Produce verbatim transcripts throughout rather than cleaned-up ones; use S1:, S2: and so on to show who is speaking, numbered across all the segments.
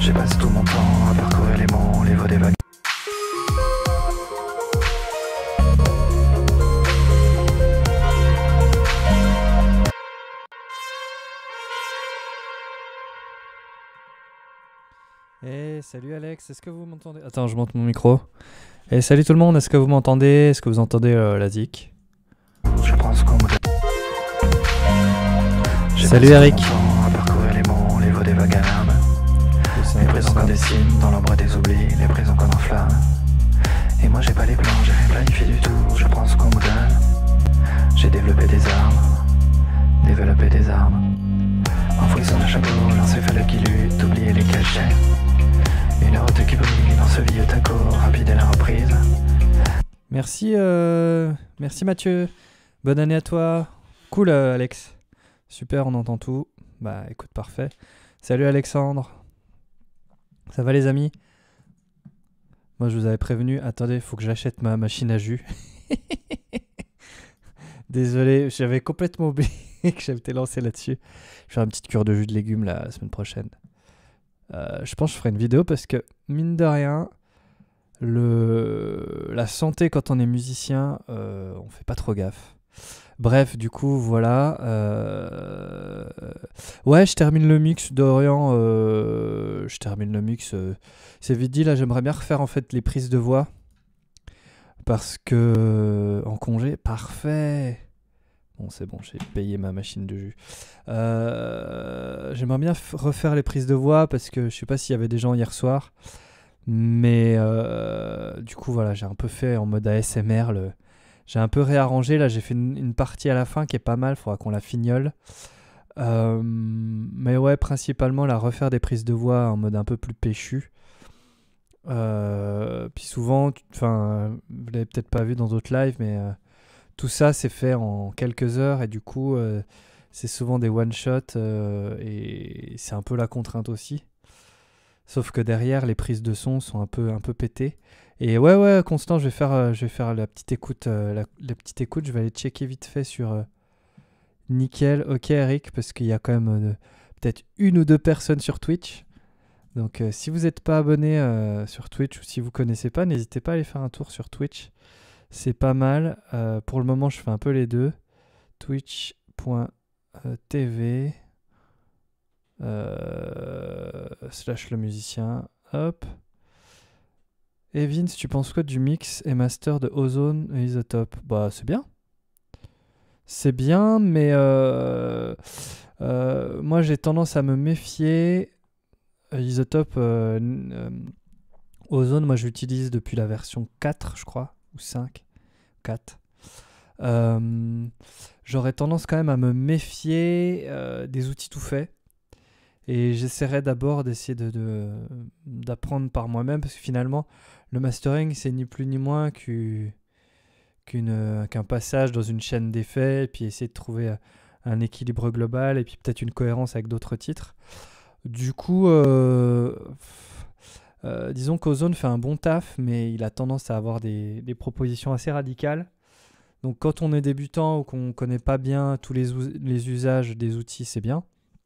S1: Je passe tout mon temps à parcourir les monts, les voies des vagues.
S2: Eh, salut Alex, est-ce que vous m'entendez? Attends, je monte mon micro. Eh, salut tout le monde, est-ce que vous m'entendez? Est-ce que vous entendez euh, la zik?
S1: Je prends ce qu'on me donne. Je
S2: Salut
S1: passe
S2: Eric.
S1: tout mon temps à parcourir les monts, les voies des vagues. Les prisons qu'on dessine dans l'ombre des oublis, les prisons qu'on enflamme. Et moi j'ai pas les plans, j'ai rien planifié du tout. Je prends ce qu'on me donne. J'ai développé des armes, développé des armes. Enfoui son chapeau, l'encéphale qui lutte, oublier les cachets. Une route qui brille dans ce vieux taco, rapide et la reprise.
S2: Merci, euh... merci Mathieu. Bonne année à toi. Cool euh, Alex. Super, on entend tout. Bah écoute, parfait. Salut Alexandre. Ça va les amis? Moi je vous avais prévenu. Attendez, faut que j'achète ma machine à jus. Désolé, j'avais complètement oublié que j'avais lancé là-dessus. Je vais faire une petite cure de jus de légumes là, la semaine prochaine. Euh, je pense que je ferai une vidéo parce que mine de rien, le... la santé quand on est musicien, euh, on fait pas trop gaffe. Bref, du coup, voilà. Euh... Ouais, je termine le mix d'Orient. Euh... Je termine le mix. Euh... C'est vite dit, là, j'aimerais bien refaire en fait les prises de voix. Parce que... En congé, parfait. Bon, c'est bon, j'ai payé ma machine de jus. Euh... J'aimerais bien f- refaire les prises de voix parce que je sais pas s'il y avait des gens hier soir. Mais euh... du coup, voilà, j'ai un peu fait en mode A S M R le... J'ai un peu réarrangé, là j'ai fait une, une partie à la fin qui est pas mal, il faudra qu'on la fignole. Euh, mais ouais, principalement la refaire des prises de voix en mode un peu plus péchu. Euh, puis souvent, enfin, vous l'avez peut-être pas vu dans d'autres lives, mais euh, tout ça c'est fait en quelques heures et du coup euh, c'est souvent des one-shots euh, et c'est un peu la contrainte aussi. Sauf que derrière, les prises de son sont un peu, un peu pétées. Et ouais, ouais, Constant, je vais faire, euh, je vais faire la petite écoute. euh, la, la petite écoute, je vais aller checker vite fait sur euh, nickel. Ok, Eric, parce qu'il y a quand même euh, peut-être une ou deux personnes sur Twitch. Donc, euh, si vous n'êtes pas abonné euh, sur Twitch ou si vous connaissez pas, n'hésitez pas à aller faire un tour sur Twitch. C'est pas mal. Euh, pour le moment, je fais un peu les deux. twitch point t v euh, slash le musicien. Hop. Et Vince, tu penses quoi du mix et master de Ozone et Isotope? Bah, c'est bien. C'est bien, mais euh, euh, moi j'ai tendance à me méfier. Euh, Isotope, euh, euh, Ozone, moi je l'utilise depuis la version quatre, je crois, ou cinq, quatre. Euh, J'aurais tendance quand même à me méfier euh, des outils tout faits. Et j'essaierai d'abord d'essayer de, de, d'apprendre par moi-même, parce que finalement, le mastering, c'est ni plus ni moins qu'u- qu'une, euh, qu'un passage dans une chaîne d'effets, et puis essayer de trouver euh, un équilibre global, et puis peut-être une cohérence avec d'autres titres. Du coup, euh, euh, disons qu'Ozone fait un bon taf, mais il a tendance à avoir des, des propositions assez radicales. Donc quand on est débutant ou qu'on ne connaît pas bien tous les, us- les usages des outils, c'est bien.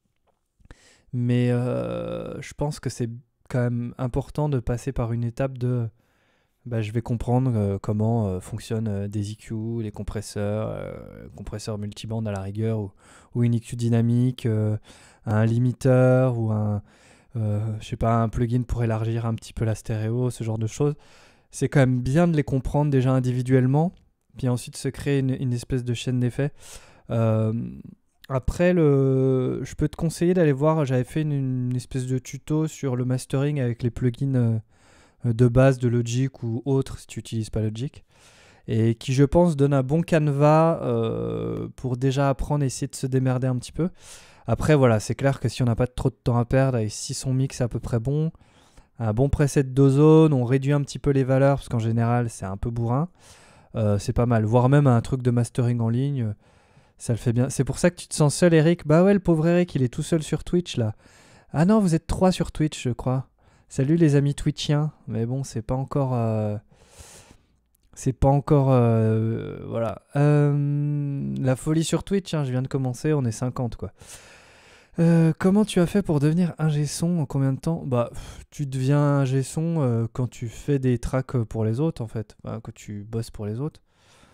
S2: Mais euh, je pense que c'est quand même important de passer par une étape de bah, je vais comprendre euh, comment euh, fonctionnent euh, des E Q, les compresseurs, euh, compresseurs multiband à la rigueur, ou, ou une E Q dynamique, euh, un limiteur ou un, euh, je sais pas, un plugin pour élargir un petit peu la stéréo, ce genre de choses. C'est quand même bien de les comprendre déjà individuellement, puis ensuite se créer une, une espèce de chaîne d'effets. Euh, Après, le... je peux te conseiller d'aller voir, j'avais fait une, une espèce de tuto sur le mastering avec les plugins euh, de base de Logic ou autres si tu n'utilises pas Logic. Et qui, je pense, donne un bon canevas euh, pour déjà apprendre et essayer de se démerder un petit peu. Après, voilà, c'est clair que si on n'a pas trop de temps à perdre et si son mix est à peu près bon, un bon preset d'ozone, on réduit un petit peu les valeurs parce qu'en général, c'est un peu bourrin. Euh, c'est pas mal. Voire même un truc de mastering en ligne. Ça le fait bien. C'est pour ça que tu te sens seul, Eric. Bah ouais, le pauvre Eric, il est tout seul sur Twitch, là. Ah non, vous êtes trois sur Twitch, je crois. Salut les amis twitchiens. Mais bon, c'est pas encore... euh, C'est pas encore... euh, Voilà. Euh, La folie sur Twitch, hein, je viens de commencer, on est cinquante, quoi. Euh, comment tu as fait pour devenir ingé son? En combien de temps? Bah, pff, tu deviens ingé son euh, quand tu fais des tracks euh, pour les autres, en fait. Bah, quand tu bosses pour les autres.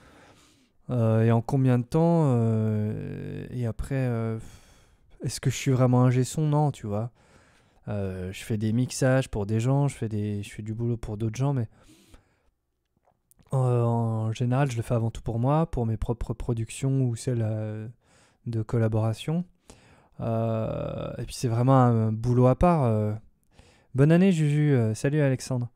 S2: Euh, et en combien de temps euh, Et après, euh, est-ce que je suis vraiment ingé son? Non, tu vois. Euh, je fais des mixages pour des gens, je fais, des, je fais du boulot pour d'autres gens, mais euh, en général, je le fais avant tout pour moi, pour mes propres productions ou celles euh, de collaboration. Euh, et puis c'est vraiment un, un boulot à part. euh. Bonne année Juju, euh, salut Alexandre.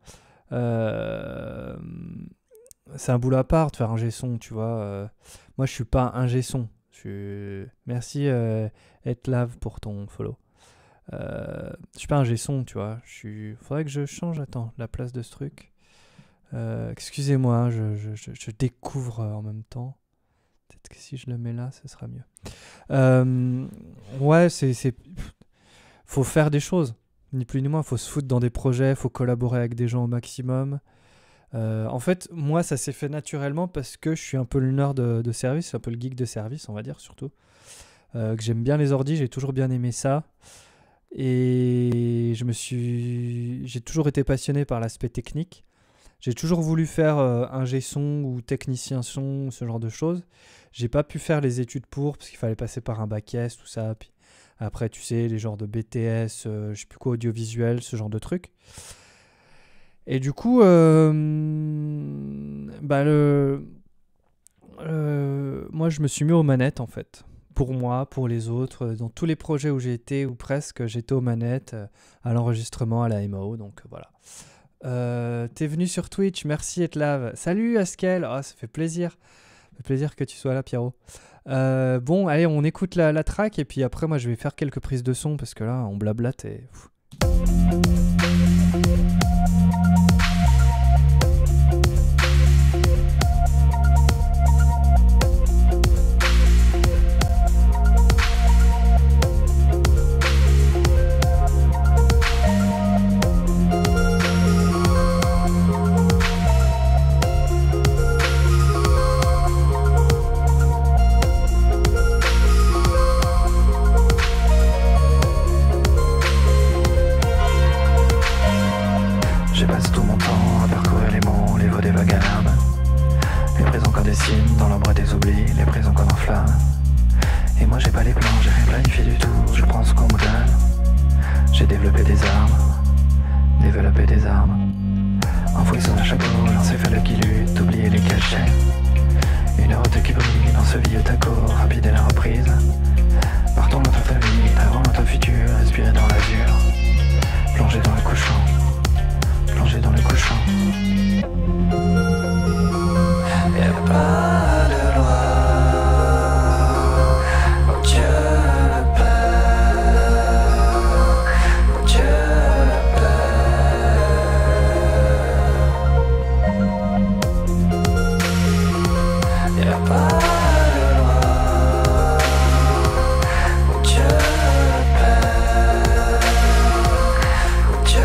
S2: Euh, c'est un boulot à part de faire ingé son, tu vois. euh. Moi je suis pas ingé son. Je suis... Merci euh, Etlave pour ton follow. Euh, je suis pas ingé son, tu vois. Je suis... Faudrait que je change, attends, la place de ce truc. Euh, excusez-moi, hein, je, je, je, je découvre euh, en même temps. Peut-être que si je le mets là, ce sera mieux. Euh, ouais, c'est, c'est... Faut faire des choses, ni plus ni moins. Faut se foutre dans des projets, faut collaborer avec des gens au maximum. Euh, en fait, moi, ça s'est fait naturellement parce que je suis un peu le nerd de, de service, un peu le geek de service, on va dire, surtout. Euh, que j'aime bien les ordis, j'ai toujours bien aimé ça. Et je me suis... J'ai toujours été passionné par l'aspect technique. J'ai toujours voulu faire euh, ingé son ou technicien son, ce genre de choses. J'ai pas pu faire les études pour, parce qu'il fallait passer par un bac S, tout ça. Puis après, tu sais, les genres de B T S, euh, je sais plus quoi, audiovisuel, ce genre de trucs. Et du coup, euh, bah le, euh, moi, je me suis mis aux manettes, en fait. Pour moi, pour les autres, dans tous les projets où j'ai été, ou presque, j'étais aux manettes, euh, à l'enregistrement, à la M A O, donc euh, voilà. Euh, t'es venu sur Twitch, merci Etlave. Salut Askel, oh, ça fait plaisir. Ça fait plaisir que tu sois là, Pierrot. Euh, bon, allez, on écoute la, la track et puis après, moi, je vais faire quelques prises de son parce que là, on blablate et... Pff.
S1: Je passe tout mon temps à parcourir les mots, les veaux des vagues à l'âme. Les prisons qu'on dessine dans l'ombre des oublis, les prisons qu'on enflamme. Et moi j'ai pas les plans, j'ai rien planifié du tout, je prends ce qu'on me donne. J'ai développé des armes, développé des armes. Enfoui sur le chapeau, l'encéphale qui lutte, oublier les cachets. Une route qui brille dans ce vieux taco, rapide et la reprise. Partons notre famille, avant notre futur, respirer dans l'azur. Plonger dans le couchant. Plonger dans le couchant. Y'a pas de loi, oh Dieu le Père, oh Dieu le Père. Y'a pas de loi, oh Dieu le Père, oh Dieu le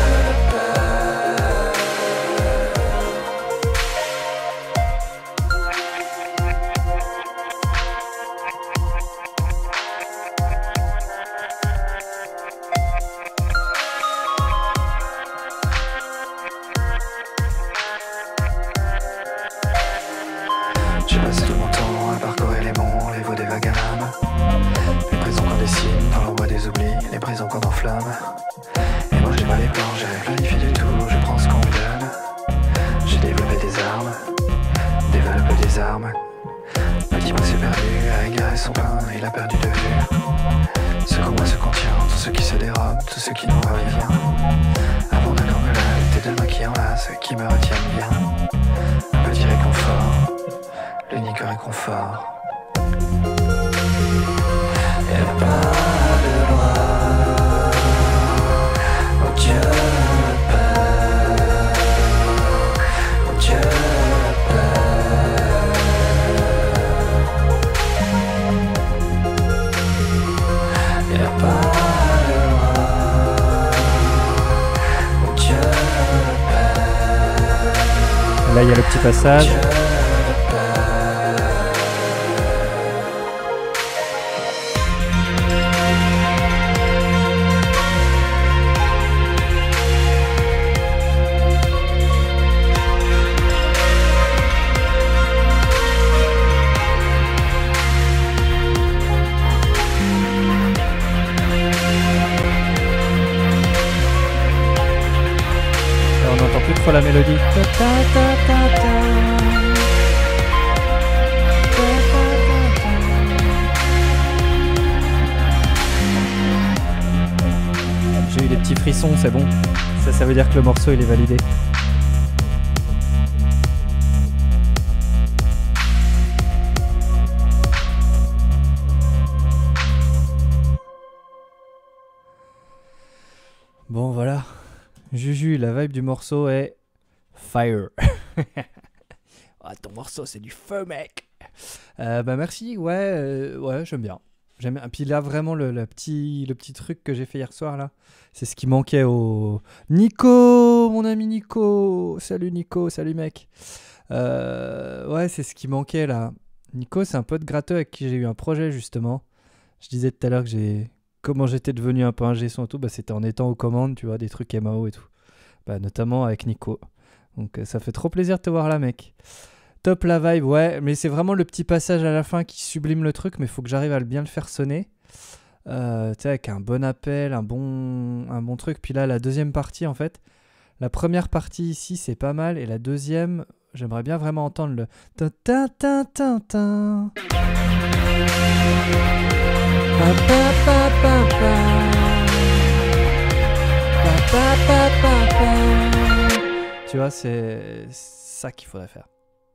S1: Je passe tout mon temps à parcourir les monts, les veaux des vagues à l'âme. Les prisons qu'on dessine dans l'ombre des oublis, les prisons qu'on enflamme. Et moi j'ai pas les plans, j'ai rien planifié du tout, je prends ce qu'on me donne. J'ai développé des armes, développé des armes. Petit bout s'est perdu, a égaré son pain, il a perdu de vue. Ce qu'au moins se contient, tout ce qui se dérobe, tout ce qui nous va et vient. Avant de l'engueulade, tes deux mains qui enlacent, qui me retiennent bien. Un petit réconfort, l'unique réconfort. Y'a pas de loi, oh Dieu le Père, oh Dieu le Père. Y'a pas de loi, oh Dieu le Père.
S2: Là, il y a le petit passage.
S1: Dieu le Père.
S2: fois la mélodie. Ta, ta, ta, ta, ta. J'ai eu des petits frissons, c'est bon. Ça, ça veut dire que le morceau il est validé. Bon voilà. Juju, la vibe du morceau est fire. Ah, ton morceau c'est du feu, mec. Euh, bah merci, ouais, euh, ouais, j'aime bien. J'aime bien. Puis là vraiment le, le petit le petit truc que j'ai fait hier soir là, c'est ce qui manquait au Nico, mon ami Nico. Salut Nico, salut mec. Euh, ouais, c'est ce qui manquait là. Nico, c'est un pote gratteux avec qui j'ai eu un projet justement. Je disais tout à l'heure que j'ai comment j'étais devenu un peu ingé son et tout, bah c'était en étant aux commandes, tu vois, des trucs M A O et tout. Bah notamment avec Nico. Donc euh, ça fait trop plaisir de te voir là, mec. Top la vibe, ouais, mais c'est vraiment le petit passage à la fin qui sublime le truc, mais il faut que j'arrive à le bien le faire sonner. Euh, tu sais, avec un bon appel, un bon, un bon truc. Puis là, la deuxième partie, en fait, la première partie ici, c'est pas mal, et la deuxième, j'aimerais bien vraiment entendre le ta ta ta ta ta. Pa, pa, pa, pa, pa. Pa, pa, pa, pa, pa. Tu vois, c'est ça qu'il faudrait faire.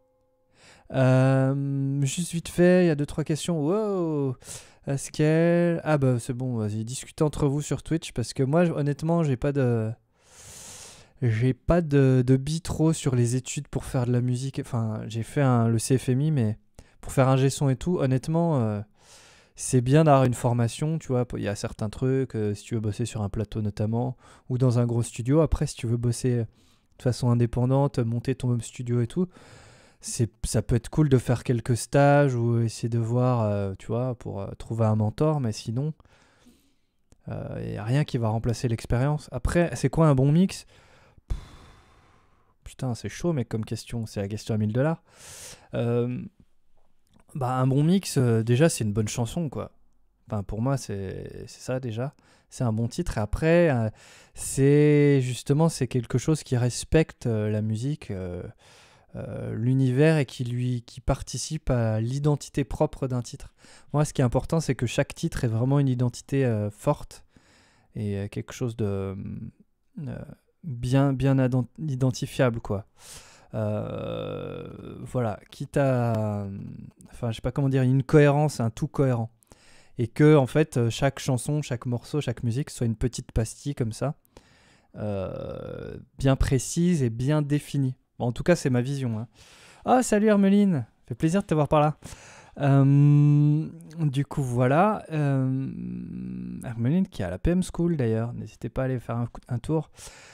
S2: Euh, juste vite fait, il y a deux trois questions. Wow, est-ce qu'elle... Ah bah c'est bon, vas-y, discutez entre vous sur Twitch parce que moi, honnêtement, j'ai pas de... J'ai pas de, de billes trop sur les études pour faire de la musique. Enfin, j'ai fait un, le C F M I, mais pour faire un G-son et tout, honnêtement... Euh, c'est bien d'avoir une formation, tu vois, il y a certains trucs, euh, si tu veux bosser sur un plateau notamment, ou dans un gros studio. Après, si tu veux bosser de façon indépendante, monter ton home studio et tout, c'est, ça peut être cool de faire quelques stages ou essayer de voir, euh, tu vois, pour euh, trouver un mentor, mais sinon, il euh, n'y a rien qui va remplacer l'expérience. Après, c'est quoi un bon mix ? Pff, putain, c'est chaud, mec, comme question, c'est la question à mille dollars. Euh... Bah, un bon mix, euh, déjà, c'est une bonne chanson, quoi. Enfin, pour moi, c'est, c'est ça, déjà. C'est un bon titre. Et après, euh, c'est justement, c'est quelque chose qui respecte euh, la musique, euh, euh, l'univers et qui, lui, qui participe à l'identité propre d'un titre. Moi, ce qui est important, c'est que chaque titre ait vraiment une identité euh, forte et euh, quelque chose de euh, bien, bien adent- identifiable, quoi. Euh, voilà, quitte à, enfin, je sais pas comment dire, une cohérence, un tout cohérent, et que en fait chaque chanson, chaque morceau, chaque musique soit une petite pastille comme ça, euh, bien précise et bien définie. Bon, en tout cas, c'est ma vision. Hein. Oh, salut Hermeline, fait plaisir de te voir par là. Euh, du coup, voilà, euh, Hermeline qui est à la P M School d'ailleurs, n'hésitez pas à aller faire un, un tour.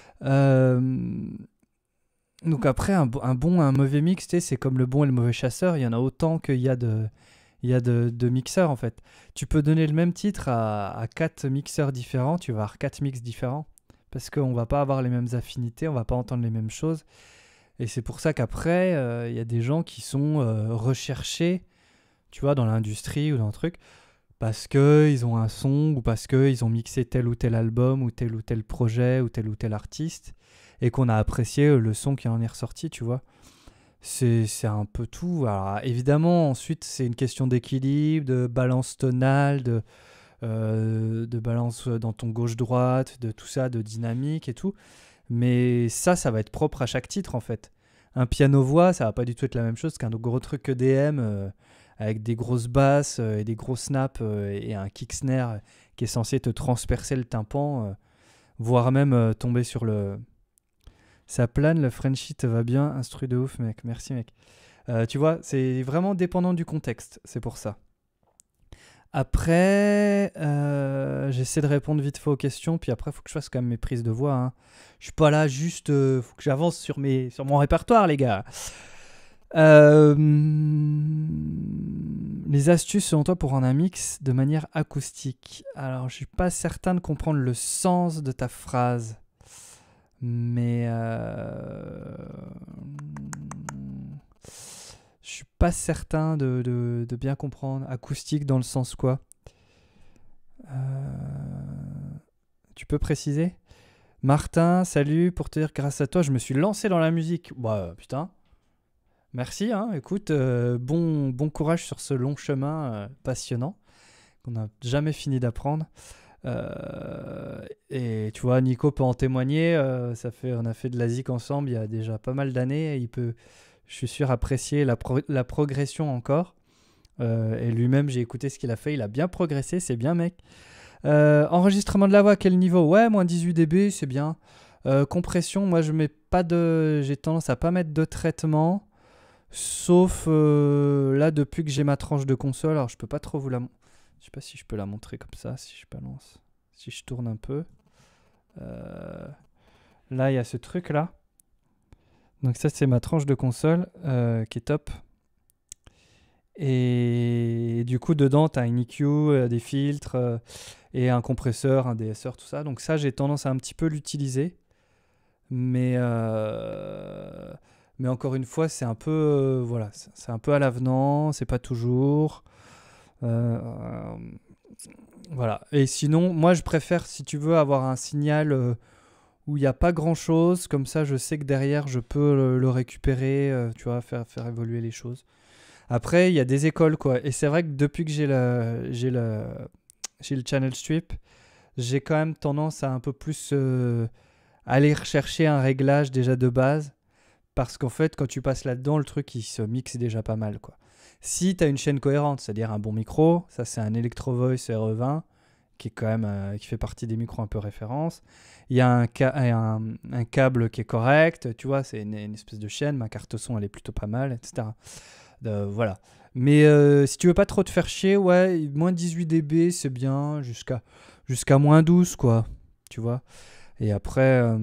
S2: Euh, Donc après, un, un bon et un mauvais mix, c'est comme le bon et le mauvais chasseur. Il y en a autant qu'il y a de, il y a de, de mixeurs, en fait. Tu peux donner le même titre à, à quatre mixeurs différents. Tu vas avoir quatre mix différents. Parce qu'on ne va pas avoir les mêmes affinités, on ne va pas entendre les mêmes choses. Et c'est pour ça qu'après, euh, il y a des gens qui sont euh, recherchés, tu vois, dans l'industrie ou dans le truc, parce qu'ils ont un son ou parce qu'ils ont mixé tel ou tel album ou tel ou tel projet ou tel ou tel artiste. Et qu'on a apprécié le son qui en est ressorti, tu vois. C'est, c'est un peu tout. Alors, évidemment, ensuite, c'est une question d'équilibre, de balance tonale, de, euh, de balance dans ton gauche-droite, de tout ça, de dynamique et tout. Mais ça, ça va être propre à chaque titre, en fait. Un piano-voix, ça va pas du tout être la même chose qu'un gros truc E D M euh, avec des grosses basses euh, et des gros snaps euh, et un kick snare qui est censé te transpercer le tympan, euh, voire même euh, tomber sur le... Ça plane, le Frenchie te va bien, instru de ouf, mec. Merci, mec. Euh, tu vois, c'est vraiment dépendant du contexte, c'est pour ça. Après, euh, j'essaie de répondre vite fait aux questions, puis après, il faut que je fasse quand même mes prises de voix. Hein. Je suis pas là juste... Euh, faut que j'avance sur, mes, sur mon répertoire, les gars. Euh, les astuces, selon toi, pour rendre un mix de manière acoustique. Alors, je suis pas certain de comprendre le sens de ta phrase. Mais euh, je suis pas certain de, de, de bien comprendre. Acoustique dans le sens quoi euh, Tu peux préciser ? Martin, salut, pour te dire grâce à toi, je me suis lancé dans la musique. Bah putain, merci, hein, écoute, euh, bon, bon courage sur ce long chemin euh, passionnant qu'on n'a jamais fini d'apprendre. Euh, et tu vois, Nico peut en témoigner, euh, ça fait, on a fait de la zik ensemble il y a déjà pas mal d'années, et il peut, je suis sûr, apprécier la, pro- la progression encore. Euh, et lui-même, j'ai écouté ce qu'il a fait, il a bien progressé, c'est bien mec. Euh, enregistrement de la voix, quel niveau? Ouais, moins dix-huit décibels, c'est bien. Euh, compression, moi je mets pas de, j'ai tendance à pas mettre de traitement, sauf euh, là depuis que j'ai ma tranche de console. Alors je peux pas trop vous la, mon- je sais pas si je peux la montrer comme ça, si je balance, si je tourne un peu. Euh, Là il y a ce truc là. Donc ça c'est ma tranche de console euh, qui est top. Et du coup dedans tu as une E Q, euh, des filtres. euh, et un compresseur, un D S R, tout ça. Donc ça, j'ai tendance à un petit peu l'utiliser. Mais, euh, mais encore une fois, c'est un peu, euh, voilà, c'est c'est un peu à l'avenant, c'est pas toujours. Euh, euh, voilà. Et sinon, moi, je préfère, si tu veux, avoir un signal euh, où il n'y a pas grand-chose. Comme ça, je sais que derrière, je peux le, le récupérer, euh, tu vois, faire, faire évoluer les choses. Après, il y a des écoles, quoi. Et c'est vrai que depuis que j'ai la, j'ai la, j'ai le channel strip, j'ai quand même tendance à un peu plus euh, aller rechercher un réglage déjà de base. Parce qu'en fait, quand tu passes là-dedans, le truc il se mixe déjà pas mal, quoi. Si tu as une chaîne cohérente, c'est-à-dire un bon micro, ça c'est un Electro Voice R E vingt qui est quand même euh, qui fait partie des micros un peu référence. Il y a un, ca- un, un câble qui est correct, tu vois, c'est une, une espèce de chaîne. Ma carte son elle est plutôt pas mal, et cetera. Euh, voilà. Mais euh, si tu veux pas trop te faire chier, ouais, moins dix-huit décibels c'est bien, jusqu'à jusqu'à moins douze, quoi. Tu vois. Et après, euh,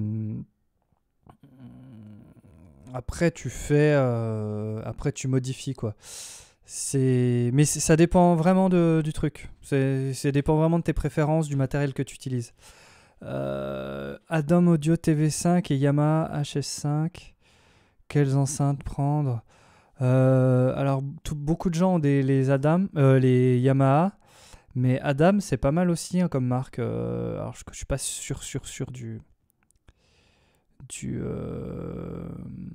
S2: après tu fais, euh, après tu modifies, quoi. C'est, mais c'est- ça dépend vraiment de- du truc. C'est, ça dépend vraiment de tes préférences, du matériel que tu utilises. Euh, Adam Audio T V cinq et Yamaha H S cinq. Quelles enceintes prendre? Euh, alors, tout- beaucoup de gens ont des, les Adam, euh, les Yamaha, mais Adam, c'est pas mal aussi, hein, comme marque. Euh, alors, je, je suis pas sûr, sûr, sûr du, du, euh,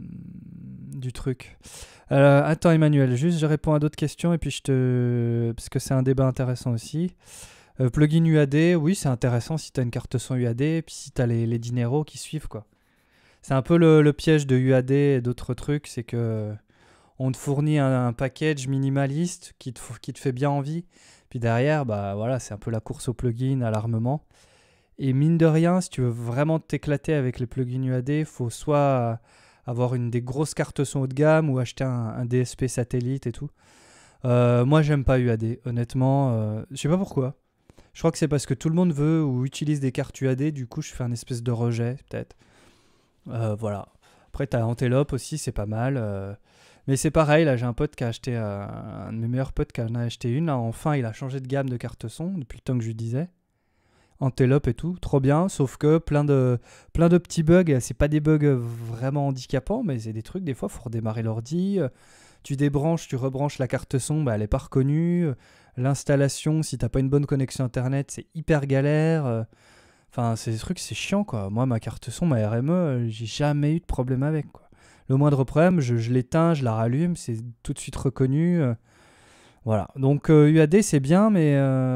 S2: du truc. Euh, attends, Emmanuel, juste je réponds à d'autres questions et puis je te. Parce que c'est un débat intéressant aussi. Euh, plugin U A D, oui, c'est intéressant si tu as une carte son U A D et puis si tu as les, les Dinero qui suivent, quoi. C'est un peu le, le piège de U A D et d'autres trucs, c'est que on te fournit un, un package minimaliste qui te, f- qui te fait bien envie. Puis derrière, bah voilà, c'est un peu la course au plugin, à l'armement. Et mine de rien, si tu veux vraiment t'éclater avec les plugins U A D, il faut soit avoir une des grosses cartes son haut de gamme ou acheter un, un D S P satellite et tout. Euh, moi, j'aime pas U A D, honnêtement. Euh, je sais pas pourquoi. Je crois que c'est parce que tout le monde veut ou utilise des cartes U A D, du coup, je fais un espèce de rejet, peut-être. Euh, voilà. Après, t'as Antelope aussi, c'est pas mal. euh, Mais c'est pareil, là, j'ai un pote qui a acheté, euh, un de mes meilleurs potes qui en a acheté une. Là, enfin, il a changé de gamme de cartes son depuis le temps que je lui disais. Antelope et tout, trop bien, sauf que plein de, plein de petits bugs. C'est pas des bugs vraiment handicapants, mais c'est des trucs, des fois, il faut redémarrer l'ordi. euh, Tu débranches, tu rebranches la carte son, bah, elle est pas reconnue. euh, L'installation, si t'as pas une bonne connexion internet, c'est hyper galère. euh, Enfin, c'est des trucs, c'est chiant, quoi. Moi, ma carte son, ma R M E, euh, j'ai jamais eu de problème avec, quoi. Le moindre problème, je, je l'éteins, je la rallume, c'est tout de suite reconnu. euh, voilà. Donc, euh, U A D, c'est bien, mais,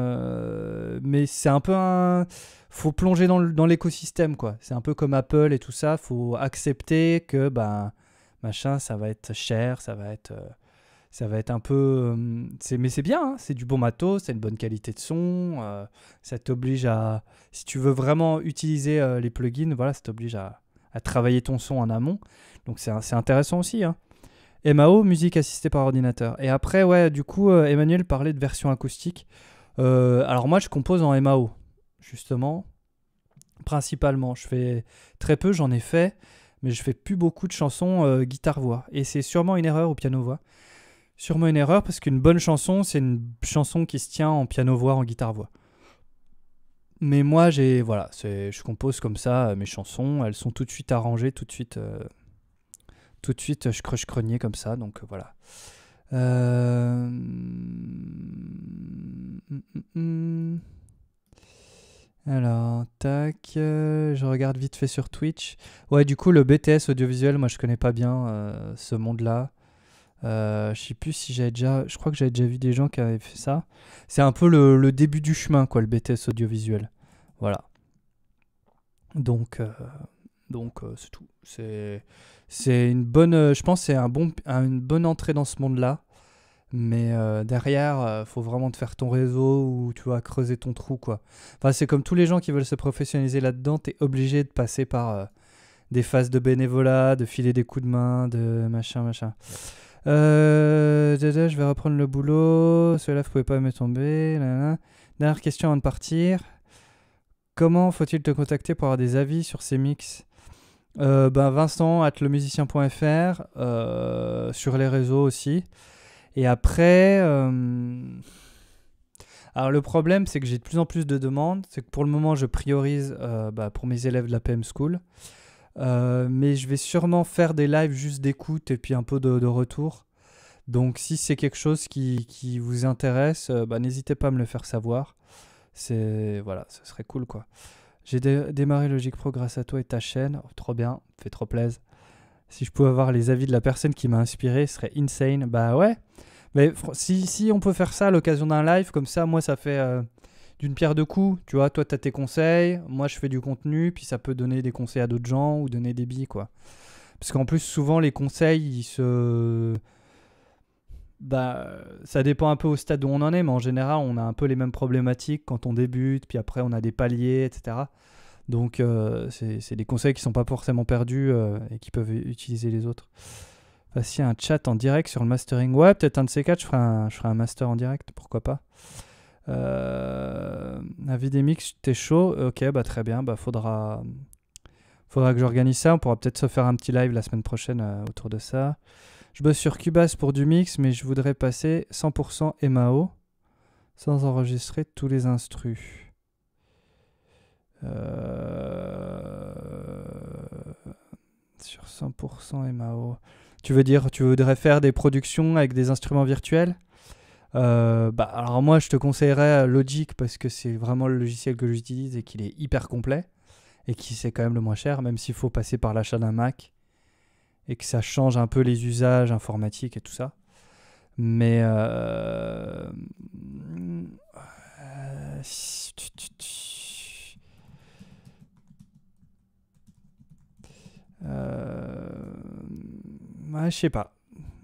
S2: euh, mais c'est un peu un. Faut plonger dans le- dans l'écosystème, quoi. C'est un peu comme Apple et tout ça. Faut accepter que, ben, machin, ça va être cher, ça va être. euh, ça va être un peu. euh, c'est, mais c'est bien, hein, c'est du bon matos, c'est une bonne qualité de son. euh, ça t'oblige à. Si tu veux vraiment utiliser euh, les plugins, voilà, ça t'oblige à, à travailler ton son en amont. Donc c'est, c'est intéressant aussi, hein. M A O, musique assistée par ordinateur. Et après, ouais, du coup, euh, Emmanuel parlait de version acoustique. Euh, alors moi, je compose en M A O, justement, principalement. Je fais très peu, j'en ai fait, mais je fais plus beaucoup de chansons euh, guitare-voix. Et c'est sûrement une erreur au piano-voix. Sûrement une erreur parce qu'une bonne chanson, c'est une chanson qui se tient en piano-voix, en guitare-voix. Mais moi, j'ai voilà, c'est, je compose comme ça euh, mes chansons. Elles sont tout de suite arrangées, tout de suite, euh, tout de suite, je crush crenier comme ça. Donc euh, voilà. Euh... hum, hum, hum. Alors, tac, euh, je regarde vite fait sur Twitch. Ouais, du coup, le B T S audiovisuel, moi je connais pas bien euh, ce monde-là. Euh, je sais plus si j'avais déjà. Je crois que j'avais déjà vu des gens qui avaient fait ça. C'est un peu le, le début du chemin, quoi, le B T S audiovisuel. Voilà. Donc, euh, donc euh, c'est tout. C'est, c'est une bonne. euh, je pense que c'est un bon, un- une bonne entrée dans ce monde-là. Mais euh, derrière, euh, faut vraiment te faire ton réseau ou tu vas creuser ton trou, quoi. Enfin, c'est comme tous les gens qui veulent se professionnaliser là-dedans, t'es obligé de passer par euh, des phases de bénévolat, de filer des coups de main, de machin, machin. Euh, dada, je vais reprendre le boulot. Cela, vous pouvez pas me tomber. Nanana. Dernière question avant de partir. Comment faut-il te contacter pour avoir des avis sur ces mix? euh, ben Vincent at lemusicien point f r, euh, sur les réseaux aussi. Et après, euh, alors le problème, c'est que j'ai de plus en plus de demandes. C'est que pour le moment, je priorise euh, bah, pour mes élèves de la P M School. Euh, mais je vais sûrement faire des lives juste d'écoute et puis un peu de, de retour. Donc si c'est quelque chose qui, qui vous intéresse, euh, bah, n'hésitez pas à me le faire savoir. C'est, voilà, ce serait cool, quoi. J'ai dé- démarré Logic Pro grâce à toi et ta chaîne. Oh, trop bien, fait trop plaisir. Si je pouvais avoir les avis de la personne qui m'a inspiré, ce serait insane. Bah ouais. Mais fr- si, si on peut faire ça à l'occasion d'un live, comme ça, moi, ça fait euh, d'une pierre deux coups. Tu vois, toi, tu as tes conseils, moi, je fais du contenu, puis ça peut donner des conseils à d'autres gens ou donner des billes, quoi. Parce qu'en plus, souvent, les conseils, ils se... Bah, ça dépend un peu au stade où on en est, mais en général, on a un peu les mêmes problématiques quand on débute, puis après, on a des paliers, et cetera. Donc, euh, c'est c'est des conseils qui sont pas forcément perdus euh, et qui peuvent utiliser les autres. Voici un chat en direct sur le mastering. Ouais, peut-être un de ces quatre, je ferai un, je ferai un master en direct, pourquoi pas. Euh, avis des mix, t'es chaud? Ok, bah très bien, bah faudra, faudra que j'organise ça. On pourra peut-être se faire un petit live la semaine prochaine euh, autour de ça. Je bosse sur Cubase pour du mix, mais je voudrais passer cent pour cent M A O sans enregistrer tous les instrus. Euh... Sur cent pour cent M A O. Tu veux dire, tu voudrais faire des productions avec des instruments virtuels? Euh, bah, alors moi, je te conseillerais Logic parce que c'est vraiment le logiciel que j'utilise et qu'il est hyper complet et qui c'est quand même le moins cher, même s'il faut passer par l'achat d'un Mac et que ça change un peu les usages informatiques et tout ça. Mais euh... euh... Euh... Ouais, je sais pas.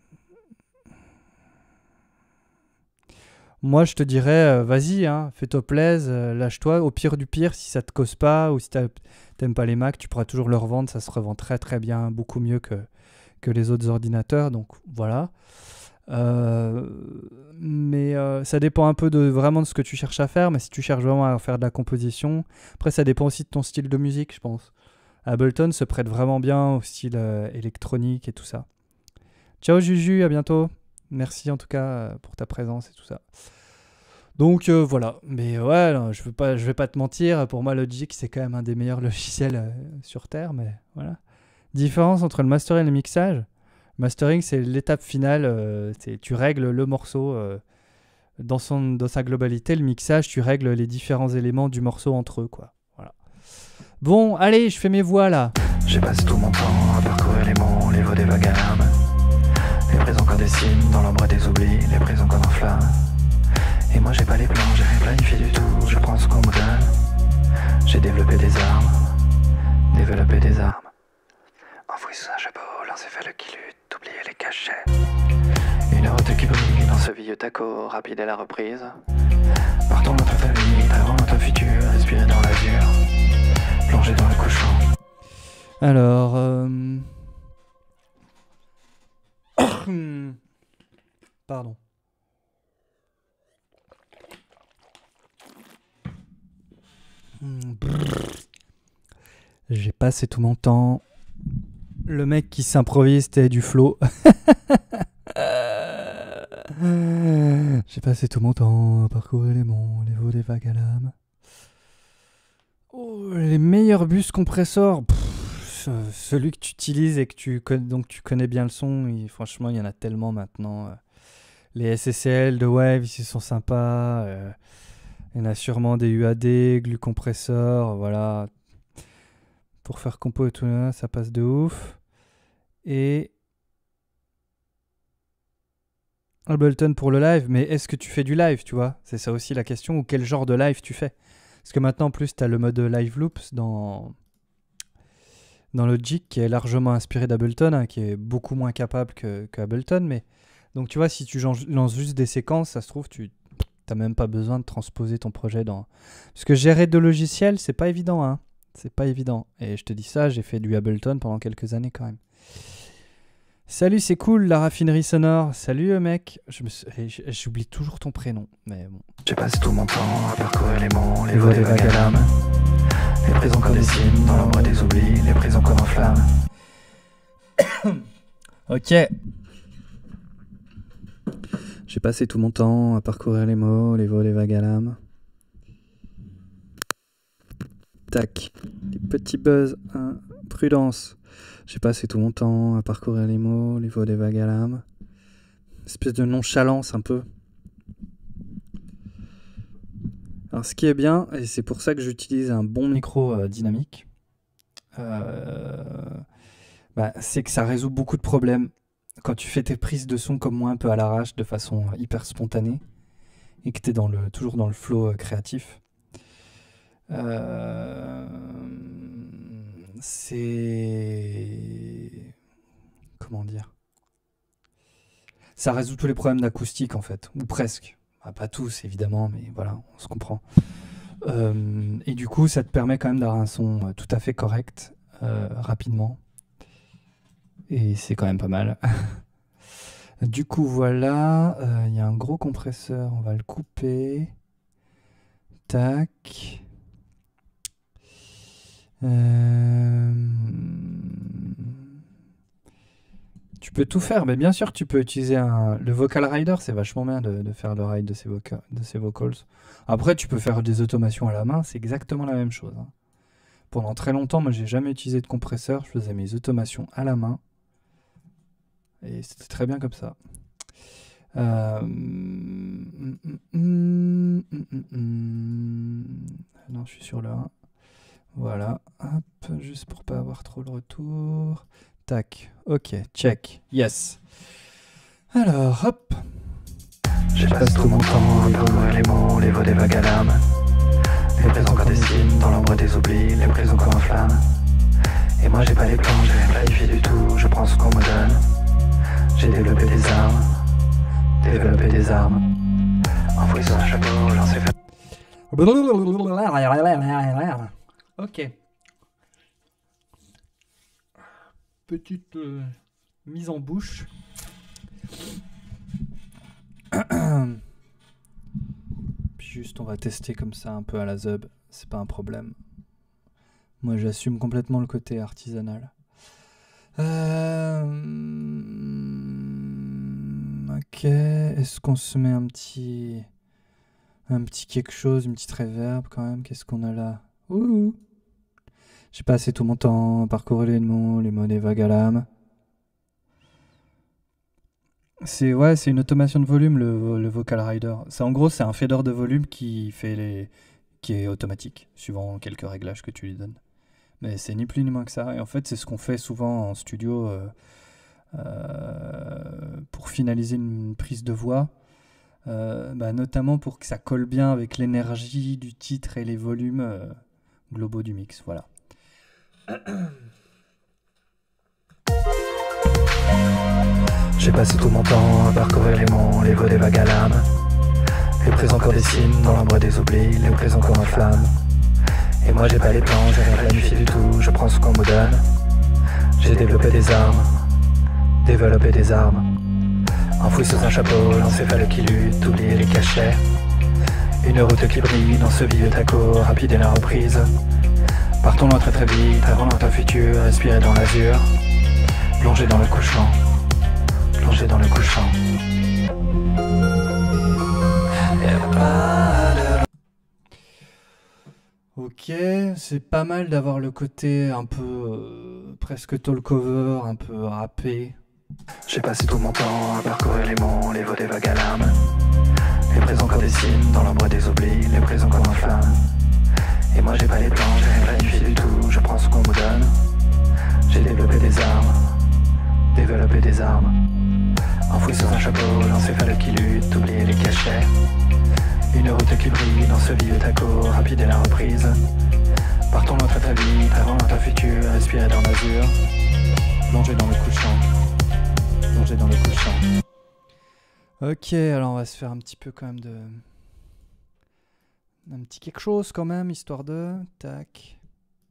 S2: Moi, je te dirais, euh, vas-y, hein, fais-toi plaisir, euh, lâche-toi. Au pire du pire, si ça te cause pas ou si t'as- t'aimes pas les Mac, tu pourras toujours le revendre. Ça se revend très très bien, beaucoup mieux que, que les autres ordinateurs. Donc voilà. Euh, mais euh, ça dépend un peu de vraiment de ce que tu cherches à faire. Mais si tu cherches vraiment à faire de la composition, après ça dépend aussi de ton style de musique, je pense. Ableton se prête vraiment bien au style euh, électronique et tout ça. Ciao Juju, à bientôt. Merci en tout cas euh, pour ta présence et tout ça. Donc euh, voilà, mais ouais, non, je veux pas, je vais pas te mentir, pour moi Logic c'est quand même un des meilleurs logiciels euh, sur Terre, mais voilà. Différence entre le mastering et le mixage. Le mastering c'est l'étape finale, euh, c'est, tu règles le morceau euh, dans, son, dans sa globalité. Le mixage, tu règles les différents éléments du morceau entre eux, quoi. Voilà. Bon, allez, je fais mes voix là.
S1: Je passe tout mon temps à parcourir les monts, les veaux des vagues à l'âme. Les prisons qu'on dessine dans l'ombre des oublis, les prisons qu'on enflamme. Et moi j'ai pas les plans, j'ai rien planifié du tout, je prends ce qu'on me donne. J'ai développé des armes, développé des armes. Enfoui sous un chapeau, l'encéphale qui lutte, oublier les cachets. Une route qui brille dans ce vieux taco, rapide à la reprise. Partons notre famille, avant notre futur, respirer dans l'azur, plonger dans le couchant.
S2: Alors, euh... pardon. J'ai passé tout mon temps. Le mec qui s'improvise, c'était du flow. J'ai passé tout mon temps à parcourir les monts, les veaux des vagues à l'âme. Oh, les meilleurs bus compresseurs. Pff, celui que tu utilises et que tu connais, donc tu connais bien le son. Et franchement, il y en a tellement maintenant. Les S S L de Wave, ils sont sympas. Euh, Il y en a sûrement des U A D, Glue Compressor, voilà. Pour faire compo et tout, là, ça passe de ouf. Et Ableton pour le live, mais est-ce que tu fais du live, tu vois? C'est ça aussi la question, ou quel genre de live tu fais? Parce que maintenant, en plus, tu as le mode live loops dans, dans Logic qui est largement inspiré d'Ableton, hein, qui est beaucoup moins capable que, que Ableton. Mais donc, tu vois, si tu lances juste des séquences, ça se trouve, tu n'as même pas besoin de transposer ton projet dans... Parce que gérer deux logiciels, c'est pas évident, hein. C'est pas évident. Et je te dis ça, j'ai fait du Ableton pendant quelques années quand même. Salut, c'est cool, la raffinerie sonore. Salut, euh, mec. Je me suis- J'oublie toujours ton prénom, mais bon.
S1: J'ai passé tout mon temps à parcourir les monts, les voies des vagues à l'âme. Les prisons qu'on dessine dans l'ombre des oublis, les prisons qu'on enflamme.
S2: Ok. J'ai passé tout mon temps à parcourir les mots, les veaux, les vagues à l'âme. Tac. Les petits buzz. Hein. Prudence. J'ai passé tout mon temps à parcourir les mots, les veaux, des vagues à l'âme. Espèce de nonchalance un peu. Alors ce qui est bien, et c'est pour ça que j'utilise un bon micro euh, dynamique, euh, bah, c'est que ça résout beaucoup de problèmes. Quand tu fais tes prises de son comme moi un peu à l'arrache, de façon euh, hyper spontanée, et que tu es dans le, toujours dans le flow euh, créatif, euh, c'est... Comment dire? Ça résout tous les problèmes d'acoustique en fait, ou presque. Ah, pas tous évidemment, mais voilà, on se comprend. Euh, et du coup, ça te permet quand même d'avoir un son euh, tout à fait correct, euh, rapidement. Et c'est quand même pas mal. Du coup, voilà, il y a un gros compresseur, on va le couper. Tac. Euh, Tu peux tout faire, mais bien sûr, tu peux utiliser un... le Vocal Rider, c'est vachement bien de, de faire le ride de ces, voca... de ces vocals. Après, tu peux faire des automations à la main, c'est exactement la même chose, hein. Pendant très longtemps, moi, j'ai jamais utilisé de compresseur, je faisais mes automations à la main. Et c'était très bien comme ça. Euh... mm, mm, mm, mm, mm. Non, je suis sur le un. Voilà, hop, juste pour pas avoir trop le retour. Tac, ok, check, yes. Alors, hop.
S1: J'ai passé tout mon temps à parcourir les monts, les veaux des vagues à l'âme. Les prisons qu'on dessine dans l'ombre des oublis, les prisons qu'on enflamme. Et moi j'ai pas les plans, j'ai rien planifié du tout, je prends ce qu'on me donne. J'ai développé des armes, développé des armes. Enfoui sur un chapeau, j'en sais faire.
S2: Ok. Petite euh, mise en bouche. Puis juste on va tester comme ça un peu à la zub, c'est pas un problème. Moi j'assume complètement le côté artisanal. Euh... Ok, est-ce qu'on se met un petit... un petit quelque chose, une petite reverb quand même? Qu'est-ce qu'on a là? Ouh. J'ai passé tout mon temps à parcourir les mots, les mots des vagues à l'âme. C'est ouais, c'est une automation de volume, le, le Vocal Rider. C'est, en gros, c'est un fader de volume qui, fait les, qui est automatique, suivant quelques réglages que tu lui donnes. Mais c'est ni plus ni moins que ça. Et en fait, c'est ce qu'on fait souvent en studio euh, euh, pour finaliser une prise de voix. Euh, bah, notamment pour que ça colle bien avec l'énergie du titre et les volumes euh, globaux du mix. Voilà.
S1: J'ai passé tout mon temps à parcourir les monts, les veaux des vagues à l'âme. Les prisons qu'on dessine dans l'ombre des oublis, les prisons qu'on enflamme. Et moi j'ai pas les plans, j'ai rien planifié du tout, je prends ce qu'on me donne. J'ai développé des armes, développé des armes. Enfoui sous un chapeau, l'encéphale qui lutte, oublier les cachets. Une route qui brille dans ce vieux taco, rapide et la reprise. Partons loin très très vite, avant notre futur, respirer dans l'azur. Plonger dans le couchant, plonger dans le couchant.
S2: Ok, c'est pas mal d'avoir le côté un peu euh, presque talk-over, un peu rappé.
S1: J'ai passé tout mon temps à parcourir les monts, les veaux des vagues à l'âme. Les présents qu'on dessine dans l'ombre des oublis, les présents qu'on enflamme. Et moi j'ai pas les plans, j'ai rien planifié du tout, je prends ce qu'on me donne. J'ai développé des armes, développé des armes. Enfoui sous un chapeau, l'encéphale qui lutte, oublier les cachets. Une route qui brille dans ce vieux taco, rapide et la reprise. Partons loin très très vite, avant notre futur, respirer dans l'azur. Plonger dans le couchant, plonger dans le couchant.
S2: Ok, alors on va se faire un petit peu quand même de... Un petit quelque chose quand même, histoire de... Tac.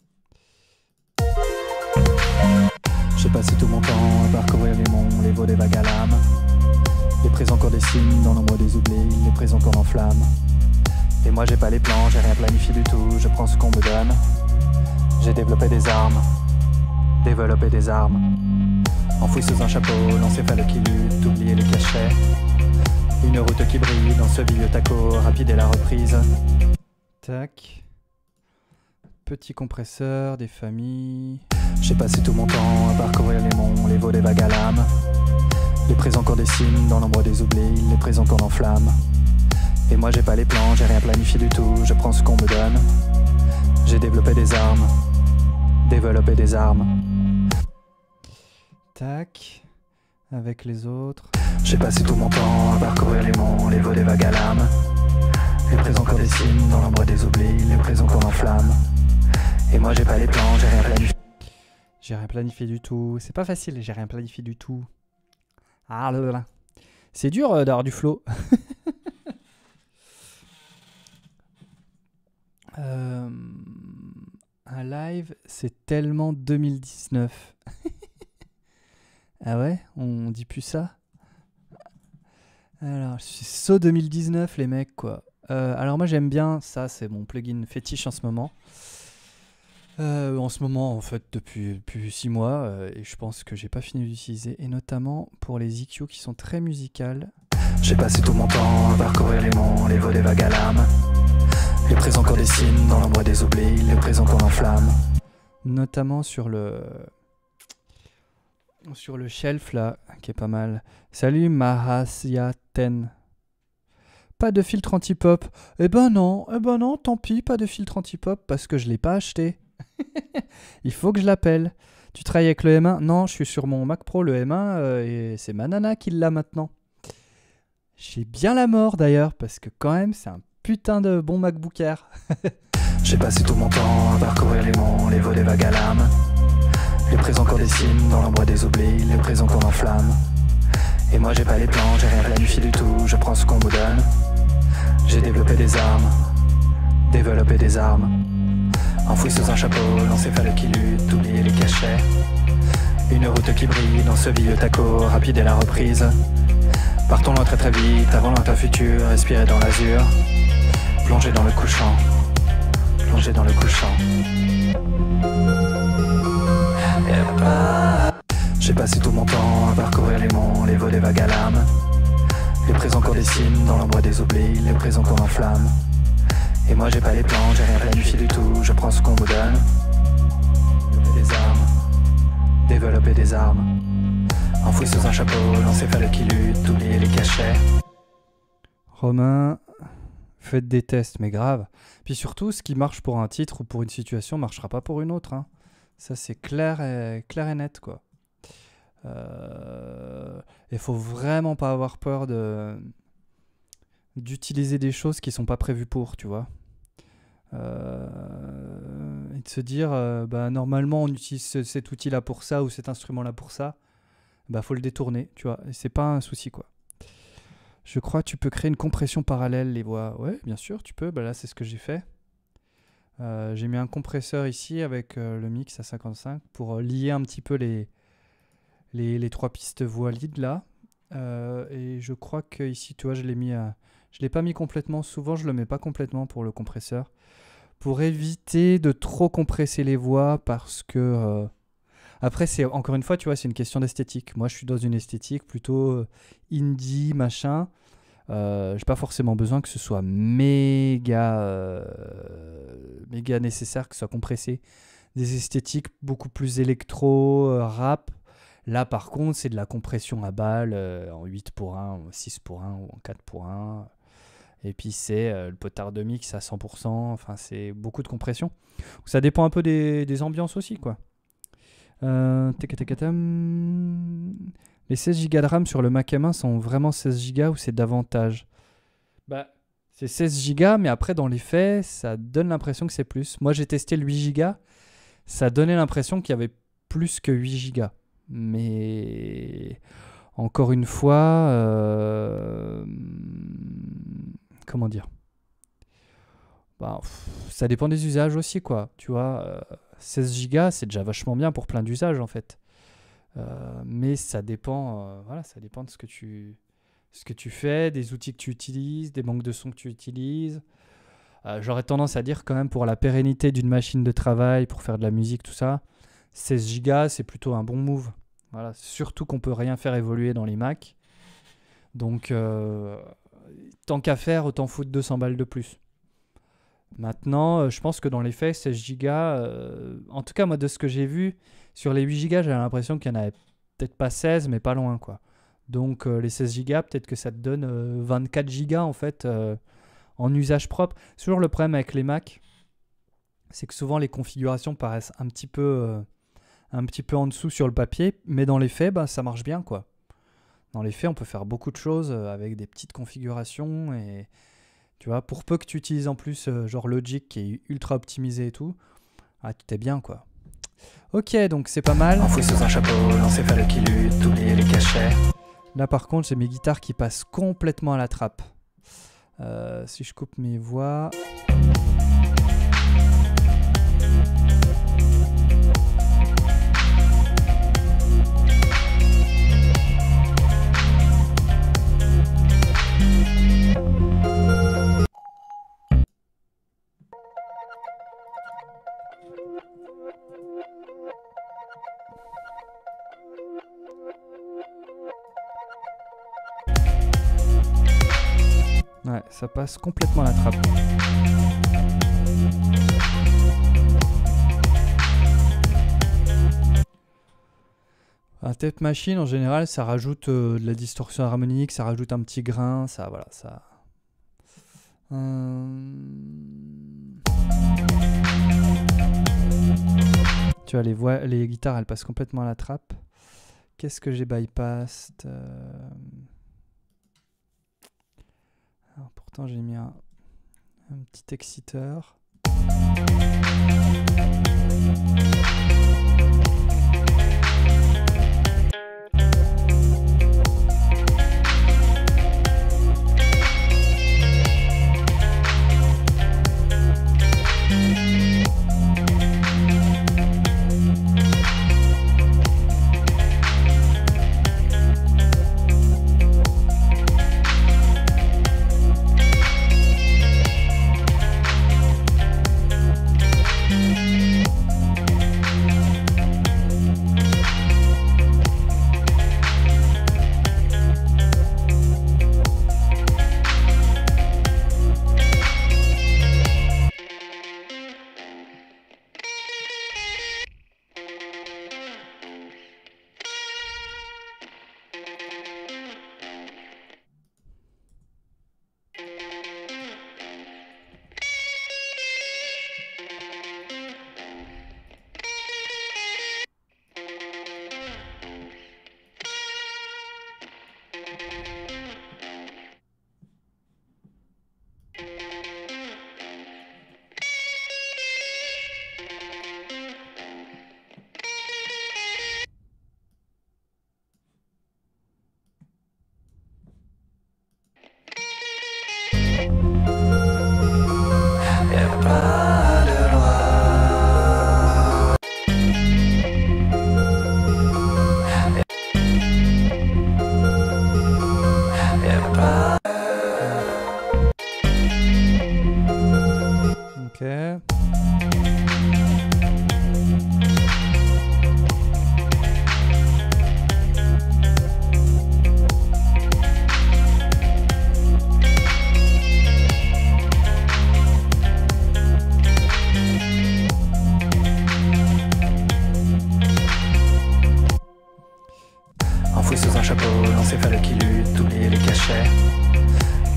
S1: J'ai passé tout mon temps à parcourir les monts, les veaux des vagues à l'âme. Les présents qu'on dessine dans l'ombre des oublis, les présents qu'on enflamme. Et moi j'ai pas les plans, j'ai rien planifié du tout, je prends ce qu'on me donne. J'ai développé des armes, développé des armes. Enfoui sous un chapeau, l'encéphale qui lutte, oublier les cachets. Une route qui brille dans ce vieux taco, rapide et la reprise.
S2: Tac. Petit compresseur, des familles.
S1: J'ai passé tout mon temps à parcourir les monts, les veaux des vagues à l'âme. Les présents qu'on dessine dans l'ombre des oublis, les présents qu'on enflamme. Et moi j'ai pas les plans, j'ai rien planifié du tout, je prends ce qu'on me donne. J'ai développé des armes, développé des armes.
S2: Tac. Avec les autres.
S1: J'ai passé tout mon temps à parcourir les monts, les veaux des vagues à l'âme. Les présents qu'on dessine dans l'ombre des oublis, les présents qu'on enflamme. Et moi j'ai pas les plans, j'ai rien planifié.
S2: J'ai rien planifié du tout. C'est pas facile, j'ai rien planifié du tout. Ah là là. C'est dur euh, d'avoir du flow. euh, un live, c'est tellement deux mille dix-neuf. Ah ouais, on dit plus ça. Alors, je suis so deux mille dix-neuf les mecs quoi. Euh, alors moi j'aime bien, ça c'est mon plugin fétiche en ce moment. Euh, en ce moment en fait depuis, depuis six mois euh, et je pense que j'ai pas fini d'utiliser. Et notamment pour les E Q qui sont très musicales.
S1: J'ai passé tout mon temps à parcourir les monts, les veaux des vagues à l'âme. Les présents qu'on dessine dans l'ombre des oublis, les présents qu'on enflamme.
S2: Notamment sur le... Sur le shelf là, qui est pas mal. Salut Mahasyaten. Pas de filtre anti-pop. Eh ben non, eh ben non, tant pis, pas de filtre anti-pop parce que je l'ai pas acheté. Il faut que je l'appelle. Tu travailles avec le M un? Non, je suis sur mon Mac Pro, le M un, euh, et c'est ma nana qui l'a maintenant. J'ai bien la mort d'ailleurs, parce que quand même, c'est un putain de bon MacBook Air.
S1: J'ai passé tout mon temps à parcourir les monts, les veaux des vagues à l'âme. Les présents qu'on dessine dans l'ombre des oublis, les présents qu'on enflamme. Et moi j'ai pas les plans, j'ai rien planifié du tout, je prends ce qu'on me donne. J'ai développé des armes, développé des armes. Enfoui sous un chapeau, l'encéphale qui lutte, oublier les cachets. Une route qui brille dans ce vieux taco, rapide et la reprise. Partons loin très très vite, avant lointain futur, respirer dans l'azur. Plonger dans le couchant, plonger dans le couchant. J'ai passé tout mon temps à parcourir les monts, les veaux des vagues à l'âme. Les présents qu'on dessine dans l'ombre des oublis, les présents qu'on enflamme. Et moi j'ai pas les plans, j'ai rien planifié du tout, je prends ce qu'on me donne. Développer des armes, développer des armes. Enfoui sous un chapeau, l'encéphale qui lutte, oublier les cachets.
S2: Romain, faites des tests, mais grave. Puis surtout, ce qui marche pour un titre ou pour une situation marchera pas pour une autre, hein. Ça, c'est clair et, clair et net, quoi. Il euh, faut vraiment pas avoir peur de d'utiliser des choses qui sont pas prévues pour, tu vois. Euh, et de se dire, euh, bah, normalement, on utilise ce, cet outil-là pour ça ou cet instrument-là pour ça. Bah, faut le détourner, tu vois. Et c'est pas un souci, quoi. Je crois que tu peux créer une compression parallèle, les voix. Ouais, bien sûr, tu peux. Bah, là, c'est ce que j'ai fait. Euh, j'ai mis un compresseur ici avec euh, le mix à cinquante-cinq pour euh, lier un petit peu les, les, les trois pistes voix lead là. Euh, et je crois que ici, tu vois, je l'ai mis à... Je l'ai pas mis complètement. Souvent, je le mets pas complètement pour le compresseur. Pour éviter de trop compresser les voix parce que... Euh... Après, c'est encore une fois, tu vois, c'est une question d'esthétique. Moi, je suis dans une esthétique plutôt euh, indie, machin. Euh, j'ai pas forcément besoin que ce soit méga, euh, méga nécessaire que ce soit compressé. Des esthétiques beaucoup plus électro, euh, rap. Là, par contre, c'est de la compression à balle euh, en huit pour un, en six pour un ou en quatre pour un. Et puis c'est euh, le potard de mix à cent pour cent. Enfin, c'est beaucoup de compression. Donc, ça dépend un peu des, des ambiances aussi, quoi. Euh, les seize gigas de RAM sur le Mac M un sont vraiment seize gigas ou c'est davantage? Bah, c'est seize gigas, mais après, dans les faits, ça donne l'impression que c'est plus. Moi, j'ai testé le huit gigas. Ça donnait l'impression qu'il y avait plus que huit gigas. Mais encore une fois, euh... comment dire? Bah, pff, ça dépend des usages aussi, quoi. Tu vois, euh, seize gigas, c'est déjà vachement bien pour plein d'usages, en fait. Euh, mais ça dépend, euh, voilà, ça dépend de ce que tu, ce que tu fais, des outils que tu utilises, des banques de sons que tu utilises. Euh, j'aurais tendance à dire quand même pour la pérennité d'une machine de travail, pour faire de la musique, tout ça, seize gigas, c'est plutôt un bon move. Voilà, surtout qu'on peut rien faire évoluer dans les Mac. Donc, euh, tant qu'à faire, autant foutre deux cents balles de plus. Maintenant, euh, je pense que dans les faits, seize gigas, euh, en tout cas, moi, de ce que j'ai vu, sur les huit gigas, j'avais l'impression qu'il n'y en avait peut-être pas seize, mais pas loin, quoi. Donc, euh, les seize gigas, peut-être que ça te donne euh, vingt-quatre gigas, en fait, euh, en usage propre. C'est toujours le problème avec les Mac, c'est que souvent, les configurations paraissent un petit peu, euh, un petit peu en dessous sur le papier, mais dans les faits, bah, ça marche bien, quoi. Dans les faits, on peut faire beaucoup de choses euh, avec des petites configurations et... Tu vois, pour peu que tu utilises en plus euh, genre Logic qui est ultra optimisé et tout, ah, tu t'es bien, quoi. Ok, donc c'est pas mal.
S1: Enfoui sous un chapeau, l'encéphale qui lutte, oublier les cachets.
S2: Là par contre, j'ai mes guitares qui passent complètement à la trappe. Euh, si je coupe mes voix... Ouais, ça passe complètement à la trappe. Un tape machine, en général, ça rajoute euh, de la distorsion harmonique, ça rajoute un petit grain, ça, voilà, ça... Euh... Tu vois, les, voix, les guitares, elles passent complètement à la trappe. Qu'est-ce que j'ai bypassed euh... Alors, pourtant, j'ai mis un, un petit exciteur.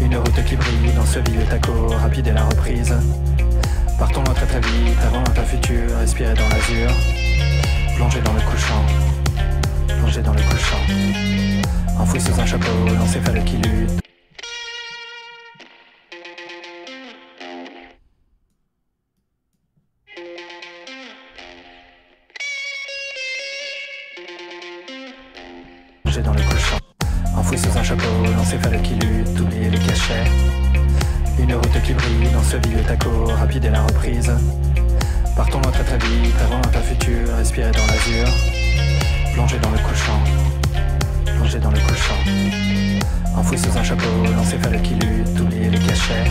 S1: Une route qui brille dans ce vieux taco, rapide est la reprise. Partons loin très très vite, avant un futur, respirer dans l'azur. Plonger dans le couchant, plonger dans le couchant. Enfoui sous un chapeau, l'encéphale qui lutte. Plonger dans le couchant. Enfoui sous un chapeau, l'encéphale qui lutte, oublier les cachets. Une route qui brille dans ce vieux taco, rapide est la reprise. Partons loin très très vite, avant un futur, respirer dans l'azur. Plonger dans le couchant, plonger dans le couchant. Enfoui sous un chapeau, l'encéphale qui lutte, oublier les cachets.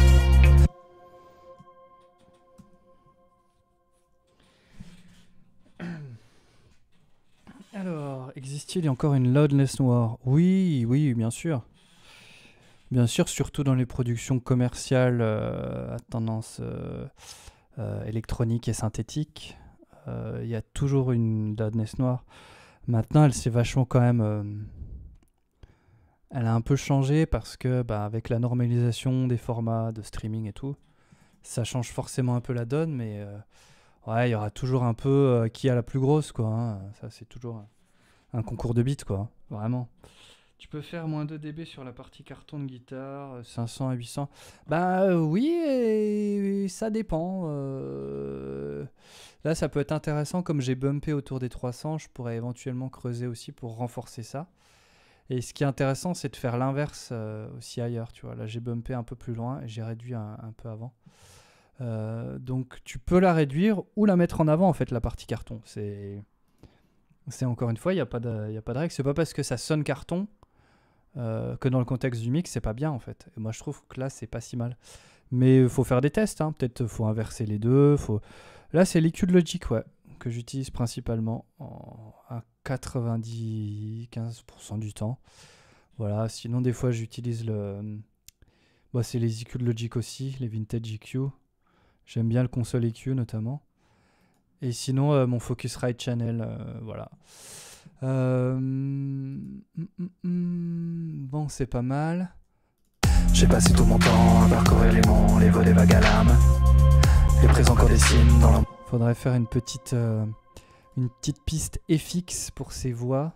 S2: Alors, existe-t-il encore une loudness noire? Oui, oui, bien sûr. Bien sûr, surtout dans les productions commerciales euh, à tendance euh, euh, électronique et synthétique. Il euh, y a toujours une loudness noire. Maintenant, elle s'est vachement quand même... Euh, elle a un peu changé parce que, bah, avec la normalisation des formats de streaming et tout, ça change forcément un peu la donne, mais euh, ouais, il y aura toujours un peu euh, qui a la plus grosse, quoi. Hein. Ça, c'est toujours un, un concours de bits, quoi. Vraiment. Tu peux faire moins deux décibels sur la partie carton de guitare, cinq cents à huit cents. Bah euh, oui, et, et ça dépend. Euh, là, ça peut être intéressant. Comme j'ai bumpé autour des trois cents, je pourrais éventuellement creuser aussi pour renforcer ça. Et ce qui est intéressant, c'est de faire l'inverse euh, aussi ailleurs. Tu vois. Là, j'ai bumpé un peu plus loin et j'ai réduit un, un peu avant. Euh, donc, tu peux la réduire ou la mettre en avant, en fait, la partie carton. C'est, c'est encore une fois, il n'y a pas de, il y a pas de règle. C'est pas parce que ça sonne carton Euh, que dans le contexte du mix, c'est pas bien en fait. Et moi je trouve que là c'est pas si mal. Mais il faut faire des tests, hein. Peut-être faut inverser les deux. Faut... Là c'est l'E Q de Logic, ouais, que j'utilise principalement en... à quatre-vingt-dix-quinze pour cent du temps. Voilà, sinon des fois j'utilise le... Bon, c'est les E Q de Logic aussi, les Vintage E Q. J'aime bien le console E Q notamment. Et sinon euh, mon Focusrite Channel, euh, voilà. Euh... Mm, mm, mm. Bon, c'est pas mal.
S1: J'ai passé tout mon temps à parcourir les monts, les voies des vagues à l'âme. Les présents qu'on dessine dans l'ombre.
S2: Faudrait faire une petite, euh, une petite piste F X pour ces voix.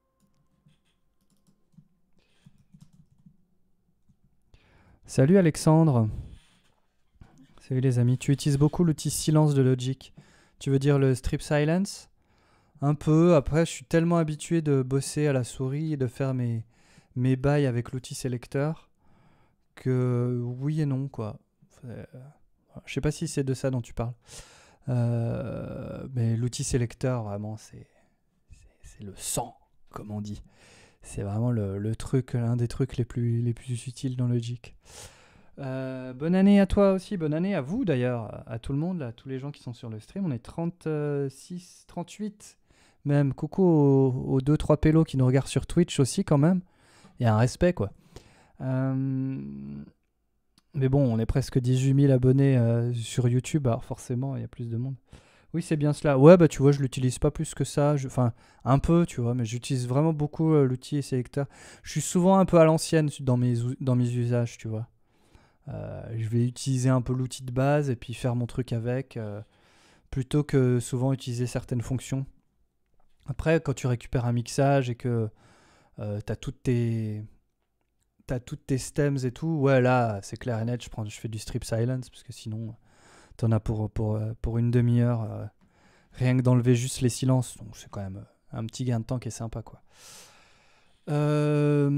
S2: Salut Alexandre. Salut les amis. Tu utilises beaucoup l'outil silence de Logic. Tu veux dire le strip silence ? Un peu, après je suis tellement habitué de bosser à la souris et de faire mes, mes bails avec l'outil sélecteur que oui et non quoi. Euh, je sais pas si c'est de ça dont tu parles. Euh, mais l'outil sélecteur vraiment c'est, c'est, c'est le sang comme on dit. C'est vraiment le, le truc, l'un des trucs les plus, les plus utiles dans Logic. Euh, bonne année à toi aussi, bonne année à vous d'ailleurs, à tout le monde, à tous les gens qui sont sur le stream. On est trente-six, trente-huit. Même coucou aux, aux deux trois pélos qui nous regardent sur Twitch aussi quand même. Il y a un respect quoi. Euh... Mais bon, on est presque dix-huit mille abonnés euh, sur YouTube, alors forcément il y a plus de monde. Oui, c'est bien cela. Ouais, bah tu vois, je l'utilise pas plus que ça. Je... Enfin, un peu, tu vois, mais j'utilise vraiment beaucoup euh, l'outil sélecteur. Je suis souvent un peu à l'ancienne dans mes, dans mes usages, tu vois. Euh, je vais utiliser un peu l'outil de base et puis faire mon truc avec, euh, plutôt que souvent utiliser certaines fonctions. Après, quand tu récupères un mixage et que euh, tu as toutes tes t'as toutes tes stems et tout, ouais, là, c'est clair et net, je, prends, je fais du strip silence, parce que sinon, tu en as pour, pour, pour une demi-heure, euh, rien que d'enlever juste les silences. Donc, c'est quand même un petit gain de temps qui est sympa, quoi. Euh...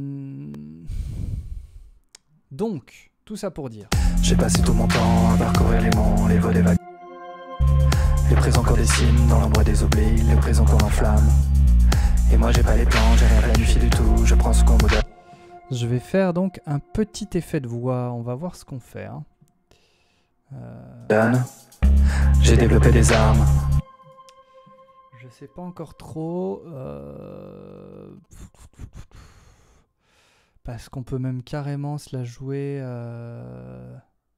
S2: Donc, tout ça pour dire.
S1: J'ai passé tout mon temps à parcourir les monts, les voies des vagues. Les présents qu'on dessine dans l'ombre des oublis, les présents qu'on enflamme. Et moi j'ai pas les plans, j'ai rien planifié du tout, je prends ce qu'on me donne.
S2: Je vais faire donc un petit effet de voix, on va voir ce qu'on fait. Hein.
S1: Euh... J'ai développé des armes.
S2: Je sais pas encore trop. Euh... Parce qu'on peut même carrément se la jouer... Euh...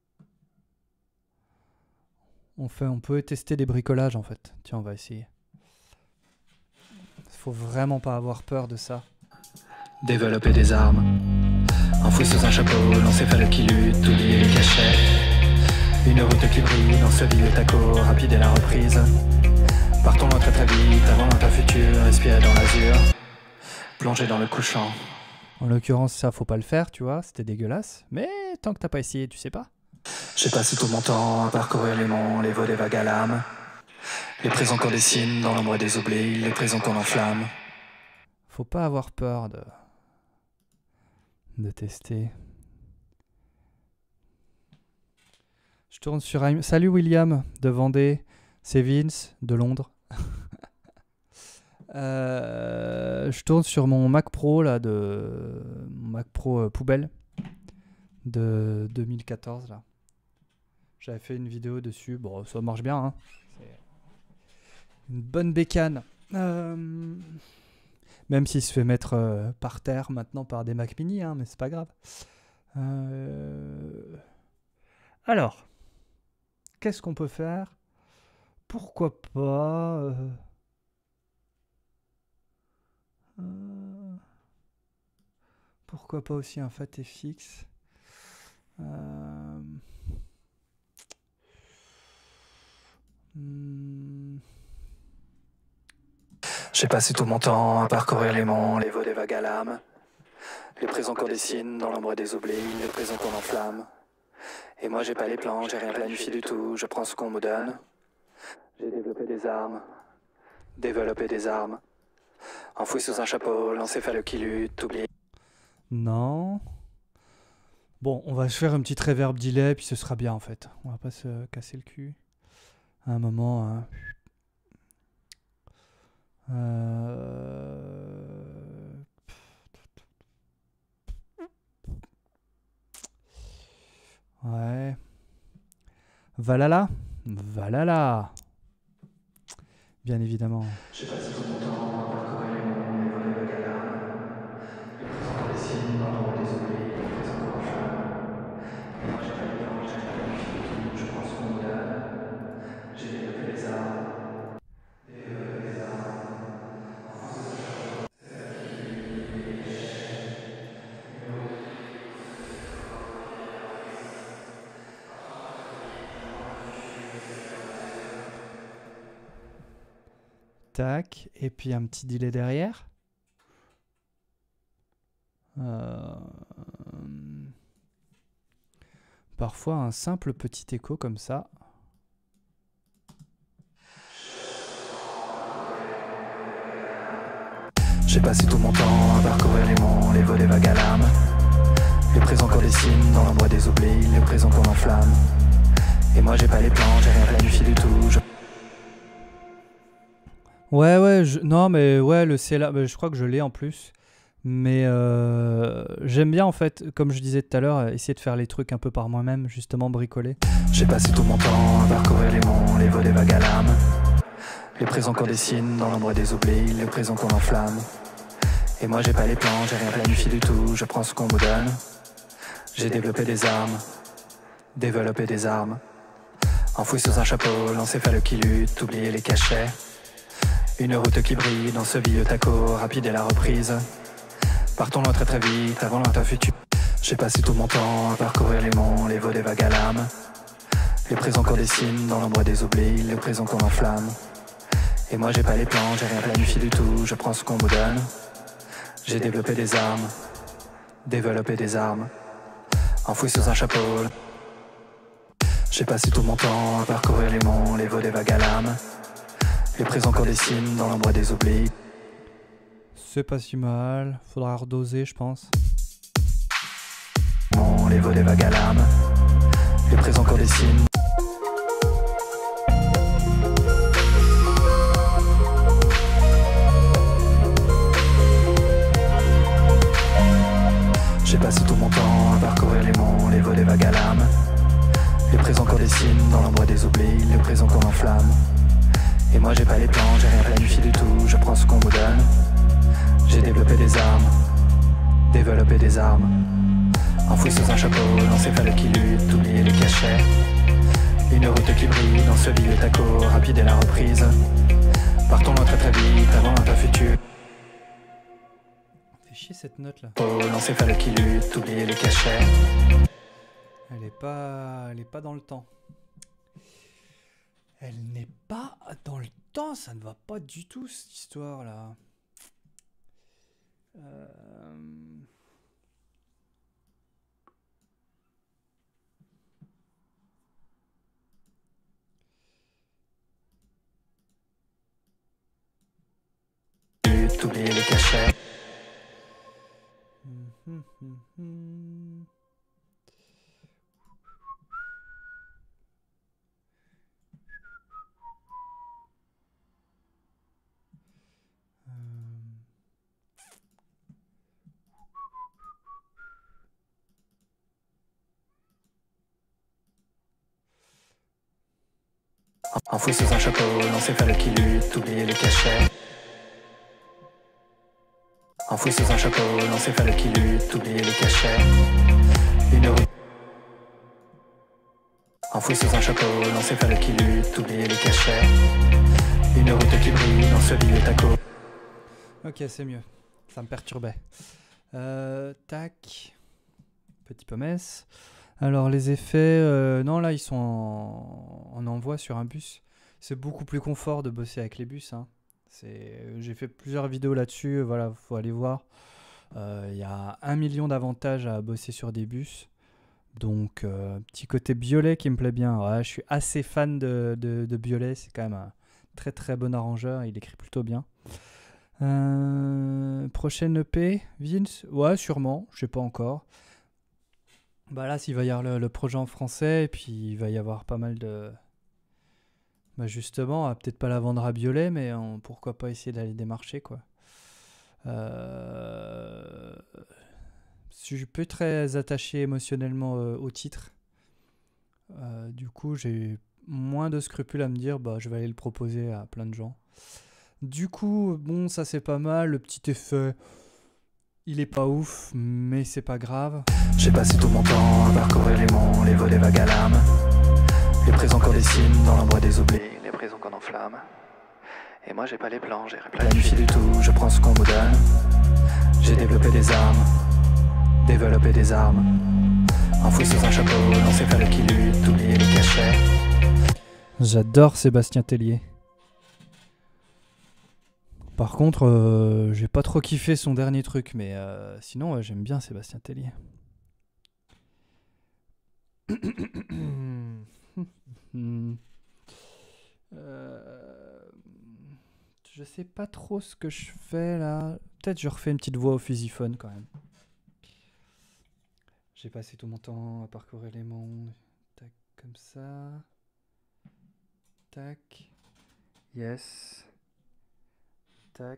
S2: On, fait, on peut tester des bricolages en fait. Tiens, on va essayer. Faut vraiment pas avoir peur de ça.
S1: Développer des armes. Enfoui sous un chapeau, l'encéphale qui lutte, oublier les cachets. Une route qui brille dans ce vieux taco, rapide est la reprise. Partons loin très très vite, avant notre futur, respirer dans l'azur, plonger dans le couchant.
S2: En l'occurrence, ça, faut pas le faire, tu vois, c'était dégueulasse. Mais tant que t'as pas essayé, tu sais pas.
S1: J'ai passé tout mon temps à parcourir les monts, les veaux des vagues à l'âme. Les présents qu'on dessine dans l'ombre des oublis, les présents qu'on enflamme.
S2: Faut pas avoir peur de... de tester. Je tourne sur... I'm... Salut William, de Vendée. C'est Vince, de Londres. euh, je tourne sur mon Mac Pro, là, de... Mon Mac Pro euh, poubelle. De deux mille quatorze, là. J'avais fait une vidéo dessus. Bon, ça marche bien, hein. C'est une bonne bécane. Euh... Même s'il se fait mettre euh, par terre maintenant par des Mac Mini, hein, mais c'est pas grave. Euh... Alors, qu'est-ce qu'on peut faire? Pourquoi pas euh... Euh... Pourquoi pas aussi un Fat F X? euh... hmm...
S1: J'ai passé tout mon temps à parcourir les monts, les veaux des vagues à l'âme. Les présents qu'on dessine dans l'ombre des oublis, les présents qu'on enflamme. Et moi j'ai pas les plans, j'ai rien planifié du tout, je prends ce qu'on me donne. J'ai développé des armes, développé des armes. Enfoui sous un chapeau, l'encéphale qui lutte, oublié.
S2: Non. Bon, on va se faire un petit reverb delay, puis ce sera bien en fait. On va pas se casser le cul. À un moment... Hein. Euh... Ouais. Valhalla. Valhalla. Bien évidemment.
S1: J'ai passé tout mon temps à parcourir les monts, les veaux des vagues à l'âme. Les présents qu'on dessine dans l'ombre des oublis, les présents qu'on enflamme. Et moi j'ai pas les plans, j'ai pas planifié du tout, je prends ce qu'on me donne. J'ai développé des armes. Développé des armes.
S2: Tac, et puis un petit delay derrière. Euh... Parfois un simple petit écho comme ça.
S1: J'ai passé tout mon temps à parcourir les monts, les veaux des vagues à l'âme. Les présents qu'on dessine dans l'ombre des oublis, les présents qu'on enflamme. Et moi j'ai pas les plans, j'ai rien planifié du tout. Je...
S2: Ouais, ouais, je... non, mais ouais, le C L A, bah, je crois que je l'ai en plus. Mais euh... j'aime bien, en fait, comme je disais tout à l'heure, essayer de faire les trucs un peu par moi-même, justement bricoler.
S1: J'ai passé tout mon temps à parcourir les monts, les veaux des vagues à l'âme. Les présents qu'on dessine dans l'ombre des oublis, les présents qu'on enflamme. Et moi j'ai pas les plans, j'ai rien planifié du tout, je prends ce qu'on me donne. J'ai développé des armes, développé des armes. Enfoui sous un chapeau, l'encéphale qui lutte, oublier les cachets. Une route qui brille dans ce vieux taco, rapide est la reprise. Partons loin très très vite, avant lointain futur. J'ai passé tout mon temps à parcourir les monts, les veaux des vagues à l'âme. Les présents qu'on dessine dans l'ombre des oublis, les présents qu'on enflamme. Et moi j'ai pas les plans, j'ai rien planifié du tout, je prends ce qu'on me donne. J'ai développé des armes, développé des armes. Enfoui sous un chapeau. J'ai passé tout mon temps à parcourir les monts, les veaux des vagues à l'âme. Les présents qu'on dessine dans l'ombre des oublis.
S2: C'est pas si mal, faudra redoser je pense.
S1: Les veaux des vagues à l'âme. Les présents qu'on dessine. J'ai passé tout mon temps à parcourir les monts, les veaux des vagues à l'âme. Les présents qu'on dessine dans l'ombre des oublis, les présents qu'on enflamme. Et moi j'ai pas les plans, j'ai rien planifié du tout, je prends ce qu'on me donne. J'ai développé des armes, développé des armes. Enfoui sous un chapeau, l'encéphale qui lutte, oublier les cachets. Une route qui brille dans ce vieux taco, rapide est la reprise. Partons loin très très vite, avant lointain futur.
S2: Fais chier cette note là.
S1: Oh, l'encéphale qui lutte, oubliez les cachets.
S2: Elle est pas, elle est pas dans le temps. Elle n'est pas dans le temps, ça ne va pas du tout cette histoire là. Euh...
S1: Oubliez les cachets.
S2: Hum, hum, hum, hum.
S1: Enfoui sous un chapeau, l'encéphale qui lutte, oubliez les cachets. Enfoui sous un chapeau, l'encéphale qui lutte, oubliez les cachets. Une route. Enfoui sous un chapeau, l'encéphale qui lutte, oubliez les cachets. Une route qui brille dans ce vieux taco.
S2: Ok, c'est mieux. Ça me perturbait. Euh, tac. Petit pommes. Alors les effets, euh, non là ils sont en, en envoi sur un bus. C'est beaucoup plus confort de bosser avec les bus. Hein. C'est, j'ai fait plusieurs vidéos là-dessus, voilà, faut aller voir. Il euh, y a un million d'avantages à bosser sur des bus. Donc euh, petit côté Biolay qui me plaît bien. Ouais, je suis assez fan de, de, de Biolay, c'est quand même un très très bon arrangeur, il écrit plutôt bien. Euh, prochaine E P, Vince? Ouais, sûrement, je sais pas encore. Bah là, s'il va y avoir le, le projet en français, et puis il va y avoir pas mal de... Bah justement, on va peut-être pas la vendre à Biolay, mais on, pourquoi pas essayer d'aller démarcher, quoi. Euh... Je suis plus très attaché émotionnellement euh, au titre. Euh, du coup, j'ai moins de scrupules à me dire, bah je vais aller le proposer à plein de gens. Du coup, bon, ça c'est pas mal, le petit effet... Il est pas ouf, mais c'est pas grave.
S1: J'ai passé tout mon temps à parcourir les monts, les volets vagues à l'âme. Les présents qu'on dessine dans l'ombre des oublis, les prisons qu'on enflamme. Et moi j'ai pas les plans, j'ai planifié du tout, je prends ce qu'on me donne. J'ai développé des armes, développé des armes. Enfoui sous un chapeau, l'encéphale qui lutte, oubliez les cachets.
S2: J'adore Sébastien Tellier. Par contre, euh, j'ai pas trop kiffé son dernier truc, mais euh, sinon, ouais, j'aime bien Sébastien Tellier. euh, je sais pas trop ce que je fais là. Peut-être je refais une petite voix au fusiphone quand même. J'ai passé tout mon temps à parcourir les mondes. Tac, comme ça. Tac. Yes. Tac.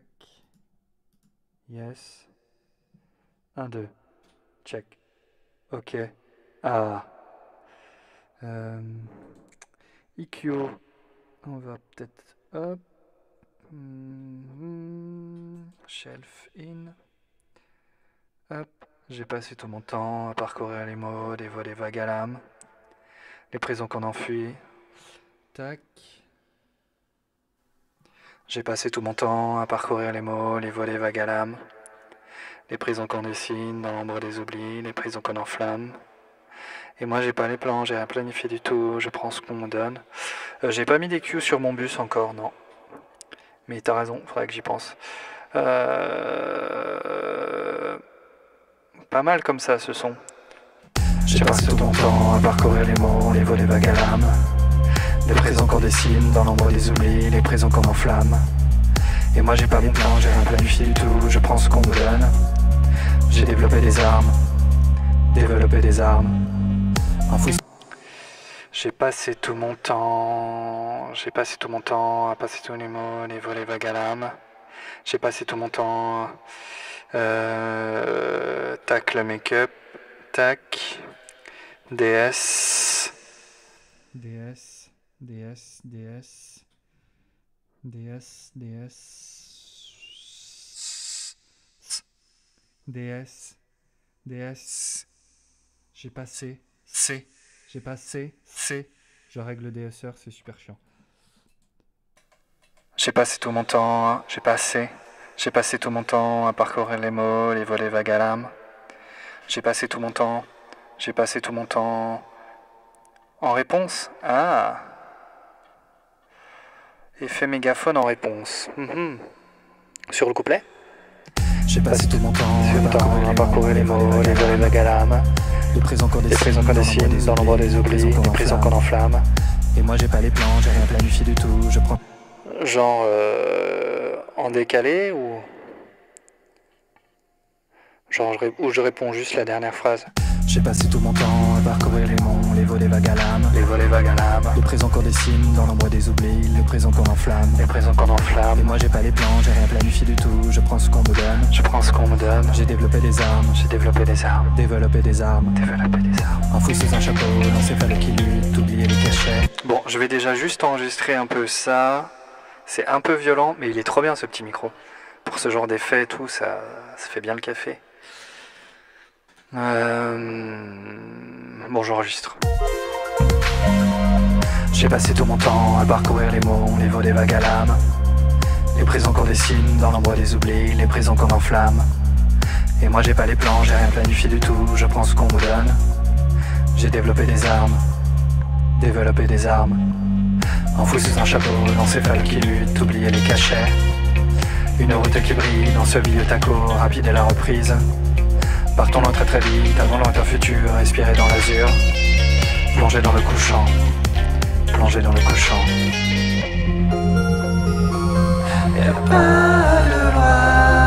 S2: Yes. un, deux. Check. Ok. Ah. Euh, E Q. On va peut-être... Hop. Mm-hmm. Shelf in. Hop. J'ai passé tout mon temps à parcourir les mots, des volets vagues à l'âme. Les prisons qu'on enfuit. Tac. J'ai passé tout mon temps à parcourir les mots, les volets vagues à l'âme. Les prisons qu'on dessine dans l'ombre des oublis, les prisons qu'on enflamme. Et moi j'ai pas les plans, j'ai rien planifié du tout, je prends ce qu'on me donne. Euh, j'ai pas mis des cues sur mon bus encore, non. Mais t'as raison, faudrait que j'y pense. Euh... Pas mal comme ça ce son. J'ai passé tout mon temps à parcourir les mots, les volets vagues à l'âme. Les présents qu'on dessine dans l'ombre des oublis, les présents qu'on enflamme. Et moi j'ai pas mon plan, j'ai rien planifié du tout, je prends ce qu'on me donne. J'ai développé des armes, développé des armes. Enfoui. J'ai passé tout mon temps, j'ai passé tout mon temps à passer tous les mots, les volets vagues à l'âme. J'ai passé tout mon temps, euh, tac le make-up, tac, D S. D S. D S, D S, D S, D S, D S, D S, j'ai passé, C, j'ai passé, C, je règle le D S R, c'est super chiant.
S1: J'ai passé tout mon temps, j'ai passé, J'ai passé tout mon temps à parcourir les mots, les volets vagues à l'âme. J'ai passé tout mon temps, j'ai passé tout mon temps en réponse. Ah. Effet mégaphone en réponse. Mm-hmm. Sur le couplet. J'ai passé tout mon temps à parcourir les mots, les volets vagues à l'âme. Les présents qu'on dessine dans l'ombre des oublis, les présents qu'on enflamme. Et moi j'ai pas les plans, j'ai rien planifié du tout, je prends... Genre euh, en décalé ou... Genre je, où je réponds juste la dernière phrase. J'ai passé tout mon temps à parcourir les monts, les volets vagues à l'âme. Les volets vagues à l'âme. Les présents qu'on dessine dans l'ombre des oublis, les présents qu'on enflamme. Les présents qu'on enflamme. Et moi j'ai pas les plans, j'ai rien planifié du tout, je prends ce qu'on me donne. Je prends ce qu'on me donne. J'ai développé des armes. J'ai développé des armes. Développé des armes. Développé des armes. Enfoui sous un chapeau, l'encéphale qui lutte, oublier les cachets. Bon, je vais déjà juste enregistrer un peu ça. C'est un peu violent, mais il est trop bien ce petit micro. Pour ce genre d'effet et tout, ça, ça fait bien le café. Euh... Bon, j'enregistre. J'ai passé tout mon temps à parcourir les mots, les volets vagues à l'âme. Les présents qu'on dessine dans l'ombre des oublis, les présents qu'on enflamme. Et moi j'ai pas les plans, j'ai rien planifié du tout, je prends ce qu'on me donne. J'ai développé des armes, développé des armes. Enfoui sous un chapeau, l'encéphale qui lutte, oublier les cachets. Une route qui brille dans ce vieux taco, rapide est la reprise. Partons loin très très vite, avant lointain futur, respirer dans l'azur. Plonger dans le couchant, plonger dans le couchant. Y'a pas de loi,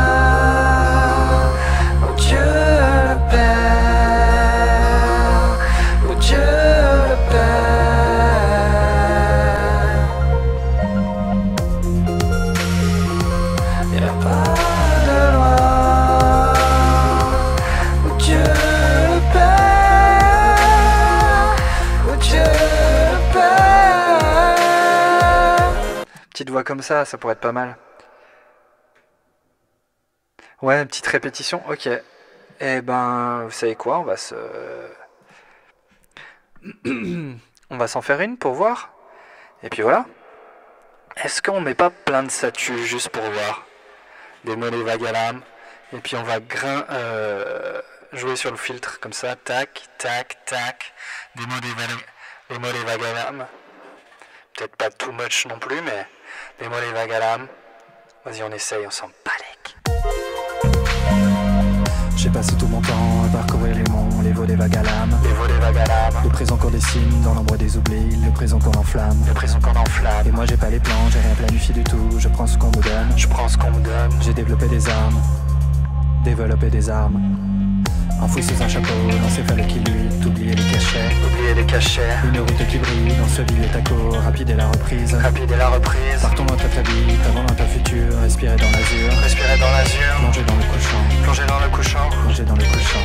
S1: oh Dieu le Père, oh Dieu le Père. Y'a pas de loi. Petite voix comme ça, ça pourrait être pas mal. Ouais, une petite répétition, ok. Eh ben, vous savez quoi, on va se... on va s'en faire une pour voir. Et puis voilà. Est-ce qu'on met pas plein de statues juste pour voir? Des mots, des vagues à l'âme. Et puis on va grain, euh, jouer sur le filtre, comme ça, tac, tac, tac. Des mots, des vagues, des mots, des vagues à l'âme. Peut-être pas too much non plus, mais des mots, des vagues à l'âme. Vas-y, on essaye, on s'en balèque. J'ai passé tout mon temps à parcourir les monts, les volets vagues à l'âme. Les volets vagues à l'âme. Le présent qu'on dessine dans l'ombre des oublis, le présent qu'on enflamme. Le présent qu'on enflamme. Et moi j'ai pas les plans, j'ai rien planifié du tout, je prends ce qu'on me donne. Je prends ce qu'on me donne. J'ai développé des armes, développé des armes. Enfoui sous un chapeau, l'encéphale qui lutte, oublier les cachets. Oublier les cachets. Une route qui brille dans ce vieux taco, rapide est la reprise. Rapide est la reprise. Partons loin très très vite, avant lointain futur, respirer dans l'azur. Respirer dans l'azur. Plonger dans le couchant. Plonger dans le couchant. Plonger dans le couchant.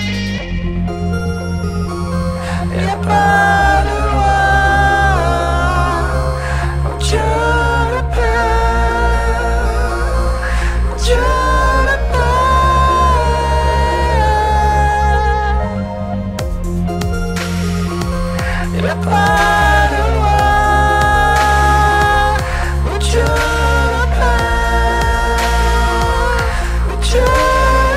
S1: Y'a pas de loi, oh Dieu le Père, oh Dieu le Père. Y'a pas de loi, oh Dieu le Père, oh Dieu le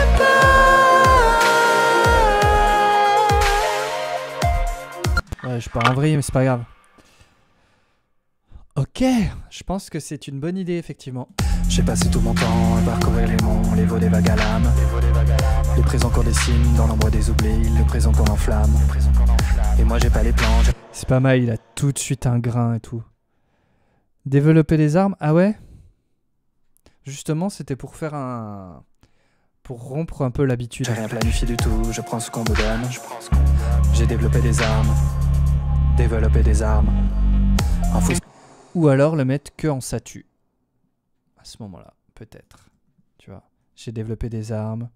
S1: Père.
S2: Ouais, je pars en vrille, mais c'est pas grave. Ok, je pense que c'est une bonne idée, effectivement.
S1: J'ai passé tout mon temps à parcourir les monts, les volets vagues à l'âme. Les présents qu'on dessine dans l'ombre des oublis, le présent qu'on enflamme. Et moi j'ai pas les plans.
S2: C'est pas mal, il a tout de suite un grain et tout. Développer des armes, ah ouais? Justement, c'était pour faire un... pour rompre un peu l'habitude.
S1: J'ai rien planifié du tout, je prends ce qu'on me donne. J'ai développé des armes, développé des armes. Enfoui...
S2: Ou alors le mettre que en statut. À ce moment-là, peut-être. Tu vois, j'ai développé des armes.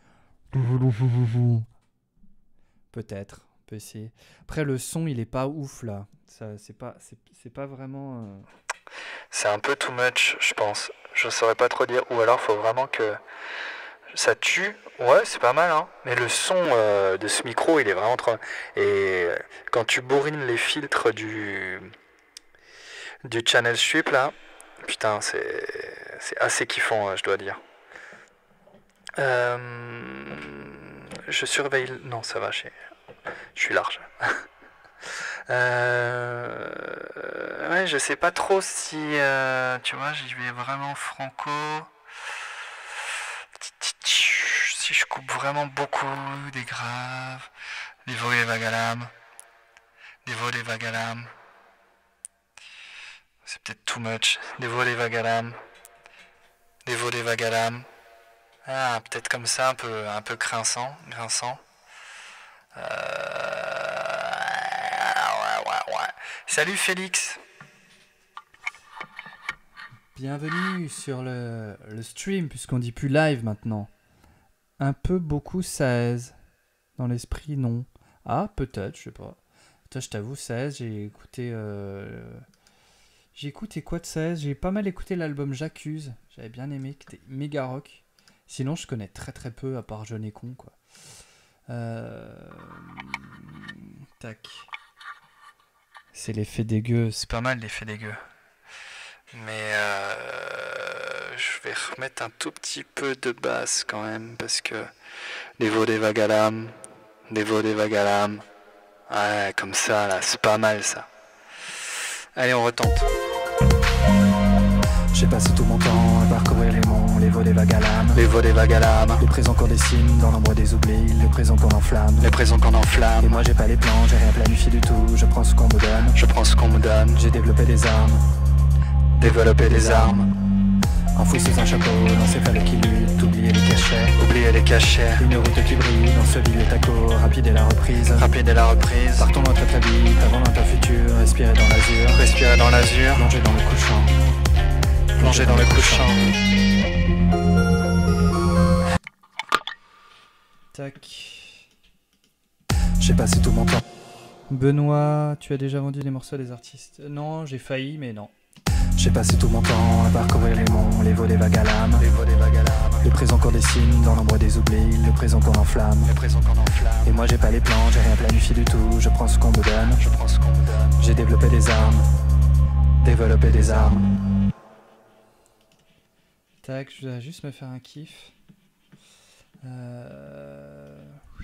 S2: Peut-être, on peut essayer. Après, le son, il est pas ouf là. Ça, c'est pas, c'est, c'est pas vraiment. Euh...
S1: C'est un peu too much, je pense. Je saurais pas trop dire. Ou alors, faut vraiment que ça tue. Ouais, c'est pas mal, hein. Mais le son euh, de ce micro, il est vraiment trop. Et quand tu bourrines les filtres du du channel sweep là, Putain, c'est c'est assez kiffant, je dois dire. Euh, je surveille... Non, ça va, je suis large. euh, ouais, je sais pas trop si... Euh, tu vois, j'y vais vraiment franco. Si je coupe vraiment beaucoup des graves, des volets vagues à l'âme, des volets vagues à l'âme. C'est peut-être too much. Des volets vagues à l'âme, des volets vagues à l'âme. Ah, peut-être comme ça, un peu, un peu grinçant, grinçant. Euh... Ouais, ouais, ouais. Salut Félix.
S2: Bienvenue sur le, le stream, puisqu'on dit plus live maintenant. Un peu, beaucoup, seize. Dans l'esprit, non. Ah, peut-être, je sais pas. Toi, je t'avoue, seize, j'ai écouté... Euh... J'ai écouté quoi de seize? J'ai pas mal écouté l'album J'accuse. J'avais bien aimé, qui était méga rock. Sinon, je connais très très peu, à part Jeune et Con, quoi. Euh... Tac. C'est l'effet dégueu. C'est pas mal l'effet dégueu.
S1: Mais euh, je vais remettre un tout petit peu de basse quand même, parce que des volets vagues à l'âme, des volets vagues à l'âme. Ouais, comme ça, là, c'est pas mal ça. Allez, on retente. J'ai passé tout mon temps à parcourir les monts, les volets vagues à l'âme, les volets vagues à l'âme, les présents qu'on dessine dans l'ombre des oublis, les présents qu'on enflamme, les présents qu'on enflamme. Et moi j'ai pas les plans, j'ai rien planifié du tout, je prends ce qu'on me donne, je prends ce qu'on me donne. J'ai développé des armes, développé des armes, enfoui sous un chapeau, dans ces fallait qui luttent, oublier les cachets, oublier les cachets. Une route qui brille, dans ce vide taco, rapide est la reprise, rapide est la reprise. Partons loin très très vite, avant notre futur, respirer dans l'azur, respirer dans l'azur, plonger dans le couchant. Plonger dans le couchant.
S2: Tac.
S1: J'ai passé tout mon temps.
S2: Benoît, tu as déjà vendu des morceaux à des artistes? Non, j'ai failli, mais non.
S1: J'ai passé tout mon temps à parcourir les monts, les volets vagues à l'âme, les volets vagues à l'âme, les présents qu'on dessine dans l'ombre des oublis, le présent qu'on enflamme, le présent qu'on enflamme. Et moi j'ai pas les plans, j'ai rien planifié du tout, je prends ce qu'on me donne, je prends ce qu'on me donne. J'ai développé des armes, développé des armes.
S2: Tac, je dois juste me faire un kiff. Euh...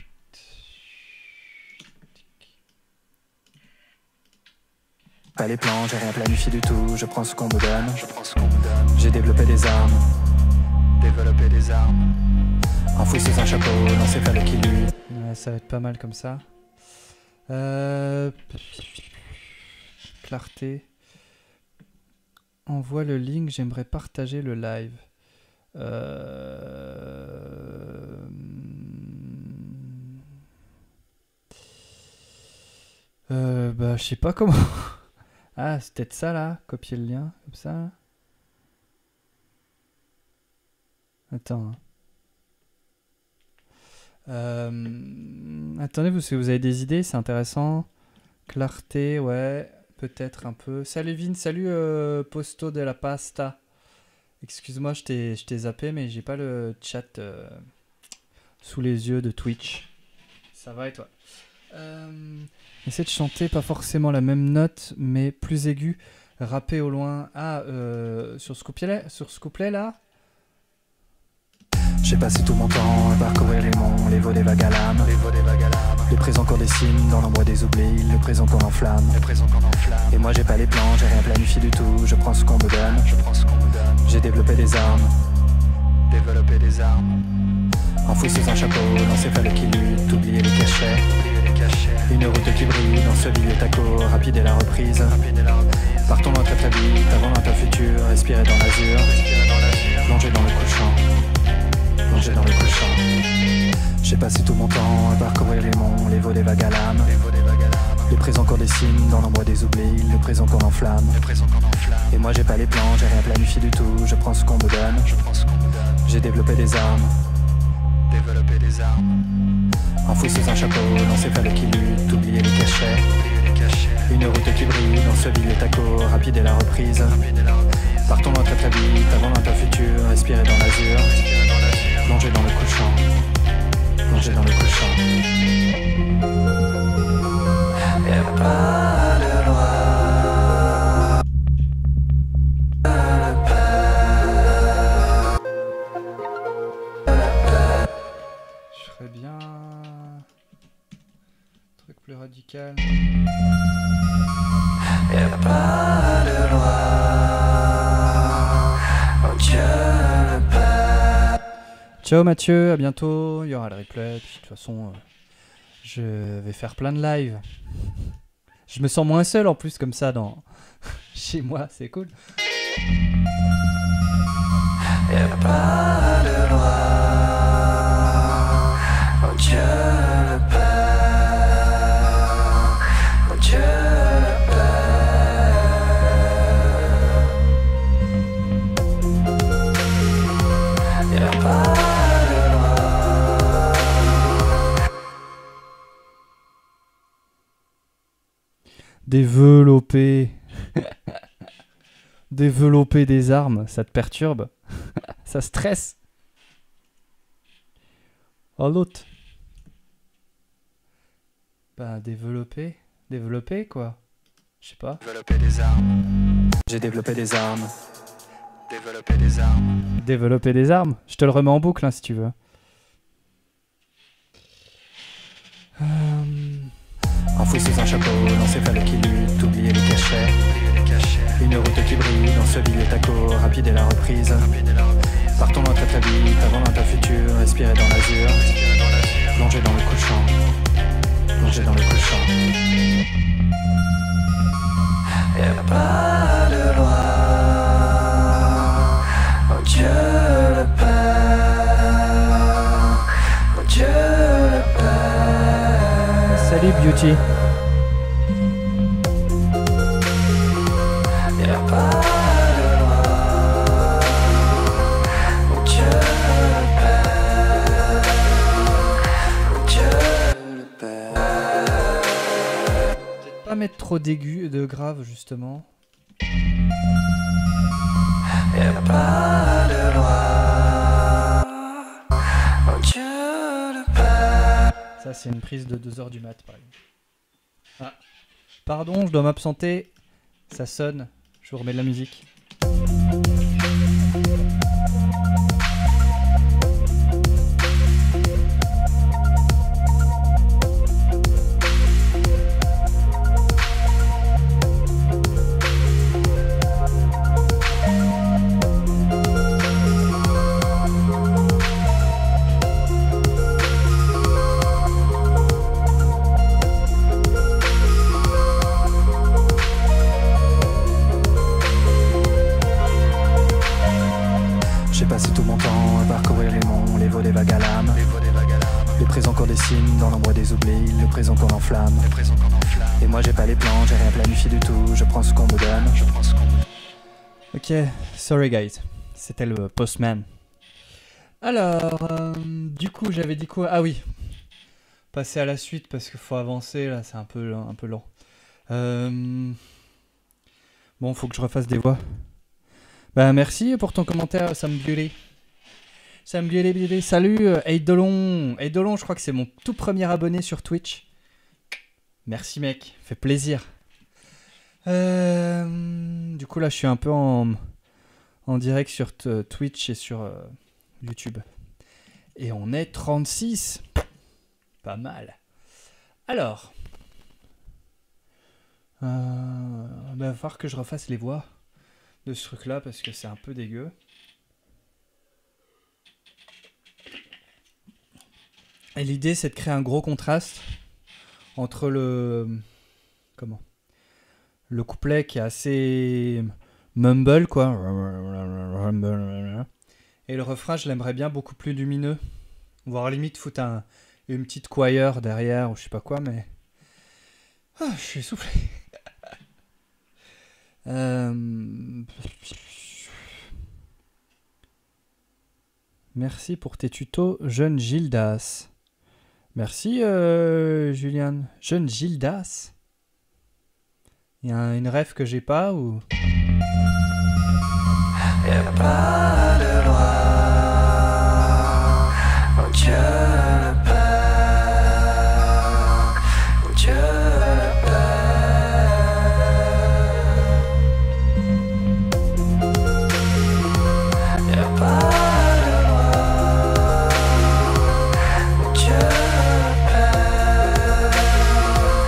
S1: Pas les plans, j'ai rien planifié du tout, je prends ce qu'on me donne, je prends ce qu'on me donne. J'ai développé des armes, développé des armes, enfoui sous un chapeau, dans ces fallait qui luttent.
S2: Ouais, ça va être pas mal comme ça. Euh... Clarté. Envoie le link, j'aimerais partager le live. Euh... Euh, bah, je sais pas comment. Ah, c'est peut-être ça là. Copier le lien, comme ça. Là. Attends. Euh... Attendez, vous, si vous avez des idées, c'est intéressant. Clarté, ouais. Peut-être un peu. Salut Vin, salut euh, Posto de la Pasta. Excuse-moi, je t'ai je t'ai zappé, mais j'ai pas le chat euh, sous les yeux de Twitch. Ça va et toi? euh, Essaie de chanter pas forcément la même note, mais plus aiguë. Rapper au loin. Ah, euh, sur ce couplet, sur ce couplet là.
S1: J'ai passé tout mon temps à parcourir les monts, les volets vagues à l'âme, les volets vagues à l'âme, les présents qu'on dessine dans l'ombre des oublis, le présent qu'on enflamme, le présent qu'on enflamme. Et moi j'ai pas les plans, j'ai rien planifié du tout, je prends ce qu'on me donne, je prends ce qu'on me donne. J'ai développé des armes, développé des armes, enfoui sous un chapeau, dans ces fallait qui luttent, oublier les cachets, oublier les cachets. Une route qui brille, dans ce vide taco, rapide est la reprise, rapide est la reprise. Partons loin très très vite, avant notre futur, respirer dans l'azur, respirer dans l'azur, plonger dans le couchant. Plonger dans le couchant. J'ai passé tout mon temps à parcourir les monts, les volets vagues à l'âme, les volets vagues à l'âme, les présents qu'on dessine dans l'ombre des oublis, le présent qu'on enflamme, le présent qu'on enflamme. Et moi j'ai pas les plans, j'ai rien planifié du tout, je prends ce qu'on me donne, je prends ce qu'on me donne. J'ai développé des armes, développé des armes, enfoui sous un chapeau, dans ces fallait qui luttent, oublier les cachets, oublier les cachets. Une route qui brille, dans ce vide taco, rapide est la reprise, rapide est la reprise. Partons loin très très vite, avant notre futur, respirer dans l'azur, respirer dans l'azur, plonger dans le couchant, plonger dans le couchant. Y'a pas de loi,
S2: plus radical.
S1: Y'a pas de loi. Oh Dieu le Père.
S2: Ciao Mathieu, à bientôt. Il y aura le replay. Puis, de toute façon, euh, je vais faire plein de live. Je me sens moins seul en plus comme ça dans chez moi, c'est cool.
S1: Y'a pas de loi. Oh Dieu le Père. Oh Dieu le Père. Y'a pas de loi.
S2: Développer. Développer des armes, ça te perturbe. Ça stresse. Oh l'autre. Bah développer. Développer quoi. Je sais pas.
S1: Développer des armes. J'ai développé des armes. Développer des armes.
S2: Développer des armes. Je te le remets en boucle hein, si tu veux. Euh...
S1: Enfoui sous un chapeau, l'encéphale qui lutte, oublier les cachets. Une route qui brille dans ce billet taco, rapide et la reprise. Partons loin très très vite, avant loin ta futur, respirer dans l'azur. Plonger dans le couchant, plonger dans le couchant. Y'a pas de loi. Oh Dieu le Père. Oh Dieu le Père.
S2: Salut Beauty.
S1: Y'a pas de loi. Oh Dieu le Père. Oh Dieu le Père.
S2: Peut-être pas mettre trop d'aigu, de grave justement.
S1: Y'a pas de loi. Oh Dieu le Père.
S2: Ça c'est une prise de deux heures du mat par exemple. Ah. Pardon, je dois m'absenter. Ça sonne. Je vous remets de la musique.
S1: J'ai passé tout mon temps à parcourir les monts, les veaux des vagues à l'âme. Le présent qu'on dessine dans l'ombre des oublis, le présent qu'on enflamme. Et moi j'ai pas les plans, j'ai rien planifié du tout, je prends ce qu'on me donne.
S2: Ok, sorry guys. C'était le Postman. Alors, euh, du coup j'avais dit quoi? Ah oui. Passer à la suite parce qu'il faut avancer là, c'est un peu, un peu lent. Euh... Bon, faut que je refasse des voix. Bah merci pour ton commentaire, Sam Biolay. Sam Biolay, Biolay. Salut, euh, Eidolon. Eidolon, je crois que c'est mon tout premier abonné sur Twitch. Merci mec, fait plaisir. Euh, du coup là, je suis un peu en, en direct sur Twitch et sur euh, YouTube. Et on est trente-six. Pas mal. Alors. Euh, bah, va falloir que je refasse les voix de ce truc là parce que c'est un peu dégueu. Et l'idée c'est de créer un gros contraste entre le comment le couplet qui est assez mumble quoi et le refrain je l'aimerais bien beaucoup plus lumineux, voire limite foutre un, une petite choir derrière ou je sais pas quoi, mais ah, je suis essoufflé. Euh... Merci pour tes tutos, jeune Gildas. Merci, euh, Julian. Jeune Gildas. Il y a une rêve que j'ai pas ou...
S1: Y'a pas de loi. Oh Dieu le Père. Oh Dieu le Père. Y'a pas de loi. Oh Dieu le Père.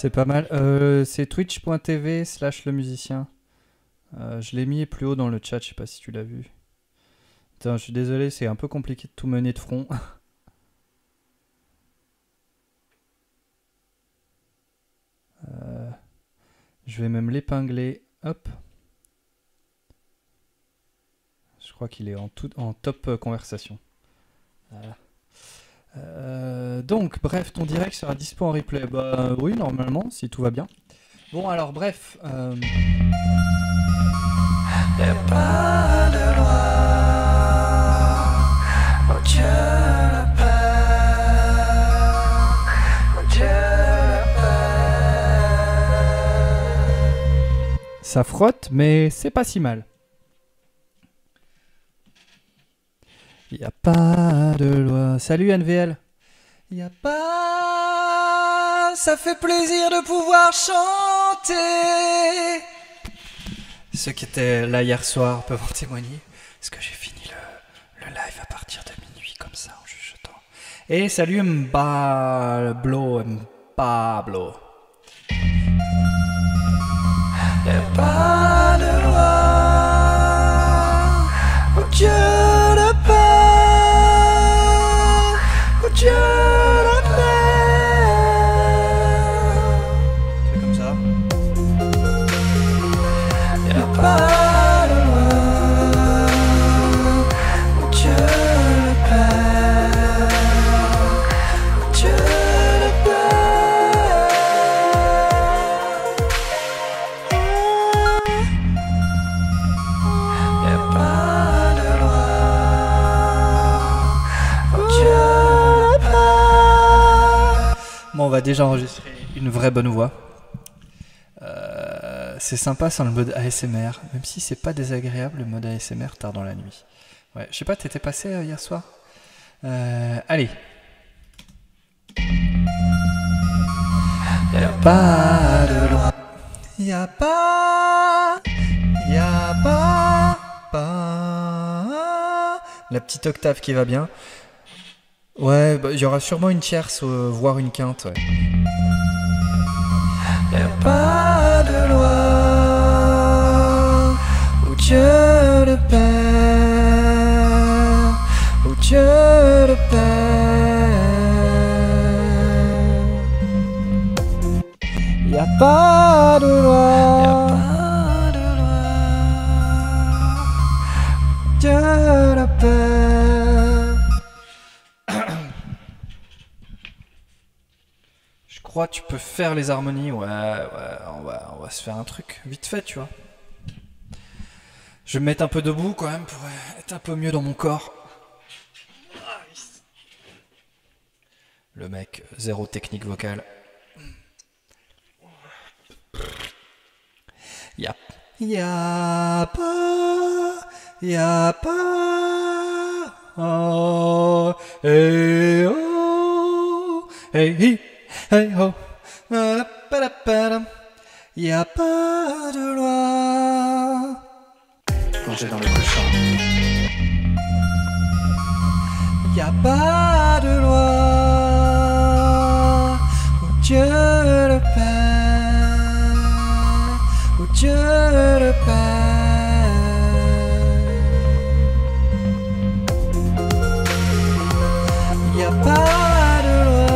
S2: C'est pas mal. Euh, c'est twitch point t v slash le musicien. Euh, je l'ai mis plus haut dans le chat, je sais pas si tu l'as vu. Putain, je suis désolé, c'est un peu compliqué de tout mener de front. euh, je vais même l'épingler. Hop. Je crois qu'il est en, tout, en top euh, conversation. Voilà. Euh, donc, bref, ton direct sera dispo en replay. Bah oui, normalement, si tout va bien. Bon, alors, bref. Euh...
S1: Y'a pas de loi, oh Dieu le Père, oh Dieu le Père.
S2: Ça frotte, mais c'est pas si mal. Y'a pas de loi. Salut N V L. Y'a pas... Ça fait plaisir de pouvoir chanter. Ceux qui étaient là hier soir peuvent en témoigner. Parce que j'ai fini le, le live à partir de minuit comme ça en chuchotant. Et salut Mbablo, Mbablo.
S1: Y'a pas de loi, oh Dieu le Père, oh Dieu le Père.
S2: C'est comme ça.
S1: Y'a pas de loi, oh Dieu le Père, oh Dieu le Père. Y'a pas de loi, oh Dieu le Père.
S2: Bon, on va déjà enregistrer une vraie bonne voix. Euh, c'est sympa sans le mode A S M R, même si c'est pas désagréable le mode A S M R tard dans la nuit. Ouais, je sais pas, t'étais passé euh, hier soir euh, Allez.
S1: Y'a pas de loi,
S2: Y'a pas, y'a pas, pas. La petite octave qui va bien. Ouais, bah, il y aura sûrement une tierce, euh, voire une quinte, ouais.
S1: y'a pas de loi, oh Dieu le Père, oh Dieu le Père.
S2: Y'a pas de loi,
S1: Y'a pas de loi,
S2: Dieu le Père. Je crois que tu peux faire les harmonies. Ouais, ouais, on va, on va se faire un truc vite fait, tu vois. Je vais me mettre un peu debout quand même pour être un peu mieux dans mon corps. Le mec, zéro technique vocale. Y'a, y'a pas, y'a pas, oh, hey, oh, hey, hi, hey, oh, pa-da-pa-da-pa-dam. Y'a pas de loi.
S1: plongé dans le couchant.
S2: Y'a pas de loi. Oh Dieu le Père, oh Dieu le Père. Y'a pas de loi.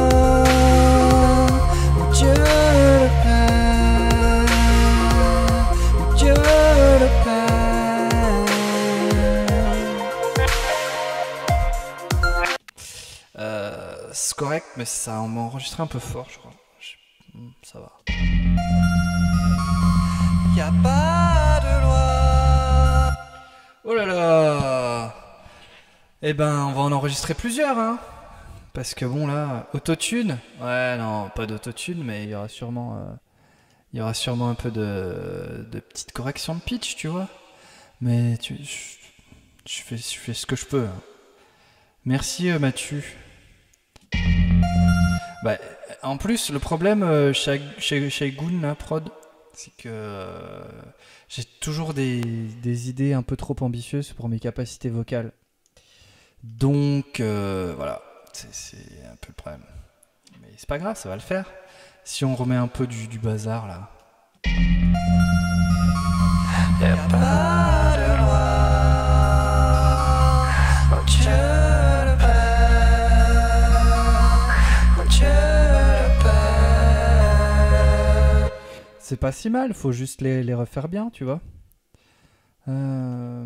S2: Oh Dieu le Père, oh Dieu le Père. Euh, c'est correct, mais ça m'a enregistré un peu fort, je crois. Je- hmm, Ça va. Y'a pas de loi. Oh là là. Eh ben, on va en enregistrer plusieurs, hein. Parce que bon, là, autotune. Ouais, non, pas d'autotune, mais il y aura sûrement, euh, il y aura sûrement un peu de, de petites corrections de pitch, tu vois. Mais tu, je, je fais, je fais ce que je peux. Hein. Merci, euh, Mathieu. Bah, en plus, le problème euh, chez, chez, chez Goon, là, prod, c'est que euh, j'ai toujours des, des idées un peu trop ambitieuses pour mes capacités vocales. Donc, euh, voilà, c'est c'est un peu le problème. Mais c'est pas grave, ça va le faire. Si on remet un peu du, du bazar là.
S1: Y'a pas de loi, oh Dieu le Père, oh Dieu le Père.
S2: C'est pas si mal, faut juste les, les refaire bien, tu vois. Euh...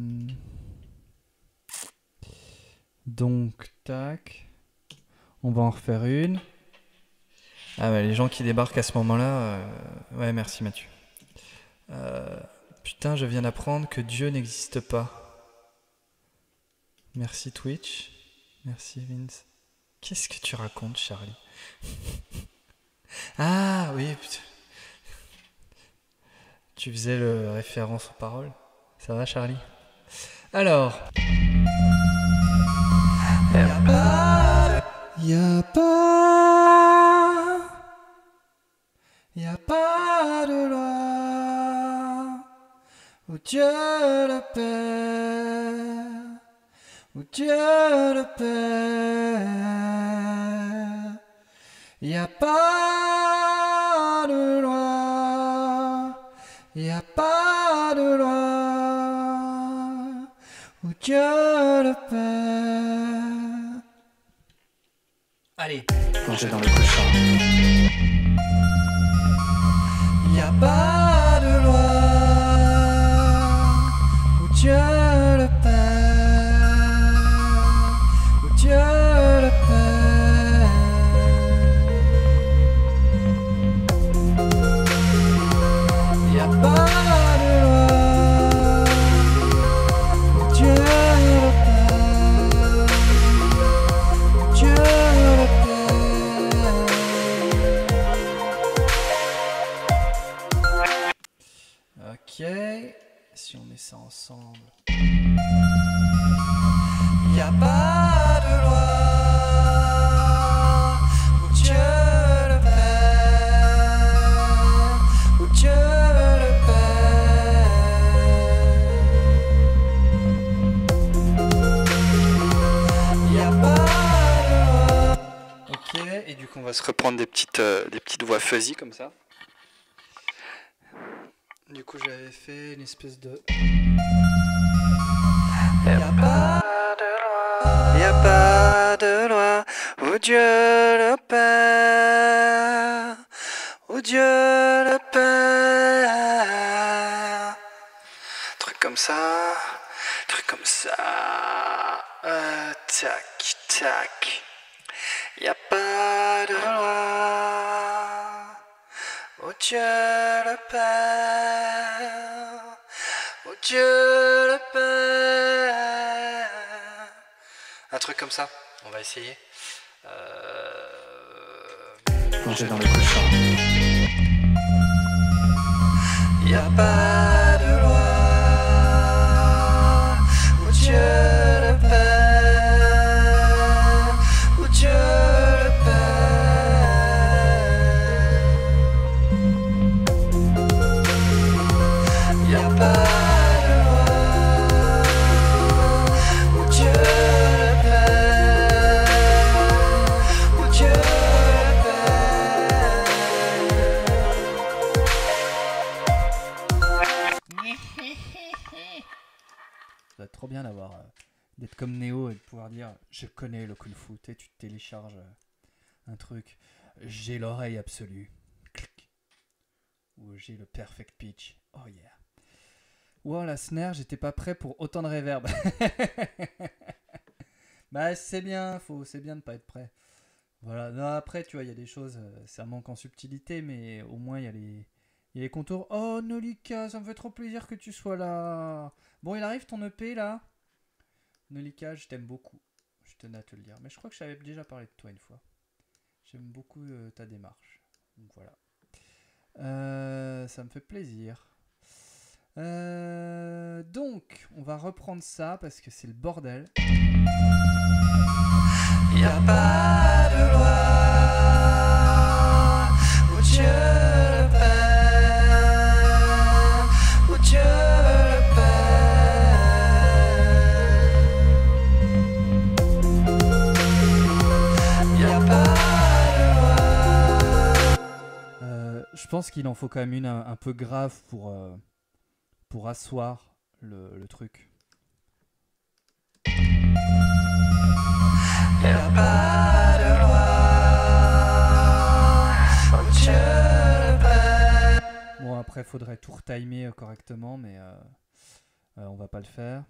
S2: Donc, tac. On va en refaire une. Ah ouais, les gens qui débarquent à ce moment-là... Euh... Ouais, merci Mathieu. Euh... Putain, je viens d'apprendre que Dieu n'existe pas. Merci Twitch. Merci Vince. Qu'est-ce que tu racontes, Charlie? Ah oui, putain. Tu faisais le référence aux paroles. Ça va, Charlie? Alors...
S1: Y'a pas,
S2: Y'a pas... Y'a pas de loi où Dieu le Père, où Dieu le Père. Y'a pas de loi, y'a pas de loi où Dieu le Père. Allez,
S1: plongé dans le couchant.
S2: y'a pas de loi où Dieu le Père, où Dieu le Père. Y'a pas de loi où Dieu le Père, où Dieu le Père. Ok, si on met ça ensemble. Y'a pas de loi où Dieu le Père, où Dieu le Père. Y'a pas de loi. Ok, et du coup on va se reprendre des petites, euh, des petites voix fuzzy comme ça. Du coup, j'avais fait une espèce de...
S1: Y'a pas de loi, y'a pas de loi où Dieu le Père, où Dieu le Père. Truc comme ça, truc comme ça. Euh, tac, tac. Y'a pas de loi où Dieu le Père, où Dieu le Père. Un truc comme ça, on va essayer. Euh... Plongé dans le couchant. Y'a pas de loi où Dieu le Père, où Dieu le Père. Y'a pas de loi où Dieu le Père, où Dieu le Père.
S2: Ça va être trop bien d'avoir euh, d'être comme Néo et de pouvoir dire je connais le kung fu. Tu sais, tu télécharges euh, un truc, j'ai l'oreille absolue, clic, ou j'ai le perfect pitch. Oh yeah. Wow, la snare, j'étais pas prêt pour autant de reverb. Bah c'est bien, faut, c'est bien de pas être prêt. Voilà. Non, après tu vois, il y a des choses, euh, ça manque en subtilité, mais au moins il y a les, il y a les contours. Oh Nolika, ça me fait trop plaisir que tu sois là. Bon, il arrive ton E P là. Nolika, je t'aime beaucoup. Je tenais à te le dire. Mais je crois que j'avais déjà parlé de toi une fois. J'aime beaucoup euh, ta démarche. Donc voilà. Euh, ça me fait plaisir. Euh, donc, on va reprendre ça parce que c'est le bordel.
S1: Y'a pas de loi où Dieu le Père, où Dieu le Père. Y'a pas de loi
S2: pense qu'il en faut quand même une un, un peu grave pour, euh, pour asseoir le, le truc.
S1: Y'a pas de loi au Dieu le Père.
S2: Bon, après, faudrait tout retimer euh, correctement, mais euh, euh, on va pas le faire.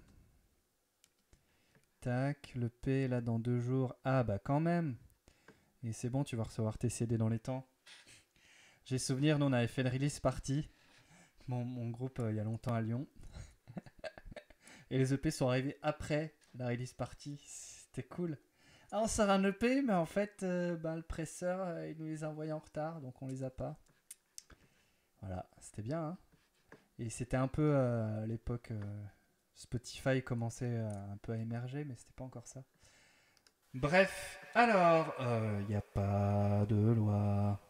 S2: Tac, le P est là dans deux jours. Ah, bah quand même. Et c'est bon, tu vas recevoir tes C D dans les temps. J'ai souvenir, nous, on avait fait le release party. Mon, mon groupe, euh, il y a longtemps à Lyon. Et les E P sont arrivés après la release party. C'était cool. Ah, on sort un E P, mais en fait, euh, bah, le presseur, euh, il nous les a envoyés en retard, donc on les a pas. Voilà, c'était bien. Hein, et c'était un peu euh, à l'époque, euh, Spotify commençait euh, un peu à émerger, mais c'était pas encore ça. Bref, alors, il euh, n'y a pas de loi.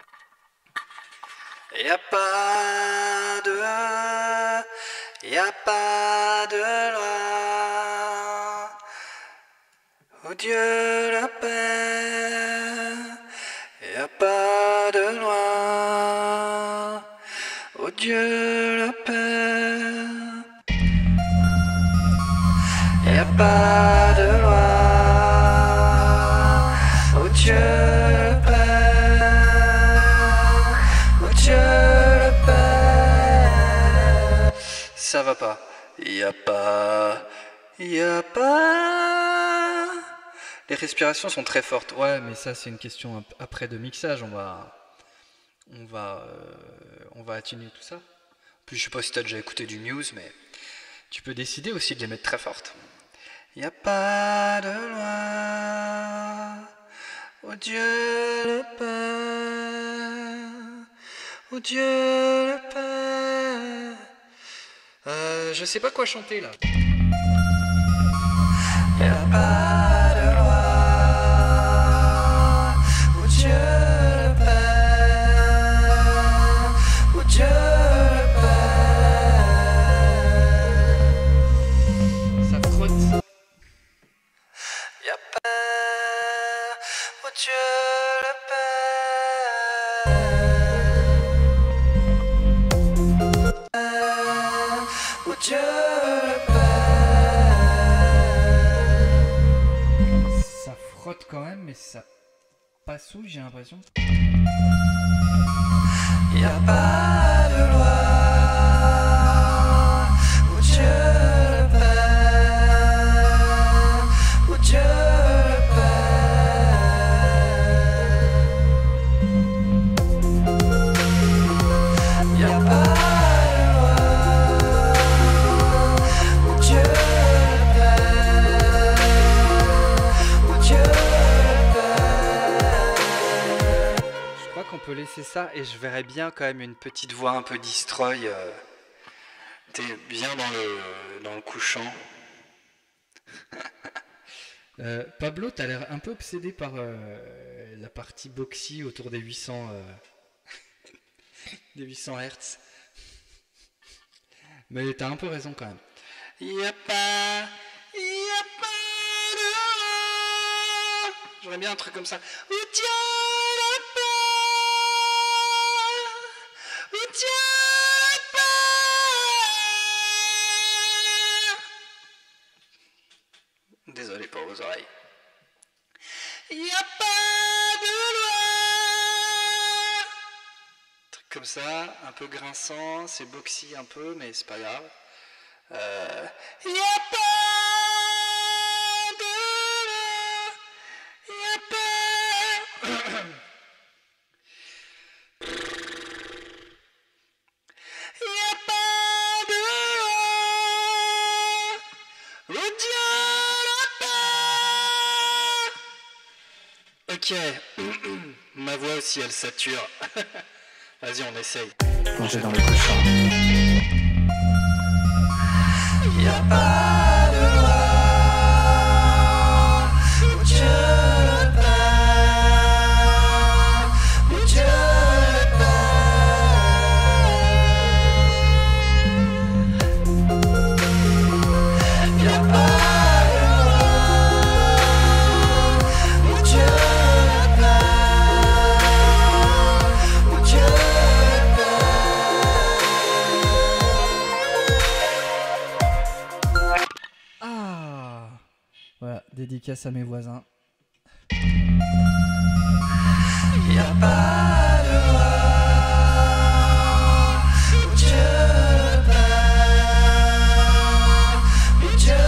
S1: Y'a pas de, y'a pas de loi au Dieu le Père. Y'a pas de loi au Dieu le Père. Y'a pas de loi au Dieu le Père. Au Dieu le Père. Ça va pas. Y'a pas, y'a pas. Les respirations sont très fortes.
S2: Ouais, mais ça, c'est une question ap- après de mixage. On va, on va, euh, on va atténuer tout ça.
S1: Puis je sais pas si t'as déjà écouté du Muse, mais
S2: Tu peux décider aussi de les mettre très fortes.
S1: y'a pas de loi au Dieu le Père. Au Dieu le Père.
S2: Euh, je sais pas quoi chanter là.
S1: Y'a pas de loi au Dieu le Père. Au Dieu le Père.
S2: Ça frotte.
S1: Y'a pas au Dieu le Père. Au Dieu le Père.
S2: Ça frotte quand même, mais ça passe où, j'ai l'impression.
S1: Y'a pas de loi au Dieu le Père. Au Dieu le Père. Y'a pas de loi au Dieu le Père. Au Dieu le Père.
S2: Je crois qu'on peut laisser ça et je
S1: Verrais bien quand même une petite voix un peu destroy. Euh, T'es bien dans le, dans le couchant.
S2: Euh, Pablo, t'as l'air un peu obsédé par euh, la partie boxy autour des huit cents, euh, des huit cents hertz. Mais t'as un peu raison quand même.
S1: Y'a pas, y'a pas de loi. J'aurais bien un truc comme ça. Où Dieu le Père. Où Dieu le Père. Désolé pour vos oreilles. Y'a pas de loi. Truc comme ça, un peu grinçant, c'est boxy un peu, mais c'est pas grave. Euh, y'a pas de loi. Y'a pas. Y'a pas de loi. Oh Dieu le Père. Ok. Ma voix aussi elle sature. Vas-y on essaye.
S3: Plongé dans le couchant.
S1: Y'a pas de loi au Dieu le Père. Au Dieu le Père. Y'a pas de loi au Dieu le Père. Au Dieu le
S2: Dédicace à mes voisins.
S1: Y a pas de loi où Dieu part, où Dieu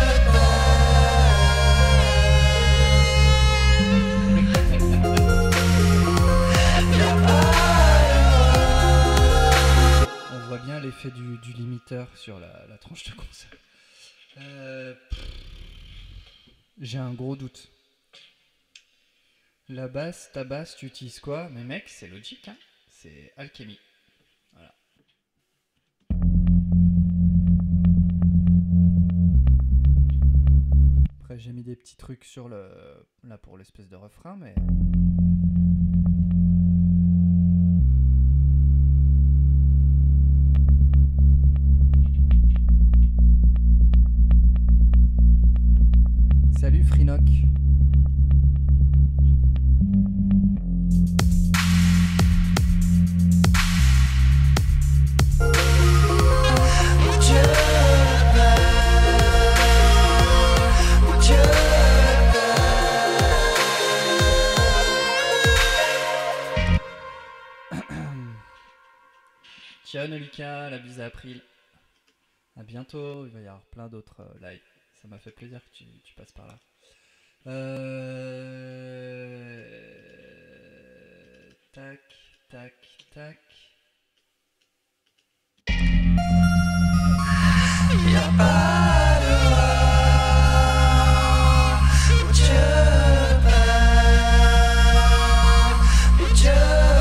S2: On voit bien l'effet du, du limiteur sur la, la tranche de concert. Euh, J'ai un gros doute. La basse, ta basse, tu utilises quoi? Mais mec, c'est logique, hein. C'est alchimie. Voilà. Après, j'ai mis des petits trucs sur le... là pour l'espèce de refrain, mais... Salut Frinoc. Ciao Nolika, la bise à April. À bientôt, il va y avoir plein d'autres euh, lives. Ça m'a fait plaisir que tu, tu passes par là. Euh... Tac, tac, tac.
S1: y a pas de loi où Dieu part, où Dieu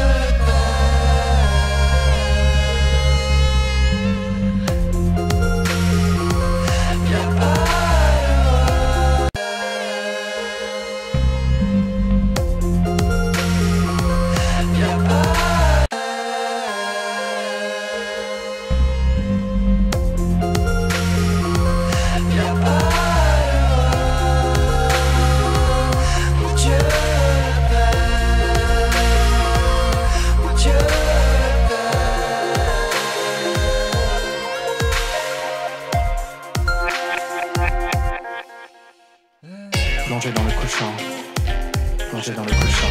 S3: Plongé dans le couchant, plongé dans le couchant.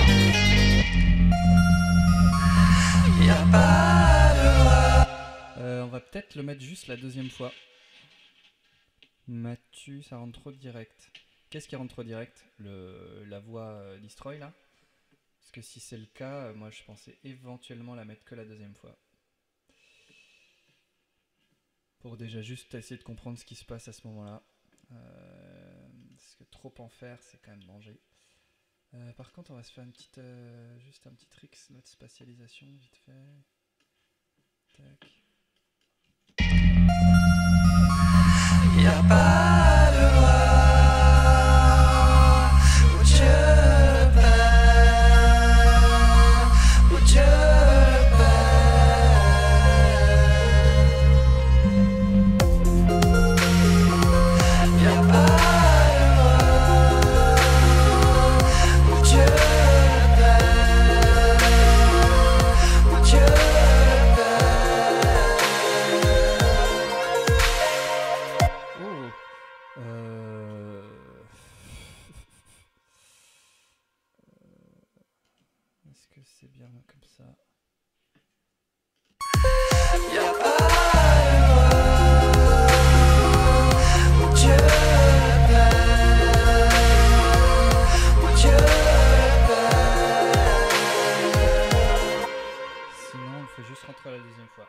S1: Y a pas de loi.
S2: Euh, on va peut-être le mettre juste la deuxième fois. Mathieu, ça rentre trop direct. Qu'est-ce qui rentre trop direct? Le, La voix euh, Destroy là? Parce que si c'est le cas, euh, moi je pensais éventuellement la mettre que la deuxième fois. Pour déjà juste essayer de comprendre ce qui se passe à ce moment-là. Euh, parce que trop en faire, c'est quand même danger. Euh, par contre, on va se faire une petite, euh, juste un petit trick, notre spatialisation, vite fait. Tac.
S1: Y a pas de loi où Dieu part, où Dieu part. Y a pas de loi où Dieu part, où Dieu
S2: Oh euh... Est-ce que c'est bien comme ça?
S1: Y a pas de loi où Dieu part, où Dieu part.
S2: Sinon, on le fait juste rentrer la deuxième fois.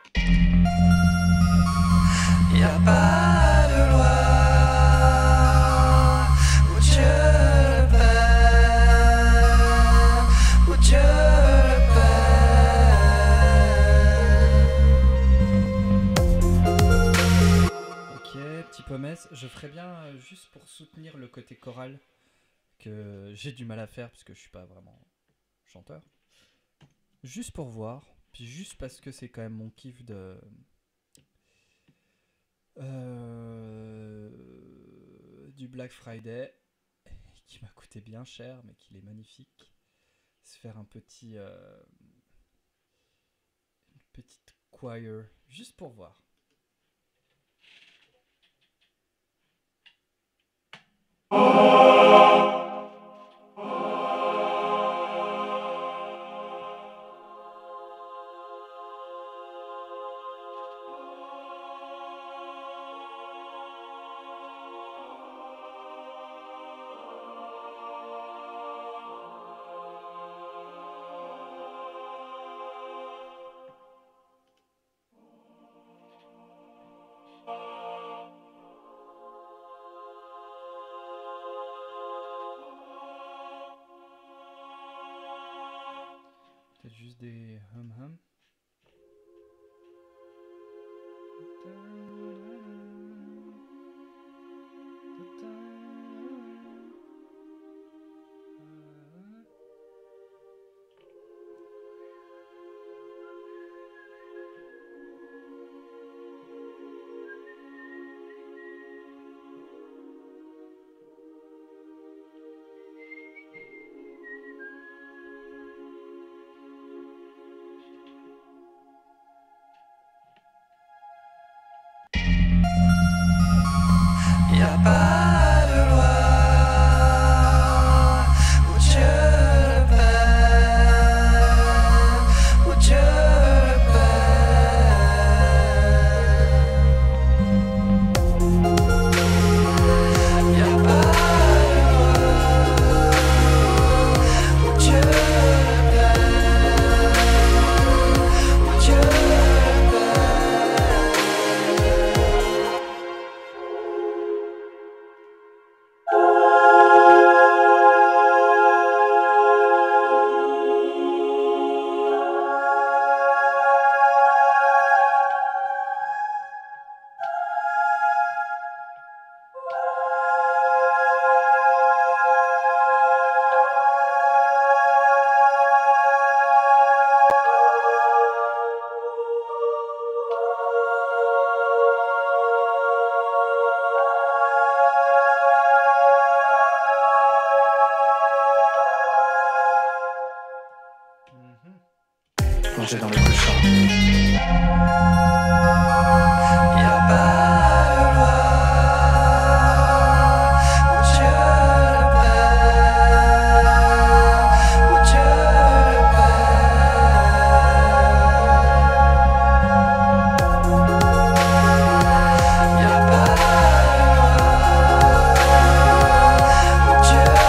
S1: Y a pas de loi où Dieu part, où Dieu part.
S2: Ok, petit pommes. Je ferais bien euh, juste pour soutenir le côté choral que j'ai du mal à faire parce que je suis pas vraiment chanteur. Juste pour voir, puis juste parce que c'est quand même mon kiff de euh, du Black Friday qui m'a coûté bien cher mais qu'il est magnifique. Se faire un petit euh, une petite choir juste pour voir.
S4: Oh
S2: juste des hum hum.
S1: Y a pas de loi où Dieu le Père, où Dieu le Père. Y a pas de loi où Dieu le Père, où Dieu le Père. Plongé dans le couchant. Y a pas de loi où Dieu le Père, où Dieu le Père. Y a pas de loi où Dieu le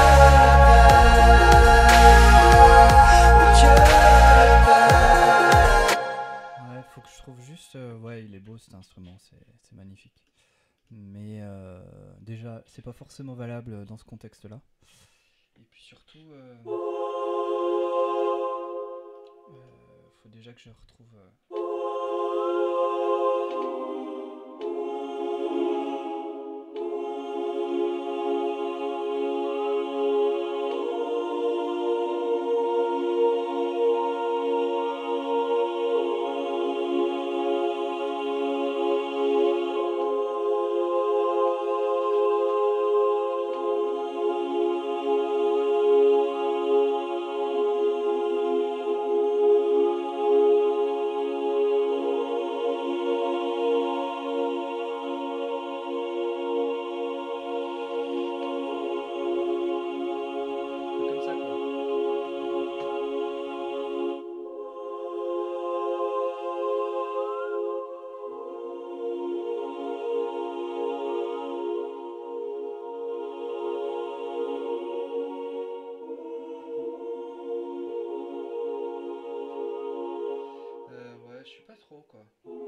S1: Père, où Dieu le Père.
S2: Ouais, faut que je trouve juste. euh, ouais, il est beau cet instrument, c'est c'est magnifique. Mais euh, déjà, c'est pas forcément valable dans ce contexte-là. Et puis surtout, euh, euh, faut déjà que je retrouve. euh, comme ça, quoi. Euh, ouais, je suis pas trop, quoi.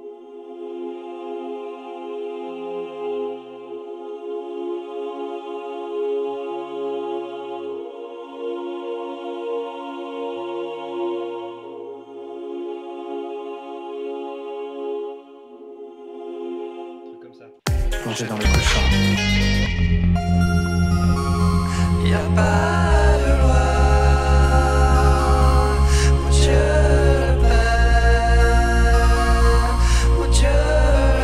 S2: Un truc comme ça.
S1: Plongé dans le couchant. Y a pas de loi où Dieu le Père, où Dieu le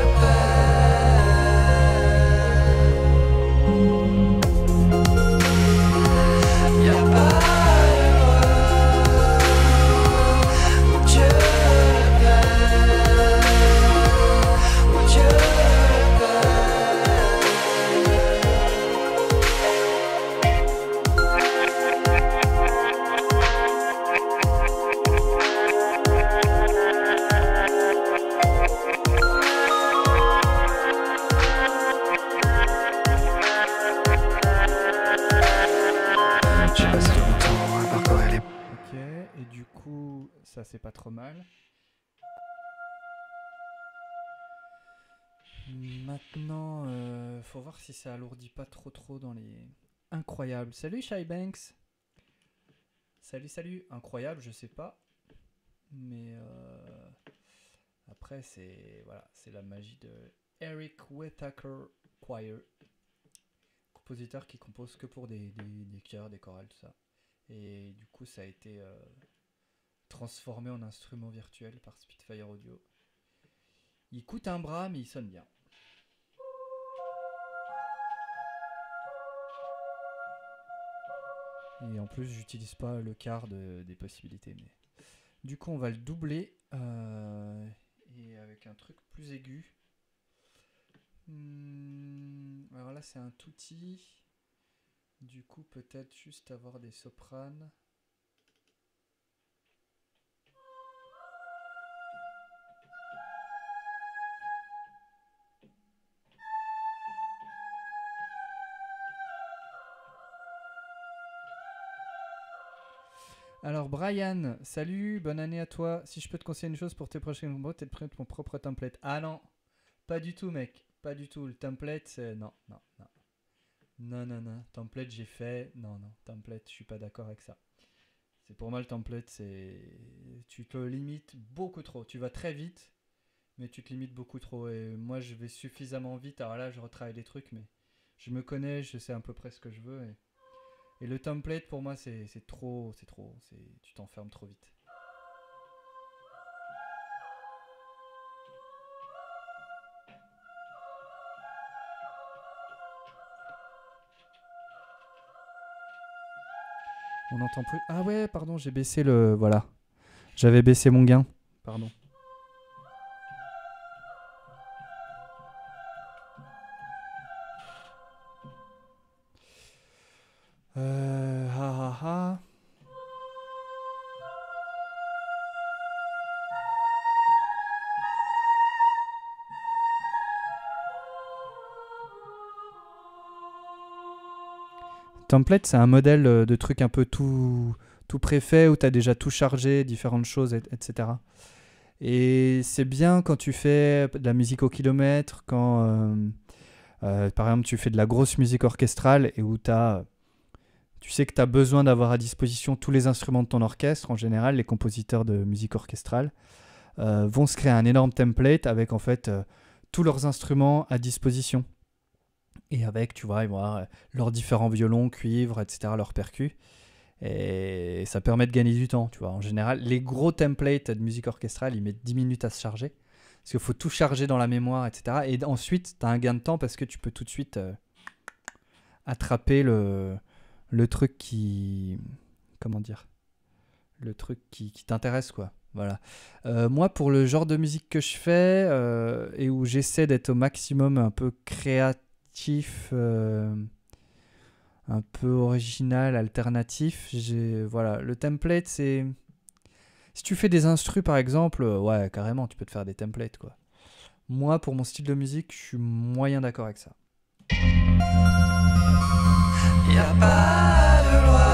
S1: Père. Y a pas de loi où Dieu le Père, où Dieu le Père. Je passe tout mon temps à parcourir les...
S2: Ok, et du coup, ça c'est pas trop mal. Maintenant, euh, faut voir si ça alourdit pas trop trop dans les... Incroyable. Salut Shy Banks. Salut, salut. Incroyable, je sais pas. Mais euh, après, c'est voilà, c'est la magie de Eric Whittaker Choir, compositeur qui compose que pour des, des, des chœurs, des chorales, tout ça. Et du coup, ça a été euh, transformé en instrument virtuel par Spitfire Audio. Il coûte un bras, mais il sonne bien. Et en plus, j'utilise pas le quart de, des possibilités. Mais... Du coup, on va le doubler. Euh, et avec un truc plus aigu. Hum, alors là, c'est un tutti. Du coup, peut-être juste avoir des sopranes. Alors Brian, salut, bonne année à toi. Si je peux te conseiller une chose pour tes prochaines combos, t'es de prendre mon propre template. Ah non, pas du tout mec, pas du tout. Le template, c'est... Non, non, non. Non, non, non. Template, j'ai fait... Non, non, template, je suis pas d'accord avec ça. C'est pour moi le template, c'est... Tu te limites beaucoup trop. Tu vas très vite, mais tu te limites beaucoup trop. Et moi, je vais suffisamment vite. Alors là, je retravaille des trucs, mais je me connais, je sais à peu près ce que je veux. Et... Et le template, pour moi, c'est, c'est trop, c'est trop, c'est, tu t'enfermes trop vite. On n'entend plus. Ah ouais, pardon, j'ai baissé le... Voilà. J'avais baissé mon gain. Pardon. Euh... Ah ah ah. Template, c'est un modèle de truc un peu tout, tout préfet où tu as déjà tout chargé, différentes choses, et cetera. Et c'est bien quand tu fais de la musique au kilomètre, quand euh, euh, par exemple tu fais de la grosse musique orchestrale et où t'as, tu sais que tu as besoin d'avoir à disposition tous les instruments de ton orchestre. En général, les compositeurs de musique orchestrale euh, vont se créer un énorme template avec en fait euh, tous leurs instruments à disposition. Et avec, tu vois, ils vont avoir leurs différents violons, cuivres, et cetera, leurs percus. Et ça permet de gagner du temps, tu vois. En général, les gros templates de musique orchestrale, ils mettent dix minutes à se charger. Parce qu'il faut tout charger dans la mémoire, et cetera. Et ensuite, tu as un gain de temps parce que tu peux tout de suite euh, attraper le, le truc qui... Comment dire ? Le truc qui, qui t'intéresse, quoi. Voilà. Euh, moi, pour le genre de musique que je fais euh, et où j'essaie d'être au maximum un peu créatif, Euh, un peu original, alternatif, j'ai voilà, le template, c'est si tu fais des instrus par exemple, ouais, carrément, tu peux te faire des templates quoi. Moi, pour mon style de musique, je suis moyen d'accord avec ça.
S4: Y a pas de loi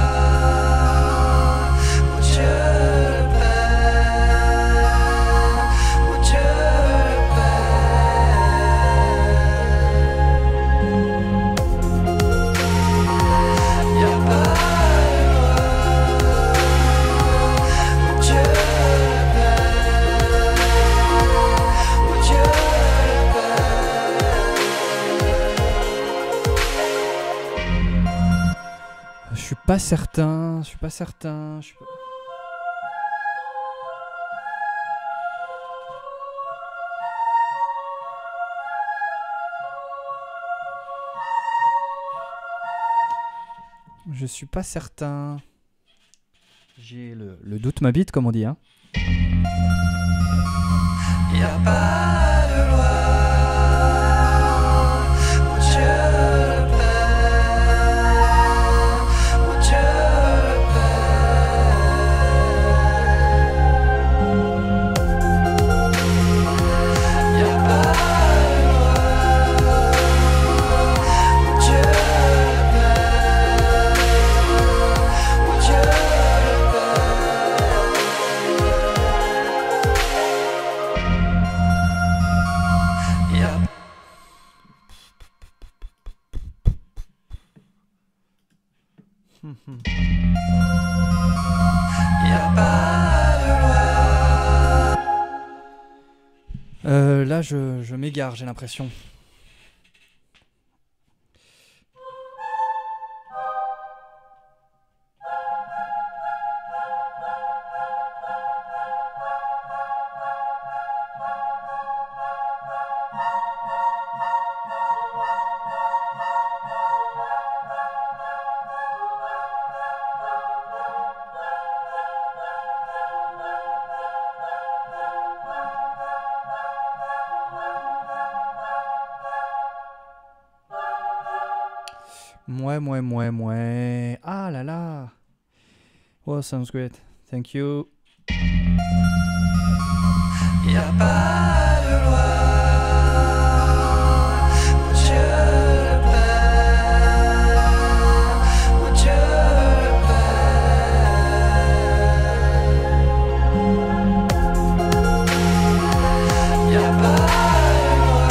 S4: où Dieu le Père, où Dieu le Père. Y a pas de loi où Dieu le Père, où Dieu le Père.
S2: Je suis pas certain, je suis pas certain, je suis pas... Je suis pas certain. J'ai le, le doute m'habite, comme on dit, hein.
S4: Y a pas de loi où Dieu le Père, où Dieu le Père. Y a pas de loi où Dieu le Père, où Dieu le Père. Y a Y a pas de loi
S2: là, je, je m'égare, j'ai l'impression. Mouais, mouais, mouais, mouais. Ah là là. Oh, sounds great. Thank you.
S4: Y a pas de loi où Dieu le Père, où Dieu le Père. Y a pas de loi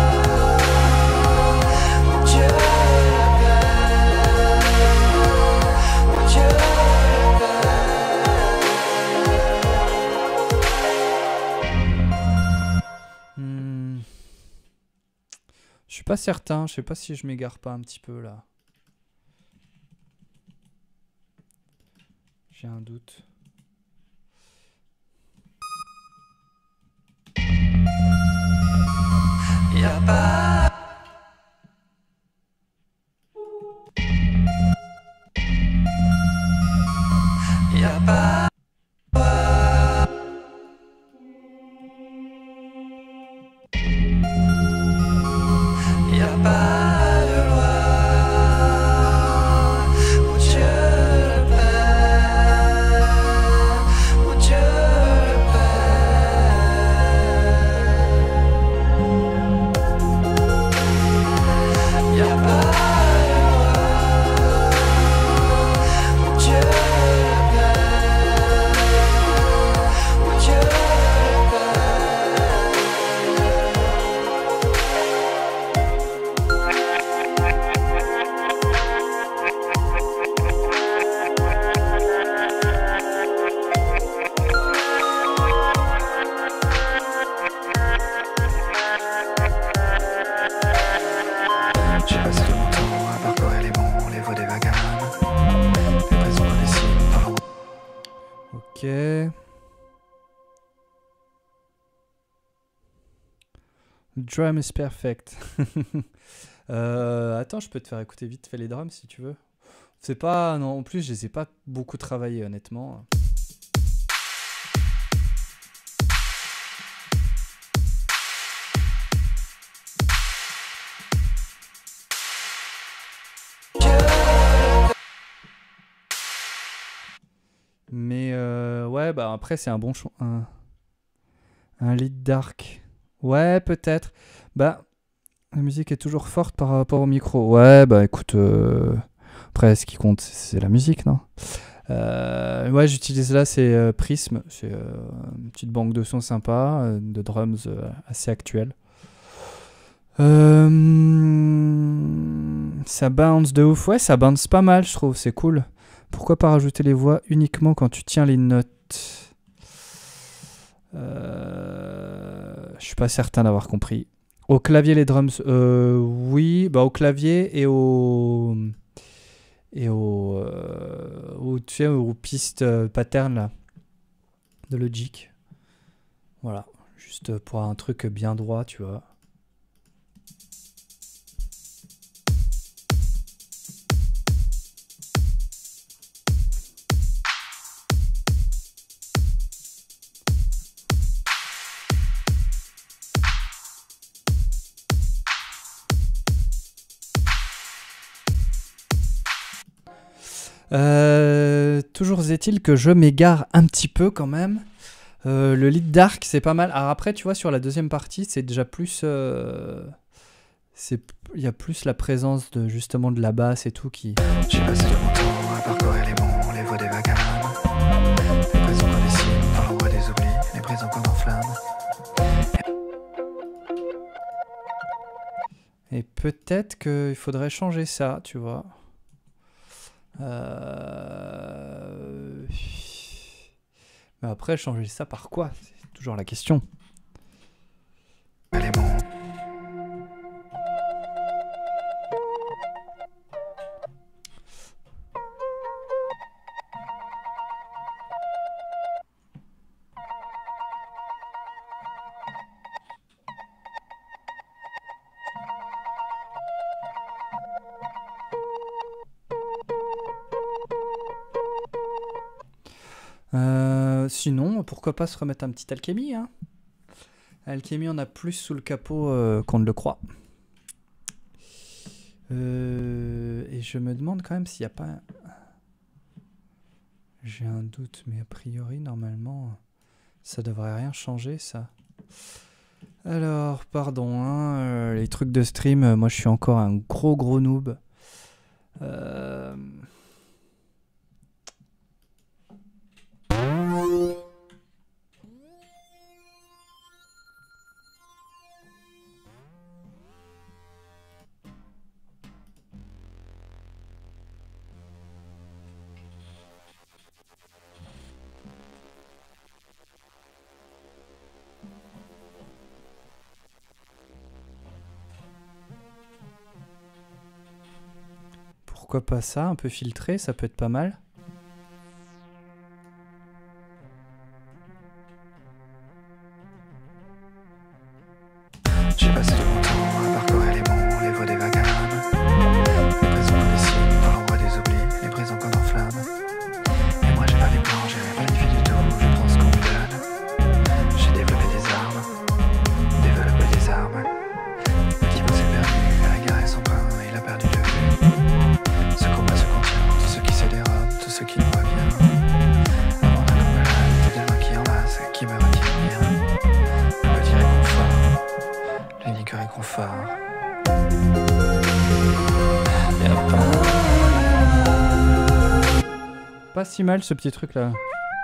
S4: où Dieu le Père, où Dieu le
S2: Hmm. Je suis pas certain. Je sais pas si je m'égare pas un petit peu là. J'ai un doute.
S4: Y a pas. Y a pas. Y a pas de loi où Dieu le Père, où Dieu le Père. Y a pas de loi où Dieu le Père, où Dieu le
S1: J'ai passé tout mon temps à parcourir les monts, les veaux des vaganes, les prisons qu'on dessine dans l'ombre.
S2: Ok. Drum is perfect. Euh, attends, je peux te faire écouter vite fait les drums si tu veux. C'est pas. Non, en plus, je les ai pas beaucoup travaillés, honnêtement. Mais euh, ouais, bah après, c'est un bon choix. Un, un lead dark. Ouais, peut-être. Bah, la musique est toujours forte par rapport au micro. Ouais, bah écoute. euh, Après, ce qui compte, c'est c'est la musique, non? Euh, ouais, j'utilise là, c'est euh, Prism. C'est euh, une petite banque de sons sympa, euh, de drums euh, assez actuelle. Euh, ça bounce de ouf. Ouais, ça bounce pas mal, je trouve. C'est cool. Pourquoi pas rajouter les voix uniquement quand tu tiens les notes? euh, Je suis pas certain d'avoir compris. Au clavier, les drums, euh, oui. Bah, au clavier et au. Et au. euh, au tu sais, aux pistes euh, pattern là. De Logic. Voilà. Juste pour un truc bien droit, tu vois. Euh, toujours est-il que je m'égare un petit peu quand même. Euh, le lead dark, c'est pas mal. Alors après, tu vois, sur la deuxième partie, c'est déjà plus... euh, c'est, il y a plus la présence de justement de la basse et tout qui...
S1: J'ai passé tout mon temps à parcourir les monts, les voies des vaganes, les prisons qu'on dessine dans l'ombre des oublis, les prisons qu'on enflamme.
S2: Et peut-être qu'il faudrait changer ça, tu vois. Euh... Mais après, changer ça par quoi? C'est toujours la question.
S1: les monts.
S2: Euh, sinon, pourquoi pas se remettre un petit alchimie, hein. Alchimie, on a plus sous le capot euh, qu'on ne le croit. Euh, et je me demande quand même s'il n'y a pas... J'ai un doute, mais a priori, normalement, ça devrait rien changer, ça. Alors, pardon, hein, euh, les trucs de stream, euh, moi je suis encore un gros gros noob. Euh... Pourquoi pas ça, un peu filtré, ça peut être pas mal.
S1: J'ai passé tout mon temps à parcourir les monts, les voies des vagabonds, les prisons qu'on dessine dans l'ombre des oublis, les prisons qu'on enflamme. Et moi j'ai pas les plans, j'ai pas les filles du tout, je prends ce qu'on me donne. J'ai développé des armes, développé des armes. Qui vous s'est perdu, a égaré son pain, il a perdu de vue. Ce combat se contient, tout ce qui se dérobe, tout ce qui nous va bien. Avant la longue balade, c'est des mains qui enlacent, qui me retiennent bien. Un petit réconfort, l'unique réconfort. Y'a pas...
S2: Pas si mal ce petit truc là.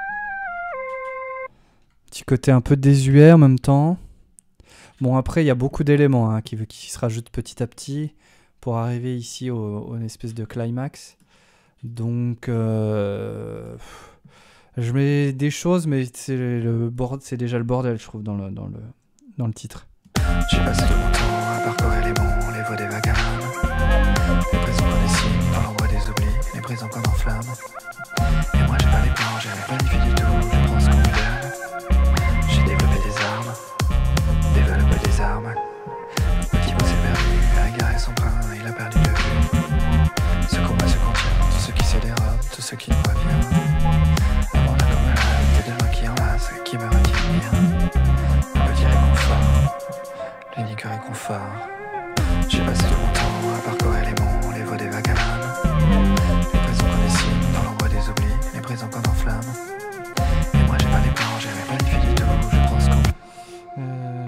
S2: Petit côté un peu désuet en même temps. Bon, après il y a beaucoup d'éléments hein, qui, qui se rajoutent petit à petit pour arriver ici au, au une espèce de climax. Donc euh, je mets des choses, mais c'est le bord, c'est déjà le bordel je trouve dans le, dans le, dans le titre.
S1: J'ai passé tout mon temps à parcourir les monts, les voies des vagabonds, les prisons qu'on dessine dans l'ombre des oublis, les prisons qu'on enflamme. Et moi j'ai pas les plans, j'ai pas les filles du tout, je prends ce qu'on me donne. J'ai développé des armes, développé des armes. Qui vous s'est perdu, a égaré son pain, il a perdu de vue. Ce combat se contient, tout ce qui se dérobe, tout ce qui nous va bien. Avant la longue balade, des deux mains qui enlacent, qui me retiennent bien. Un petit réconfort, l'unique réconfort. J'ai passé tout mon temps à parcourir les monts, les voies des vagabonds, les prisons qu'on dessine dans l'ombre des oublis, les prisons qu'on enflamme. Et moi j'ai pas les plans, j'ai pas les filles du tout, je prends ce qu'on...
S2: Euh...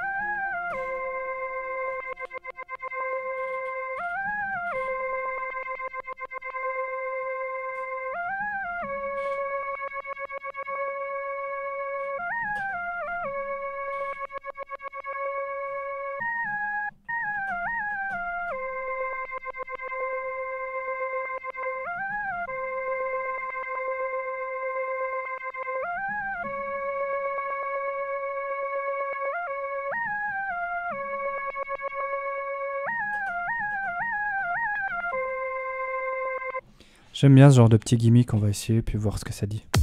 S2: J'aime bien ce genre de petit gimmick, on va essayer puis voir ce que ça dit.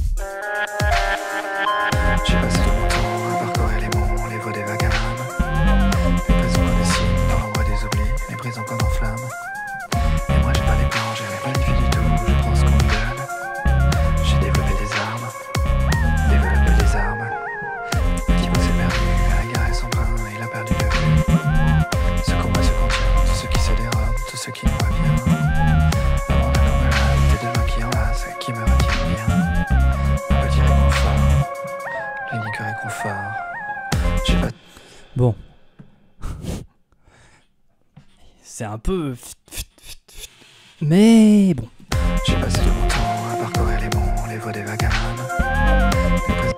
S1: J'ai passé tout mon temps à parcourir les monts, les voies des vagabonds, les prisons qu'on dessine dans l'ombre des oublis, les prisons qu'on enflamme. Et moi j'ai pas les plans, j'ai pas les filles du tout, je prends ce qu'on me donne. J'ai développé des armes, développé des armes. Qui vous s'est perdu, a égaré son pain, il a perdu de vue. Ce combat se contient, tout ce qui se dérobe, tout ce qui nous va bien. Avant la longue balade, des deux mains qui enlacent, qui me retiennent bien. Un petit réconfort, l'unique réconfort. J'ai pas...
S2: Bon. C'est un peu... Mais bon.
S1: J'ai passé tout mon temps à parcourir les monts, les voies des vagabonds. Les pris-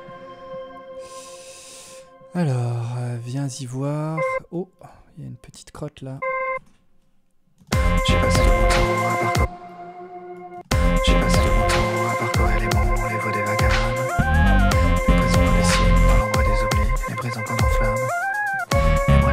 S2: Alors, euh, viens y voir. Oh, il y a une petite crotte là.
S1: J'ai passé tout mon temps à parcourir... J'ai passé tout mon temps à parcourir les monts, les voies des vagabonds, les prisons qu'on dessine dans l'ombre des oublis, les prisons qu'on enflamme. Et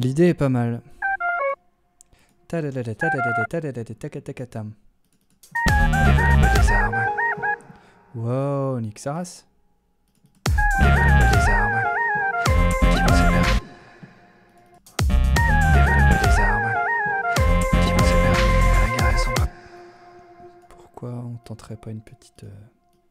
S2: L'idée est pas mal. Tadadada, tadadada, tadadada, takatakatam.
S1: Développe des armes.
S2: Wow, nique sa race.
S1: Développe des armes. Qui vont se perdre. Développe des armes. Qui vont se perdre. La guerre est son pas.
S2: Pourquoi on tenterait pas une petite... euh,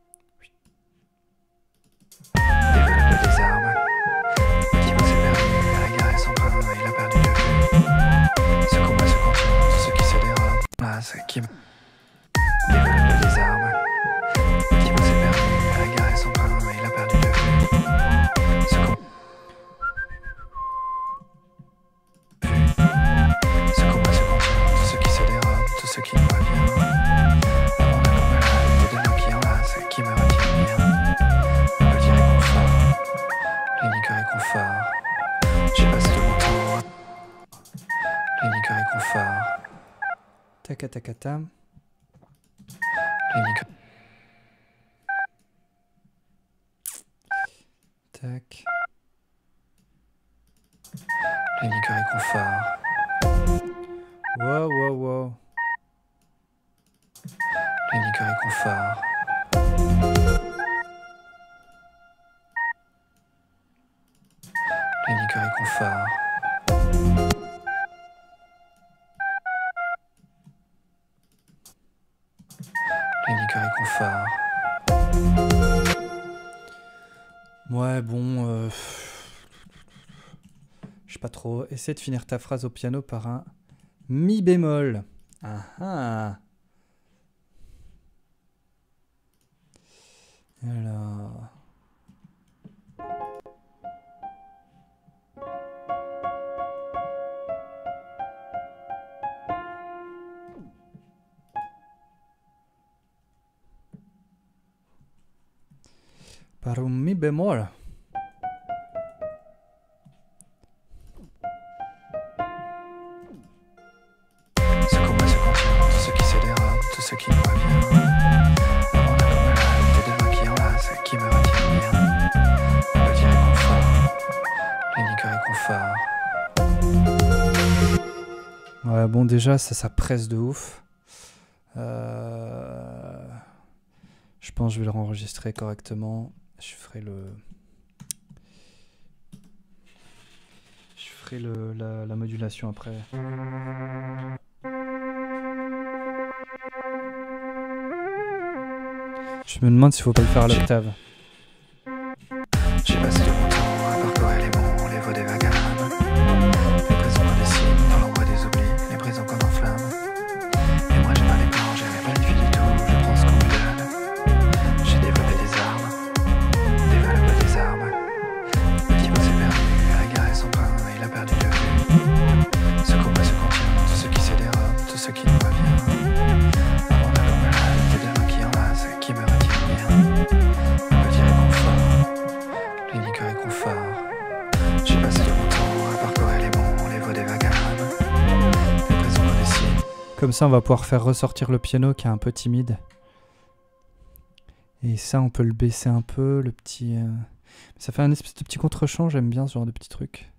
S1: Développe des armes. Qui vont se perdre. La guerre est son pas. Il a perdu de vue. Ce combat se continue. Tout ce qui se dérobe. Là, ce qui me... Développe des armes. Qui vont se perdre. La guerre est son pas. Il a perdu de vue. Ce combat... Ce combat se continue. Tout ce qui se dérobe. Tout ce qui me va bien. Avant la promenade, des deux qui enlacent. Qui me retiennent bien. Petit réconfort. L'unique réconfort. J'ai passé de mon temps. L'unique réconfort.
S2: Takatakatam.
S1: L'unique...
S2: Tac.
S1: L'unique réconfort.
S2: Wow, wow, wow.
S1: L'unique réconfort. L'unique réconfort. L'unique réconfort.
S2: Ouais, bon... Euh... Je sais pas trop. Essaie de finir ta phrase au piano par un mi bémol. Ah ah. Alors... Par un mi bémol.
S1: Ce combat se continue. Tout ce qui se dérobe. Tout ce qui me va bien. Avant la promenade, des deux mains qui enlacent. Qui me retiennent bien. Petit réconfort. L'unique réconfort.
S2: Ouais, bon, déjà, ça, ça presse de ouf. Euh... Je pense que je vais le enregistrer correctement. Je ferai le... Je ferai le, la, la modulation après. Je me demande s'il faut pas le faire à l'octave.
S1: J'ai passé de mon temps à parcourir les monts, les voies des vagues à l'âme. Les prisons clandestines dans l'ombre des oublis, les prisons qu'on enflamme. Et moi j'ai pas les plans, j'ai rien planifié du tout, je prends ce qu'on me donne. J'ai développé des armes, développé des armes. Petit bout s'est perdu, la guerre est son pain, il a perdu de vue. Ce combat se continue, tout ce qui se dérobe, tout ce qui nous va bien. Avant la promenade, des deux mains qui enlacent, qui me retiennent bien. Petit réconfort, l'unique réconfort. J'ai passé de mon temps à parcourir les monts, les voies des vagues à l'âme. Les prisons clandestines.
S2: Comme ça, on va pouvoir faire ressortir le piano qui est un peu timide. Et ça, on peut le baisser un peu, le petit... euh, Ça fait un espèce de petit contre-champ, j'aime bien ce genre de petits trucs.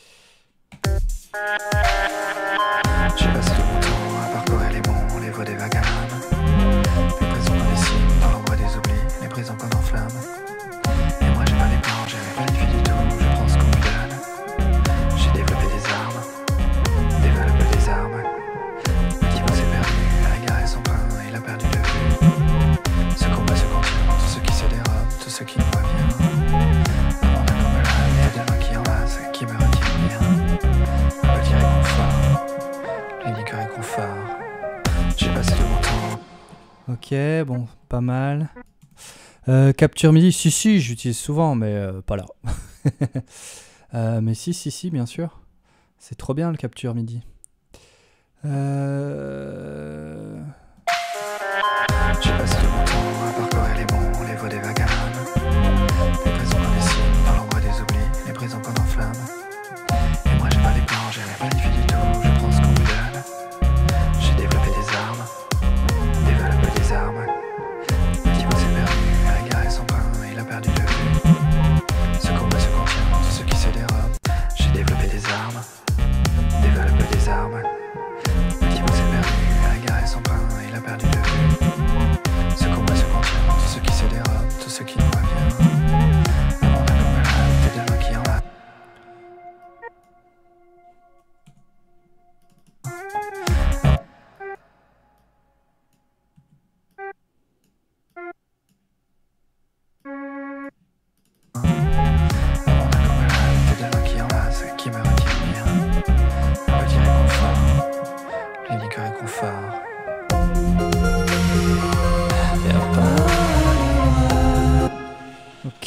S1: J'ai passé de mon temps à parcourir les monts, les voies des vagues à l'âme. Les prisons clandestines dans l'ombre des oublis, les prisons qu'on enflamme. Et moi j'ai pas les plans, j'ai rien planifié du tout, je prends ce qu'on me donne. J'ai développé des armes, développé des armes. Petit bout s'est perdu, la guerre est son pain, il a perdu de vue. Ce combat se continue, tout ce qui se dérobe, tout ce qui nous va bien. Avant la promenade, il y a deux mains qui enlacent, qui me retiennent bien. Petit réconfort, l'unique réconfort. J'ai passé de mon temps.
S2: Ok, bon, pas mal. Euh, capture MIDI, si, si, j'utilise souvent, mais euh, pas là. euh, mais si, si, si, bien sûr. C'est trop bien le capture MIDI. Euh...
S1: J'ai passé de mon temps à parcourir les monts, les voies des vagues à l'âme. Les prisons clandestines dans l'ombre des oublis, les prisons qu'on enflamme. Et moi j'ai pas les plans, j'ai rien planifié du tout, je prends ce qu'on me donne. J'ai développé des armes, développé des armes. Petit bout s'est perdu, la guerre est son pain, il a perdu de vue. Ce combat se continue, tout ce qui se dérobe. J'ai développé des armes,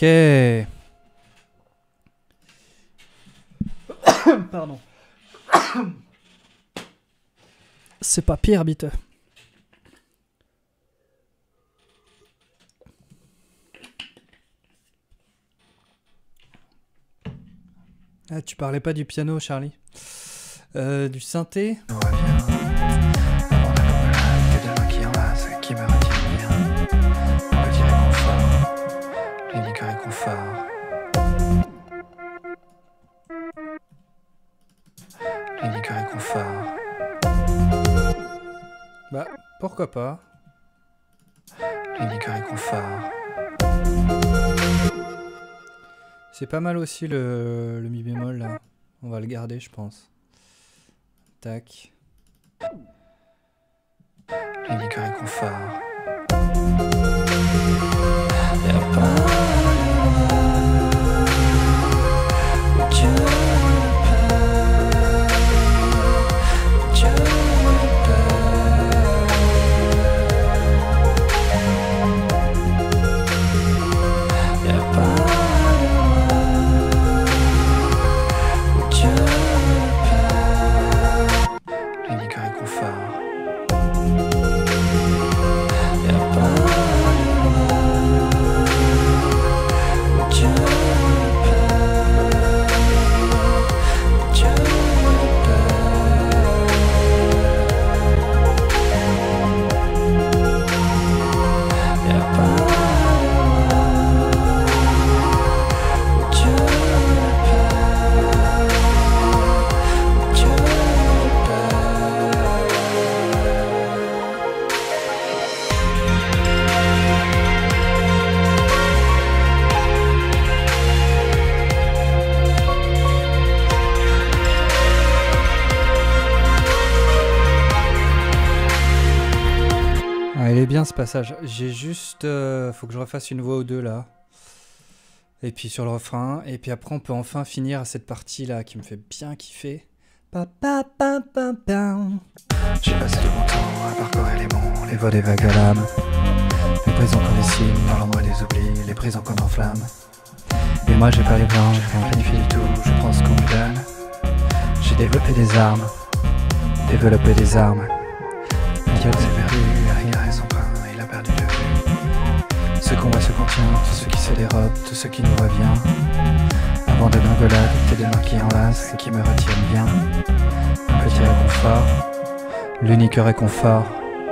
S2: Ok. Pardon. C'est pas pire, Bite. Ah, tu parlais pas du piano, Charlie. Euh, du synthé.
S1: Tout va bien. Avant d'avoir malade, que de mains qui enlacent, qui me retiennent bien. Un petit réconfort, l'unique réconfort. L'unique réconfort.
S2: Bah, pourquoi pas.
S1: L'unique réconfort.
S2: C'est pas mal aussi le, le mi bémol là. On va le garder, je pense. Tac.
S1: L'unique réconfort.
S4: Y'a pas de Dieu le Père, Dieu le Père. Y'a pas de Dieu le Père,
S1: L'unique réconfort.
S4: y'a pas de Dieu le Père, Dieu le Père. Y'a pas de Dieu le Père, Dieu le
S2: Ah, il est bien ce passage. J'ai juste... euh, faut que je refasse une voix ou deux là. Et puis sur le refrain. Et puis après on peut enfin finir à cette partie là qui me fait bien kiffer. Pa, pa, pa, pa, pa.
S1: J'ai passé tout mon temps à parcourir les monts, les voies des vagues à l'âme. Les prisons qu'on dessine dans l'ombre des oublis, les prisons qu'on enflamme. Et moi j'ai pas les plans, j'ai rien planifié du tout, je prends ce qu'on me donne. J'ai développé des armes, développé des armes. Michael s'est perdu, Harry a son pain, il a perdu de vue. Ce qu'on voit se contient, tout ce qui se dérobe, tout ce qui nous revient. Avant de dégringolade, tes deux mains qui enlacent et qui me retiennent bien. Un petit réconfort, l'unique réconfort.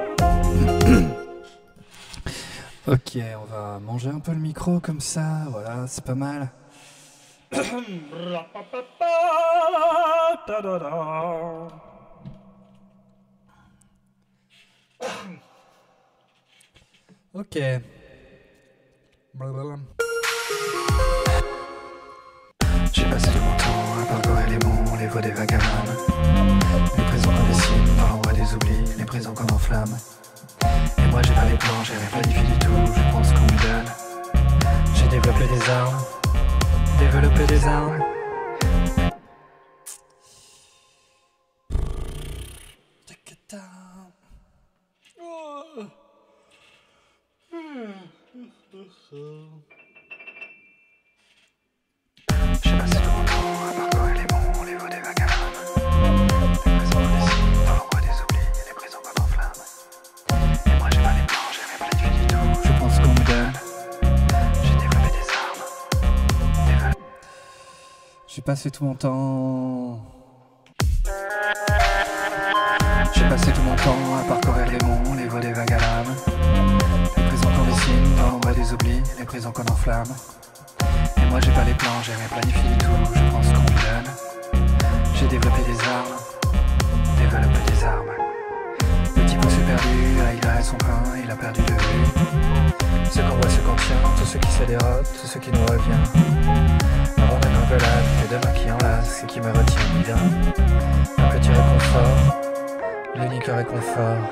S1: Ok, on va manger un peu le micro comme ça, voilà, c'est pas mal. Ok. Blablabla. J'ai passé tout mon temps à parcourir les monts, les voies des vagues à l'âme. Les prisons qu'on dessine dans l'ombre des oublis, les prisons qu'on enflamme. Et moi j'ai pas les plans, j'ai rien planifié du tout, je prends ce qu'on me donne. J'ai développé des armes, développé des armes. J'ai passé tout mon temps à parcourir les monts, les voies des vagues à l'âme. Les prisons qu'on dessine dans l'ombre des oublis, les prisons qu'on enflamme. Et moi j'ai pas les plans, j'ai rien planifié du tout, je prends ce qu'on me donne. J'ai développé des armes, développé...
S2: J'ai passé tout mon temps.
S1: J'ai passé tout mon temps à parcourir les monts, les voies des vagues à l'âme. Les prisons qu'on dessine dans l'ombre des oublis, les prisons qu'on enflamme. Et moi j'ai pas les plans, j'ai rien planifié du tout, je prends ce qu'on me donne. J'ai développé des armes, développé des armes. Le type s'est perdu, là il a son pain, il a perdu de vue. Ce qu'on voit se contient, tout ce qui se dérobe, tout ce qui nous revient. Avant la gringolade, les deux mains qui enlacent et qui me retiennent bien. Un petit réconfort, l'unique réconfort.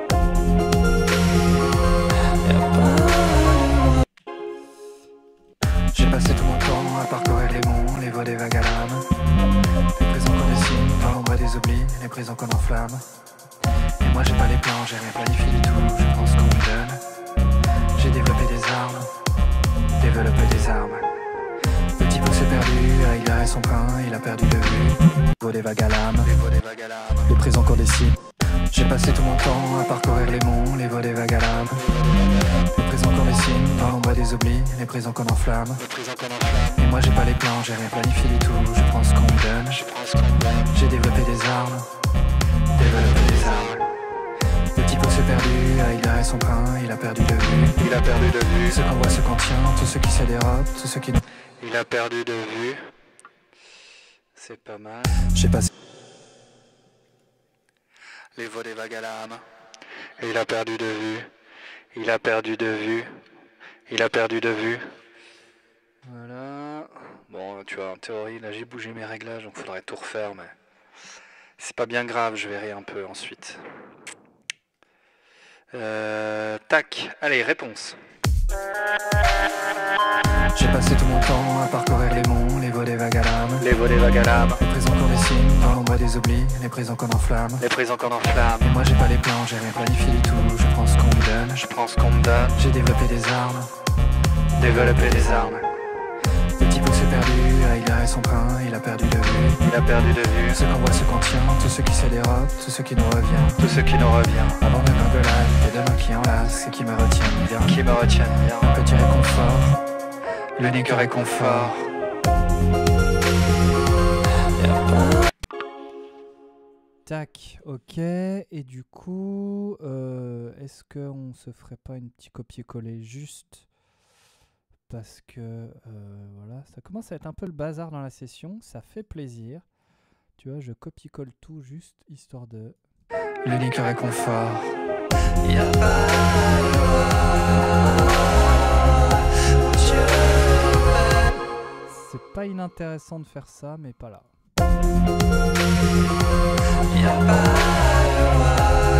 S1: J'ai passé tout mon temps à parcourir les monts, les voies des vagues à l'âme. Les prisons qu'on dessine dans l'ombre des oublis, les prisons qu'on enflamme. Et moi j'ai pas les plans, j'ai rien planifié du tout, je prends ce qu'on me donne. J'ai développé des armes, développé des armes. des vagues à l'âme, les présents qu'on décide. J'ai passé tout mon temps à parcourir les monts, les voies des vagues à l'âme, les présents qu'on dessine dans l'ombre des oublis, les présents qu'on enflamme. Et moi j'ai pas les plans, j'ai rien planifié du tout, je prends ce qu'on me donne. J'ai développé des armes, développé des armes. Le type s'est perdu, a égaré son train, il a perdu de vue. Il a perdu de vue ce qu'on voit, ce qu'on tient, tous ceux qui se dérobent, tous ceux qui...
S3: Il a perdu de vue. C'est pas mal.
S1: J'ai passé...
S3: Les voies des vagues à l'âme. Il a perdu de vue. Il a perdu de vue. Il a perdu de vue. Voilà. Bon, tu vois, en théorie, là j'ai bougé mes réglages, donc faudrait tout refaire, mais... C'est pas bien grave, je verrai un peu ensuite. Euh, tac, allez, réponse.
S1: J'ai passé tout mon temps à parcourir les monts, les voies des vagues à l'âme,
S3: Les voies des vagues à l'âme.
S1: les présents qu'on dessine dans l'ombre des oublis, les présents qu'on enflamme.
S3: Les présents qu'on enflamme.
S1: Et moi j'ai pas les plans, j'ai rien planifié du tout, je prends ce qu'on me donne.
S3: Je prends ce qu'on me donne.
S1: J'ai développé des armes,
S3: Développer des armes.
S1: le type s'est perdu, a égaré son train, il a perdu de vue.
S3: Il a perdu de vue
S1: Ce qu'on voit, ce qu'on tient, tous ceux qui se dérobent, tous ceux qui nous reviennent.
S3: tout ce qui nous revient.
S1: Avant de l'engolade, et demain qui enlace et qui me retiennent bien.
S3: Qui me retiennent bien.
S1: Un petit réconfort,
S3: L'unique réconfort.
S2: Tac, ok. Et du coup, euh, est-ce qu'on se ferait pas une petite copier-coller juste parce que euh, voilà, ça commence à être un peu le bazar dans la session. Ça fait plaisir. Tu vois, je copie-colle tout juste histoire de.
S1: l'unique réconfort.
S4: Y a pas de loi où Dieu m'aime.
S2: C'est pas inintéressant de faire ça, mais pas là.
S4: Y a pas de loi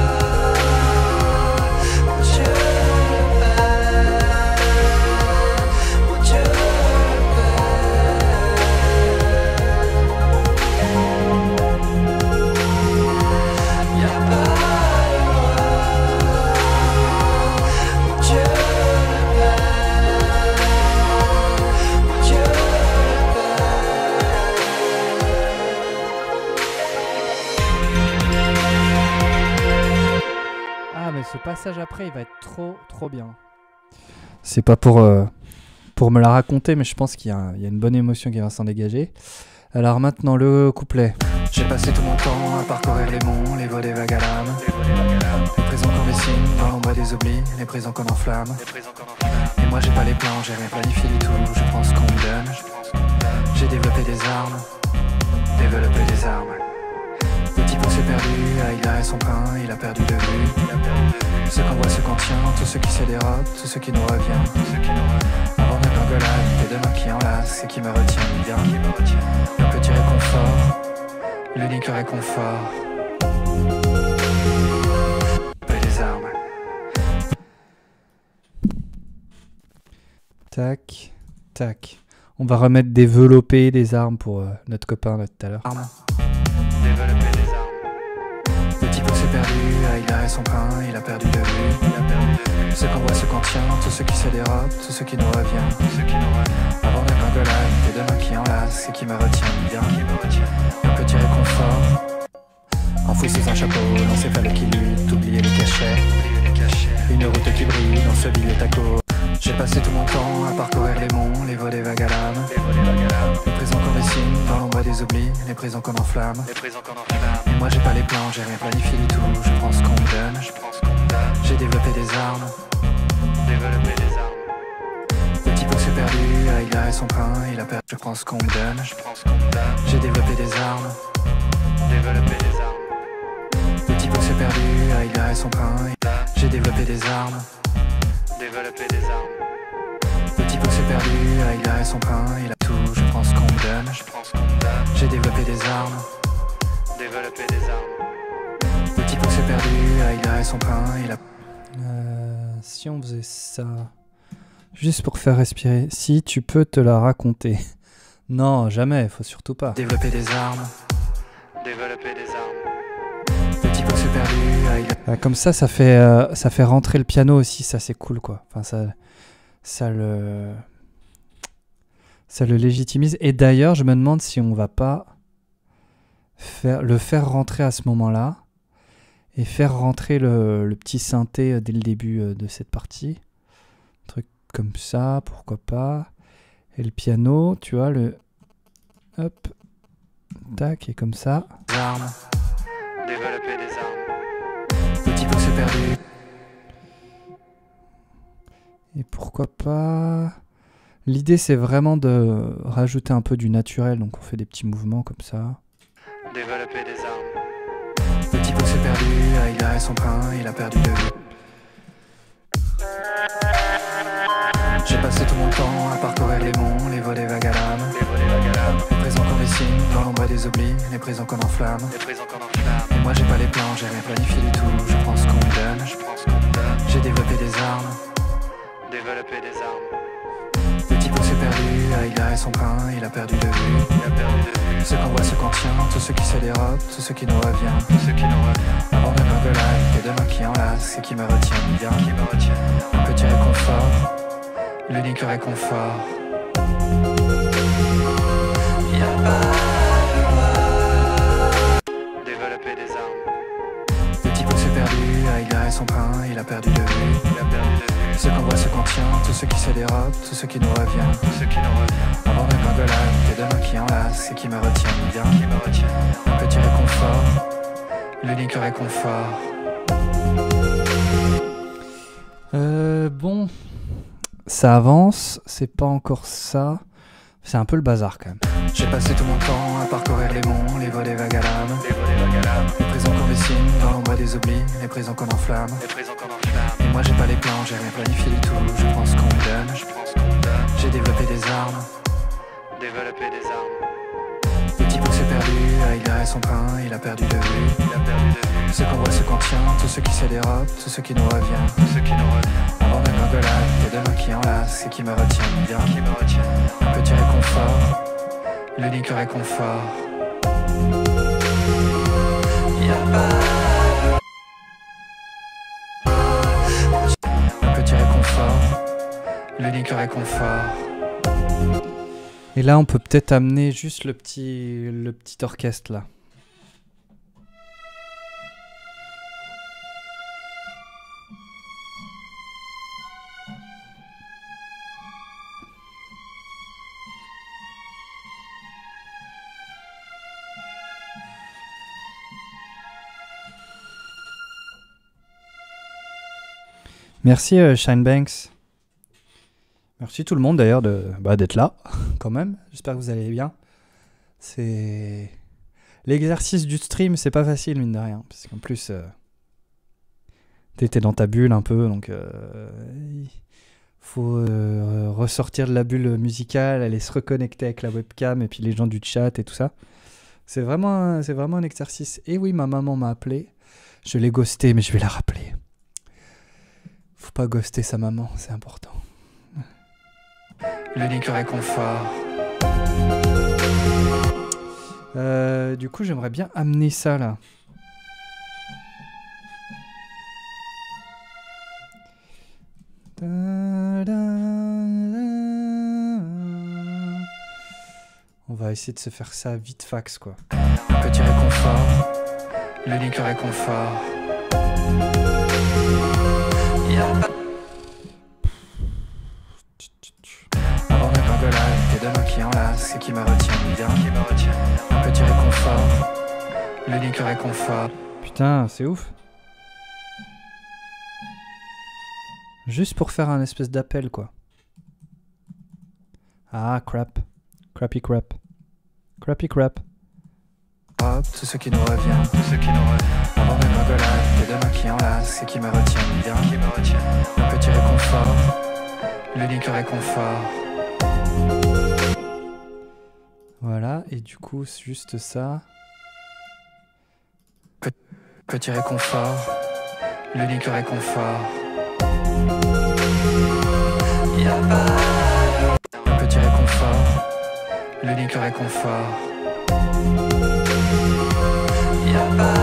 S4: où Dieu m'aime. Où Dieu m'aime. Y a pas de loi où Dieu m'aime. Où Dieu
S2: Ah, mais ce passage après, il va être trop, trop bien. C'est pas pour, euh, pour me la raconter, mais je pense qu'il y a, un- il y a une bonne émotion qui va s'en dégager. Alors maintenant, le couplet.
S1: J'ai passé tout mon temps à parcourir les monts, les voies des vagues à l'âme, les présents qu'on dessine dans l'ombre des oublis, les présents qu'on enflamme.
S3: Les présents qu'on enflamme.
S1: Et moi j'ai pas les plans, j'ai rien planifié du tout, je prends ce qu'on me donne. J'ai développé des armes, développé des armes. Le type s'est perdu, a égaré son train, il a perdu de vue. Ce qu'on voit, ce qu'on tient, tous ceux qui se dérobent, tous ceux qui nous reviennent.
S3: Ceux qui nous revient.
S1: Avant de l'engolade, et demain qui enlace et qui me retiennent bien. Un petit réconfort, l'unique réconfort. Des armes.
S2: Tac, tac. On va remettre développer des armes pour euh, notre copain là tout à l'heure.
S1: Armes.
S3: Développer des armes.
S1: Le type s'est perdu, a égaré son train, il a perdu de vue.
S3: Il a perdu de vue
S1: Ce qu'on voit, ce qu'on tient, tous ceux qui se dérobent, tous ceux qui nous reviennent.
S3: ceux qui nous reviennent.
S1: Avant de l'engolade, et demain qui enlace et qui me retiennent bien.
S3: Qui me retiennent.
S1: Un petit réconfort, enfoui sous un chapeau, l'encéphale qui lutte, oublier les cachets.
S3: Oublier les cachets.
S1: Une route qui brille dans ce bibliothèque. J'ai passé tout mon temps à parcourir les monts, les voies des vagues à l'âme,
S3: Les voies des vagues à l'âme.
S1: les présents qu'on dessine dans l'ombre des oublis, les présents qu'on enflamme.
S3: Les présents qu'on enflamme.
S1: Et moi j'ai pas les plans, j'ai rien planifié du tout, je prends ce qu'on me donne.
S3: Je prends ce qu'on me donne.
S1: J'ai développé des armes,
S3: Développer des armes.
S1: le type s'est perdu, a égaré son train, il a perdu. Je prends ce qu'on me donne.
S3: Je prends ce qu'on me donne.
S1: J'ai développé des armes,
S3: Développer des armes.
S1: le type s'est perdu, a égaré son train. J'ai développé des armes,
S3: Développer des armes.
S1: le type s'est perdu, a égaré son train, il a tout. Je prends ce qu'on me donne.
S3: Je prends ce qu'on me donne.
S1: J'ai développé des armes,
S3: Développer des armes.
S1: le type s'est perdu, a égaré son train, il a.
S2: Euh, si on faisait ça, juste pour faire respirer, si tu peux te la raconter. Non, jamais, faut surtout pas.
S1: Développer des armes,
S3: Développer des armes.
S1: le type s'est perdu, a égaré.
S2: Ah, comme ça, ça fait, euh, ça fait rentrer le piano aussi, ça c'est cool quoi. Enfin, ça, ça le, ça le légitimise. Et d'ailleurs, je me demande si on va pas faire, le faire rentrer à ce moment-là et faire rentrer le, le petit synthé dès le début de cette partie. Un truc comme ça, pourquoi pas. Et le piano, tu vois, le... Hop. Tac, et comme ça.
S3: Armes. Développer des armes. Petit pouce perdu.
S2: Et pourquoi pas... L'idée, c'est vraiment de rajouter un peu du naturel, donc on fait des petits mouvements comme ça.
S3: Développer des armes. Petit pouce perdu, il a son pain, il a perdu de vue. J'ai passé tout mon temps à parcourir les monts, les voies des vagues à l'âme. Les voies des vagues à l'âme. Les présents qu'on dessine, dans l'ombre des oublis, les présents qu'on enflamme. Les présents qu'on enflamme. Et moi j'ai pas les plans, j'ai rien planifié du tout. Je prends ce qu'on me donne, je prends ce qu'on me donne. J'ai développé des armes. Développer des armes. Petit pouce perdu, il a son pain, il a perdu de vue. Il a perdu de vue. Ce qu'on voit, ce qu'on tient, tout ce qui se dérobe, tout ce qui nous revient, tout ce qui nous revient. Avant de m'engueulade, que demain qui enlace, et qui me retient bien, qui me retient. Un petit réconfort, l'unique réconfort. Y'a pas de loi. Développer des armes. Petit pouce perdu, il a son pain, il a perdu de vue. Il a perdu de vue. Ce qu'on voit, ce qu'on tient, tout ce qui se dérobe, tout ce qui nous revient, tout ce qui nous revient. Avant de m'engueulade, que demain qui enlace, et qui me retient bien, qui me retient. Un petit réconfort, l'unique réconfort.
S2: Euh, bon... Ça avance, c'est pas encore ça. C'est un peu le bazar quand même.
S3: J'ai passé tout mon temps à parcourir les monts, les voies des vagues à l'âme. Les voies des vagues à l'âme. Les présents qu'on dessine, dans l'ombre des oublis, les présents qu'on enflamme. Les présents qu'on enflamme. Et moi j'ai pas les plans, j'ai rien planifié du tout. Je prends ce qu'on me donne, je prends ce qu'on me donne. J'ai développé des armes. Développer des armes. Petit pouce perdu, il a son pain, il a perdu de vue. Il a perdu de vue. Ce qu'on voit, ce qu'on tient, tout ce qui se dérobe, tout ce qui nous revient, tout ce qui nous revient. Avant de m'engueulade, que demain qui enlace, et qui me retient bien, qui me retient. Un petit réconfort, l'unique réconfort. Y'a pas de... Un petit réconfort, l'unique réconfort.
S2: Et là, on peut peut-être amener juste le petit, le petit orchestre là. Merci euh, Shinebanks. Merci tout le monde d'ailleurs de, bah, d'être là, quand même. J'espère que vous allez bien. C'est... L'exercice du stream, c'est pas facile, mine de rien. Parce qu'en plus, euh, t'étais dans ta bulle un peu, donc euh, il faut euh, ressortir de la bulle musicale, aller se reconnecter avec la webcam et puis les gens du chat et tout ça. C'est vraiment, un, c'est vraiment un exercice. Et oui, ma maman m'a appelé. Je l'ai ghosté, mais je vais la rappeler. Faut pas ghoster sa maman, c'est important.
S3: L'unique réconfort.
S2: Euh, du coup, j'aimerais bien amener ça là. On va essayer de se faire ça vite fax quoi.
S3: Un petit réconfort, l'unique réconfort. Y'a pas... Avant de m'engueulade, que demain qui enlace, et qui me retient bien, qui me retient. Un petit réconfort, l'unique réconfort.
S2: Putain, c'est ouf. Juste pour faire un espèce d'appel quoi. Ah crap. Crappy crap. Crappy crap.
S3: Hop, tout ce qui nous revient, tout ce qui nous revient. Avant de m'engueulade, que demain qui enlace, et qui me retient bien, qui me retient. Un petit réconfort, l'unique réconfort.
S2: Voilà, et du coup, c'est juste ça.
S3: Petit réconfort, l'unique réconfort. Y'a pas... Un petit réconfort, l'unique réconfort. Y'a pas...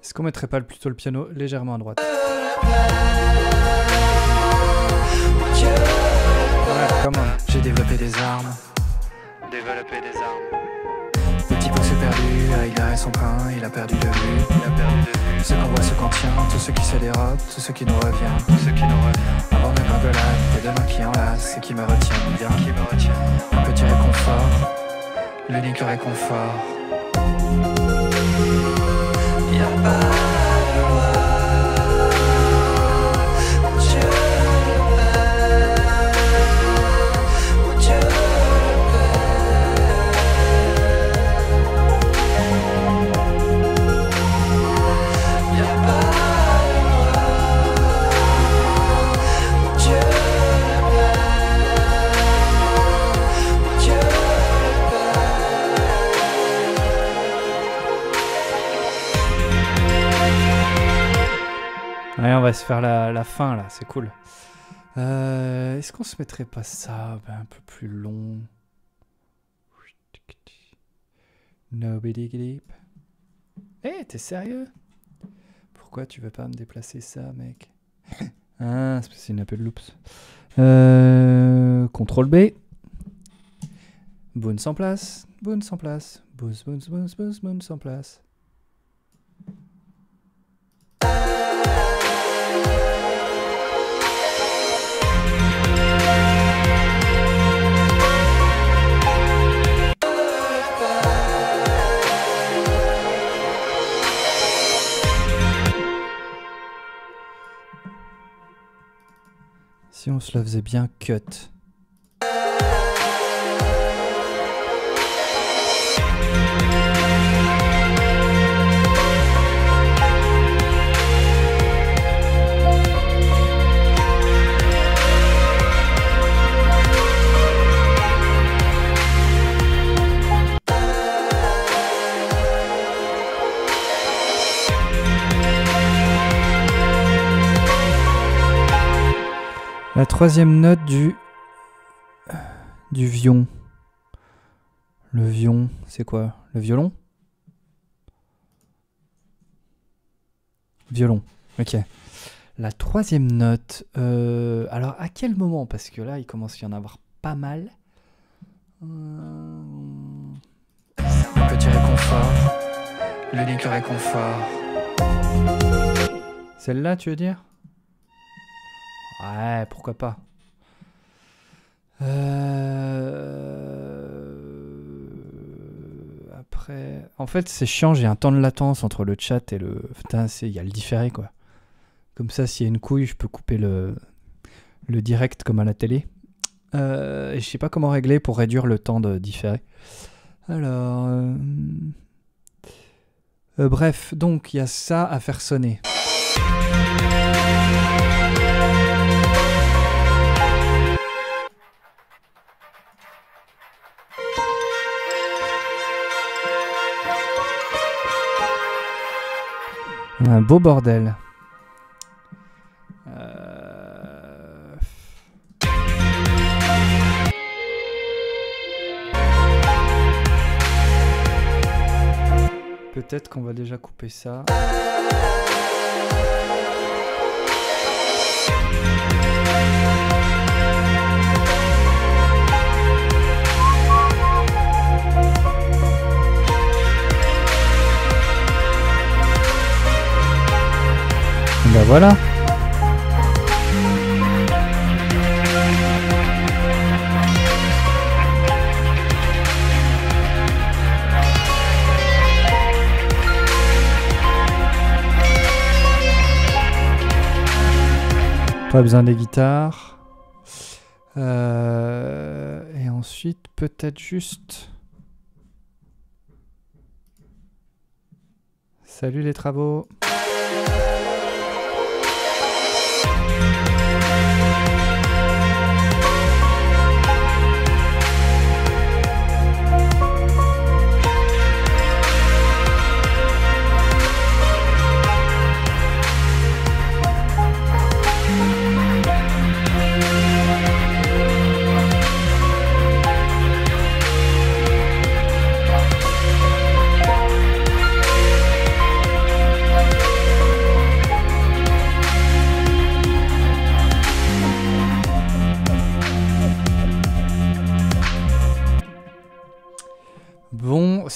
S2: Est-ce qu'on mettrait pas plutôt le piano légèrement à droite? Ouais, comment?
S3: J'ai développé des armes.
S1: Développer des armes.
S3: Le type s'est perdu, a égaré son pain, il a perdu de vue.
S1: Il a perdu de vue.
S3: Ce qu'on voit, ce qu'on tient, tout ce qui se dérobe, tout ce qui nous revient.
S1: Tout ce qui nous revient.
S3: Un bord de gringolade, tes deux mains qui enlacent et qui me retient bien.
S1: Qui me retient.
S3: Un petit réconfort, l'unique réconfort.
S4: Y'a pas de loi, où Dieu le Père, où Dieu le Père. Y'a pas de loi, où Dieu le Père, où Dieu le
S2: Ouais, on va se faire la, la fin là, c'est cool. Euh, Est-ce qu'on se mettrait pas ça ben, un peu plus long? Nobody Grip. Eh, t'es sérieux? Pourquoi tu veux pas me déplacer ça, mec? Ah, c'est parce que c'est une appel loops. Euh, contrôle B. Boons en place. Boons en place. Boons, boons, boons, boons, boons en place. Si on se la faisait bien cut. La troisième note du du vion. Le vion, c'est quoi? Le violon? Violon, ok. La troisième note, euh, alors à quel moment? Parce que là, il commence à y en avoir pas mal. Euh...
S3: Un petit réconfort, l'unique réconfort.
S2: Celle-là, tu veux dire? Ouais, pourquoi pas. Euh... Après... En fait, c'est chiant, j'ai un temps de latence entre le chat et le... Putain, il y a le différé, quoi. Comme ça, s'il y a une couille, je peux couper le, le direct comme à la télé. Euh... Et je sais pas comment régler pour réduire le temps de différé. Alors... Euh... Euh, bref, donc, il y a ça à faire sonner. Un beau bordel. Euh... Peut-être qu'on va déjà couper ça. Ben voilà. Pas besoin des guitares. Euh, et ensuite, peut-être juste... Salut les travaux.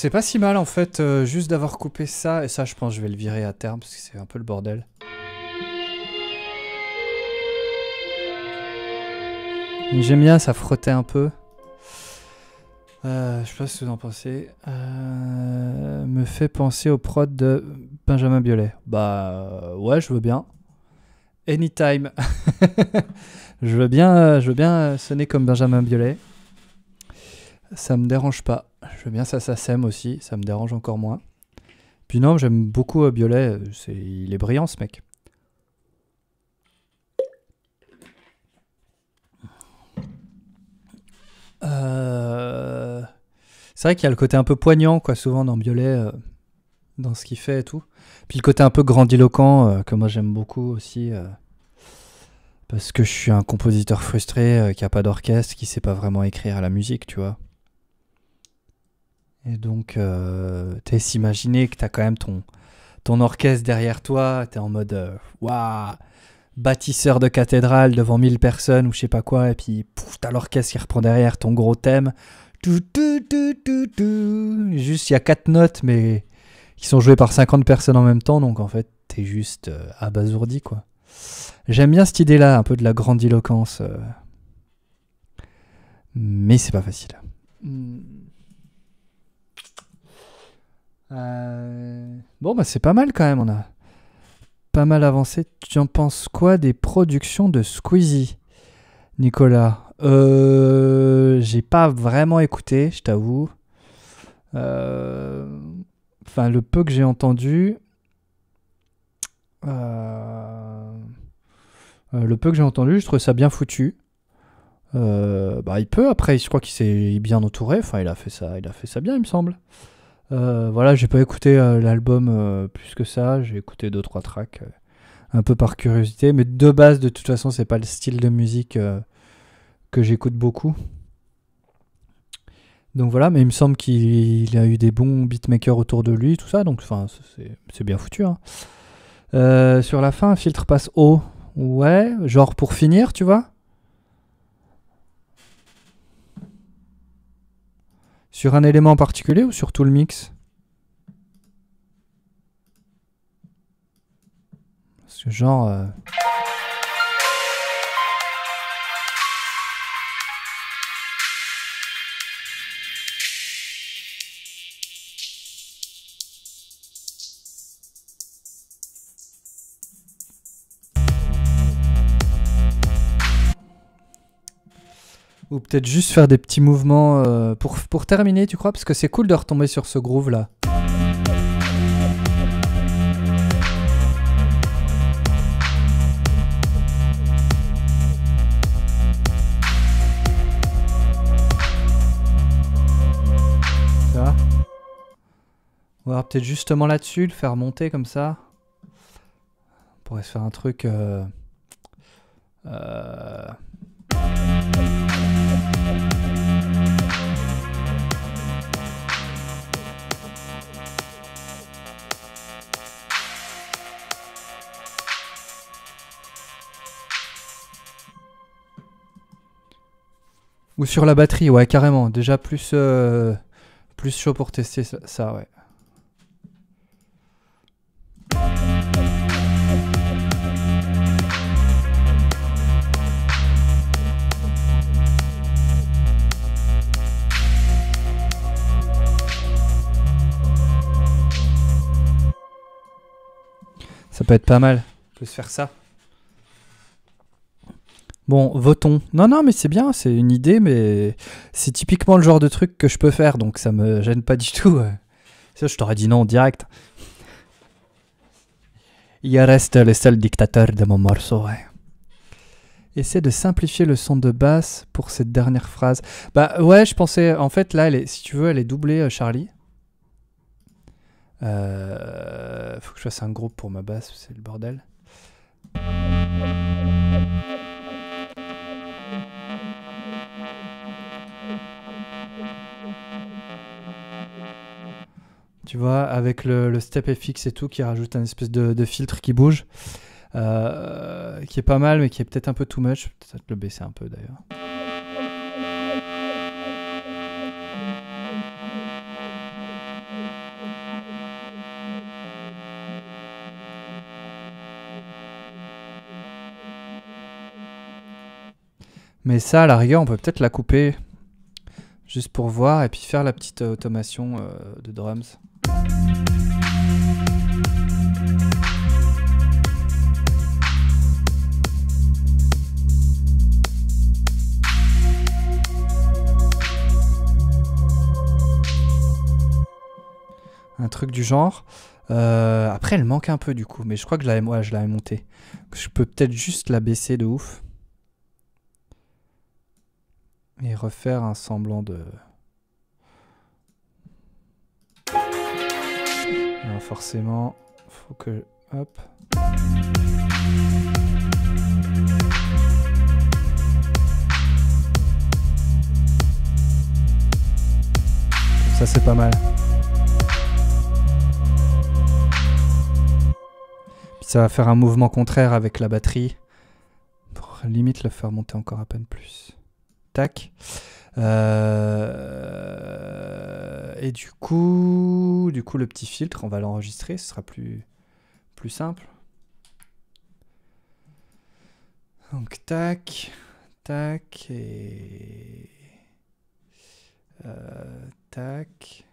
S2: C'est pas si mal en fait, euh, juste d'avoir coupé ça, et ça je pense que je vais le virer à terme parce que c'est un peu le bordel. J'aime bien, ça frottait un peu. Euh, je sais pas ce que vous en pensez. Euh, me fait penser au prod de Benjamin Biolay. Bah ouais, je veux bien. Anytime. je veux bien, je veux bien sonner comme Benjamin Biolay. Ça me dérange pas. Je veux bien ça, ça sème aussi. Ça me dérange encore moins. Puis non, j'aime beaucoup euh, Biolay. C'est, il est brillant ce mec. Euh... C'est vrai qu'il y a le côté un peu poignant, quoi, souvent dans Biolay, euh, dans ce qu'il fait et tout. Puis le côté un peu grandiloquent, euh, que moi j'aime beaucoup aussi, euh, parce que je suis un compositeur frustré, euh, qui a pas d'orchestre, qui sait pas vraiment écrire à la musique, tu vois. Et donc, euh, t'es s'imaginer que t'as quand même ton, ton orchestre derrière toi, t'es en mode, euh, waouh, bâtisseur de cathédrale devant mille personnes ou je sais pas quoi, et puis pouf, t'as l'orchestre qui reprend derrière ton gros thème. Tout, tout, tout, tout, tout. Juste, il y a quatre notes, mais qui sont jouées par cinquante personnes en même temps, donc en fait, t'es juste euh, abasourdi, quoi. J'aime bien cette idée-là, un peu de la grandiloquence, euh, mais c'est pas facile. Hmm. Euh... Bon, bah c'est pas mal quand même, on a pas mal avancé. Tu en penses quoi des productions de Squeezie, Nicolas? Euh, j'ai pas vraiment écouté, je t'avoue. Euh, Enfin, le peu que j'ai entendu, euh, euh, le peu que j'ai entendu, je trouve ça bien foutu. Euh, bah, il peut. Après, je crois qu'il s'est bien entouré. Enfin, il a fait ça, il a fait ça bien, il me semble. Euh, voilà, j'ai pas écouté euh, l'album euh, plus que ça. J'ai écouté deux trois tracks, euh, un peu par curiosité, mais de base, de toute façon, c'est pas le style de musique euh, que j'écoute beaucoup. Donc voilà, mais il me semble qu'il a eu des bons beatmakers autour de lui, tout ça, donc enfin, c'est, c'est bien foutu. Hein. Euh, sur la fin, un filtre passe haut. Ouais, genre pour finir, tu vois. Sur un élément en particulier ou sur tout le mix? Parce que genre... Euh... Ou peut-être juste faire des petits mouvements euh, pour, pour terminer, tu crois? Parce que c'est cool de retomber sur ce groove là. Ça va? On va peut-être justement là-dessus, le faire monter comme ça. On pourrait se faire un truc... Euh... Euh... Ou sur la batterie, ouais, carrément. Déjà plus, euh, plus chaud pour tester ça, ça, ouais. Ça peut être pas mal. On peut se faire ça. Bon, votons. Non, non, mais c'est bien, c'est une idée, mais c'est typiquement le genre de truc que je peux faire, donc ça me gêne pas du tout. Ça, je t'aurais dit non direct. Il reste le seul dictateur de mon morceau, ouais. Essaie de simplifier le son de basse pour cette dernière phrase. Bah ouais, je pensais, en fait, là, elle est, si tu veux, elle est doublée, euh, Charlie. Euh, faut que je fasse un groupe pour ma basse, c'est le bordel. Tu vois, avec le, le step F X et tout, qui rajoute un espèce de, de filtre qui bouge, euh, qui est pas mal, mais qui est peut-être un peu too much. Peut-être le baisser un peu d'ailleurs. Mais ça, à la rigueur, on peut peut-être la couper. Juste pour voir et puis faire la petite euh, automation euh, de drums. Un truc du genre. Euh, après, elle manque un peu du coup, mais je crois que je l'avais ouais, je l'avais montée. Je peux peut-être juste la baisser de ouf. Et refaire un semblant de... Alors forcément, faut que... Hop. Ça c'est pas mal. Puis ça va faire un mouvement contraire avec la batterie. Pour limite le faire monter encore à peine plus. Tac. Euh... Et du coup, du coup, le petit filtre, on va l'enregistrer, ce sera plus, plus simple. Donc, tac, tac, et... Euh, tac.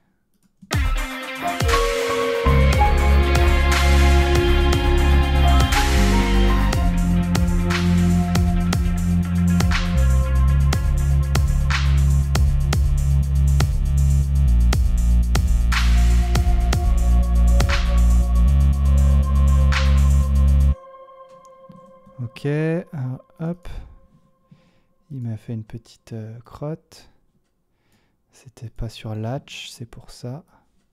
S2: Ok, alors, hop, il m'a fait une petite euh, crotte. C'était pas sur Latch, c'est pour ça.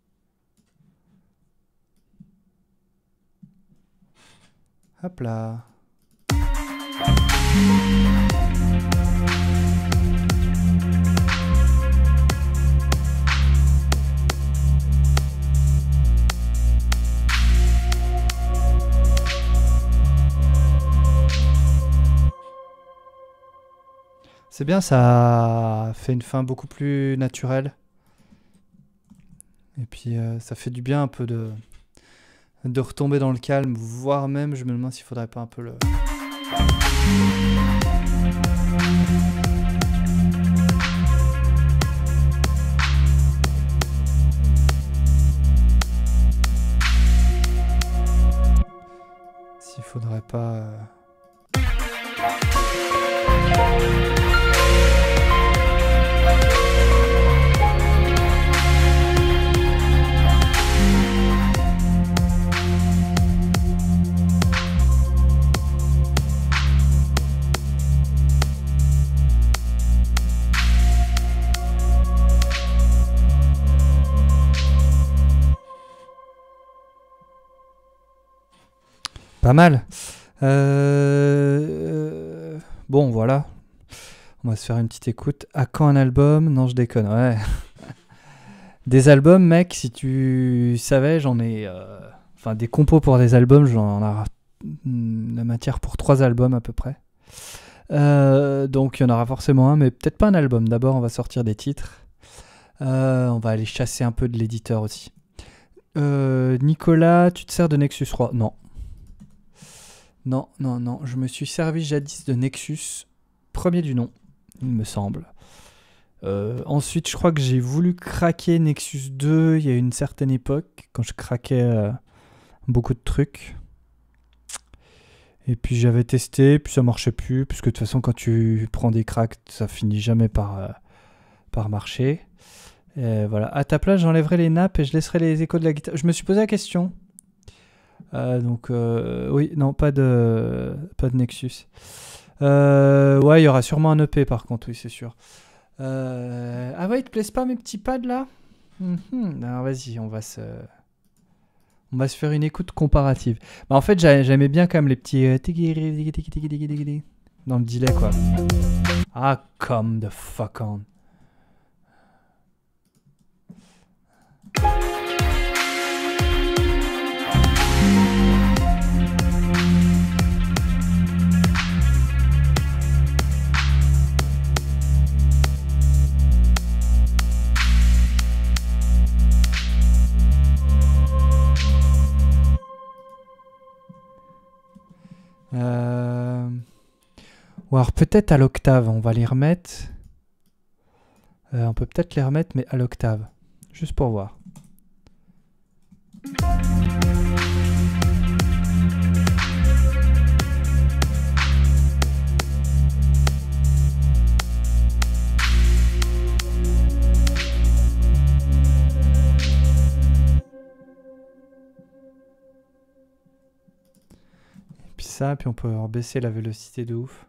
S2: Hop là. C'est bien, ça fait une fin beaucoup plus naturelle. Et puis euh, ça fait du bien un peu de, de retomber dans le calme, voire même je me demande s'il faudrait pas un peu le... S'il faudrait pas... Euh... Pas mal. Euh... Bon, voilà. On va se faire une petite écoute. À quand un album? Non, je déconne. Ouais. Des albums, mec, si tu savais, j'en ai... Euh... Enfin, des compos pour des albums, j'en ai la matière pour trois albums à peu près. Euh... Donc, il y en aura forcément un, mais peut-être pas un album. D'abord, on va sortir des titres. Euh... On va aller chasser un peu de l'éditeur aussi. Euh... Nicolas, tu te sers de Nexus trois? Non. Non, non, non, je me suis servi jadis de Nexus, premier du nom, il me semble. Euh, ensuite, je crois que j'ai voulu craquer Nexus deux il y a une certaine époque, quand je craquais euh, beaucoup de trucs. Et puis j'avais testé, puis ça marchait plus, puisque de toute façon, quand tu prends des cracks, ça finit jamais par, euh, par marcher. Et voilà. À ta place, j'enlèverai les nappes et je laisserai les échos de la guitare. Je me suis posé la question. Euh, donc euh, oui, non, pas de pas de Nexus. Euh, ouais, il y aura sûrement un E P par contre, oui, c'est sûr. Euh, ah ouais, ils te plaisent pas mes petits pads là? Mm-hmm. Alors vas-y, on va se on va se faire une écoute comparative. Bah, en fait, j'aimais bien quand même les petits dans le delay quoi. Ah, come the fuck on. Euh... Ou alors peut-être à l'octave, on va les remettre. Euh, on peut peut-être les remettre, mais à l'octave. Juste pour voir. Et puis ça, puis on peut baisser la vélocité de ouf.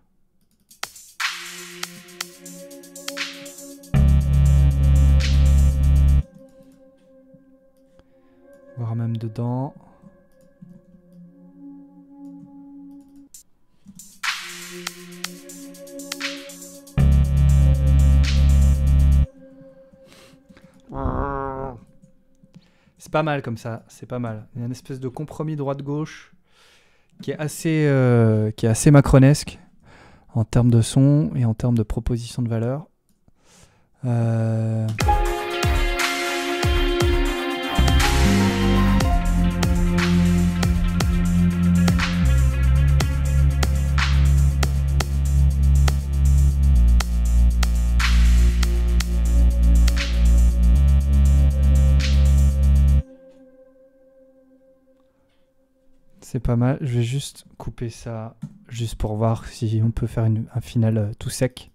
S2: Voir même dedans. C'est pas mal comme ça, c'est pas mal. Il y a une espèce de compromis droite-gauche qui est assez, euh, qui est assez macronesque en termes de son et en termes de proposition de valeur. Euh... C'est pas mal. Je vais juste couper ça, juste pour voir si on peut faire une, un final euh, tout sec.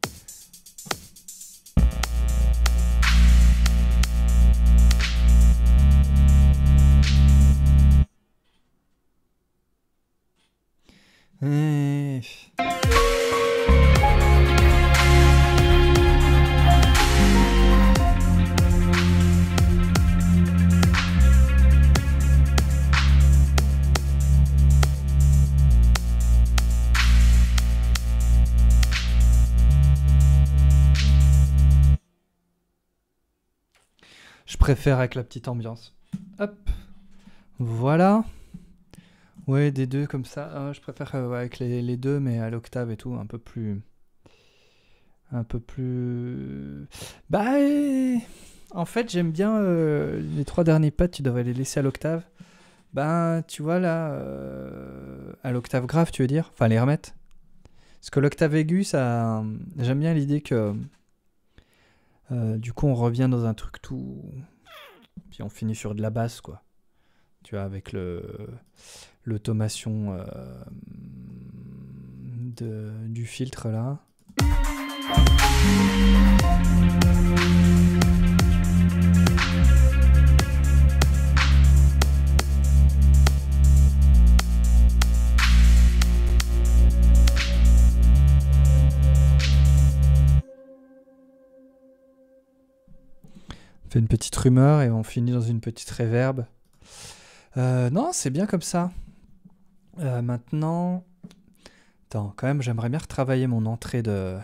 S2: Et... Je préfère avec la petite ambiance. Hop. Voilà. Ouais, des deux comme ça. Euh, je préfère euh, ouais, avec les, les deux, mais à l'octave et tout, un peu plus... Un peu plus... Bah... Et... En fait, j'aime bien euh, les trois derniers pads, tu devrais les laisser à l'octave. Bah, tu vois là... Euh, à l'octave grave, tu veux dire? Enfin, les remettre. Parce que l'octave aigu, ça... J'aime bien l'idée que... Euh, du coup, on revient dans un truc tout... Puis on finit sur de la basse, quoi. Tu vois, avec le l'automation euh, de, du filtre, là. On fait une petite rumeur et on finit dans une petite réverb. Euh, non, c'est bien comme ça. Euh, maintenant... Attends, quand même, j'aimerais bien retravailler mon entrée de...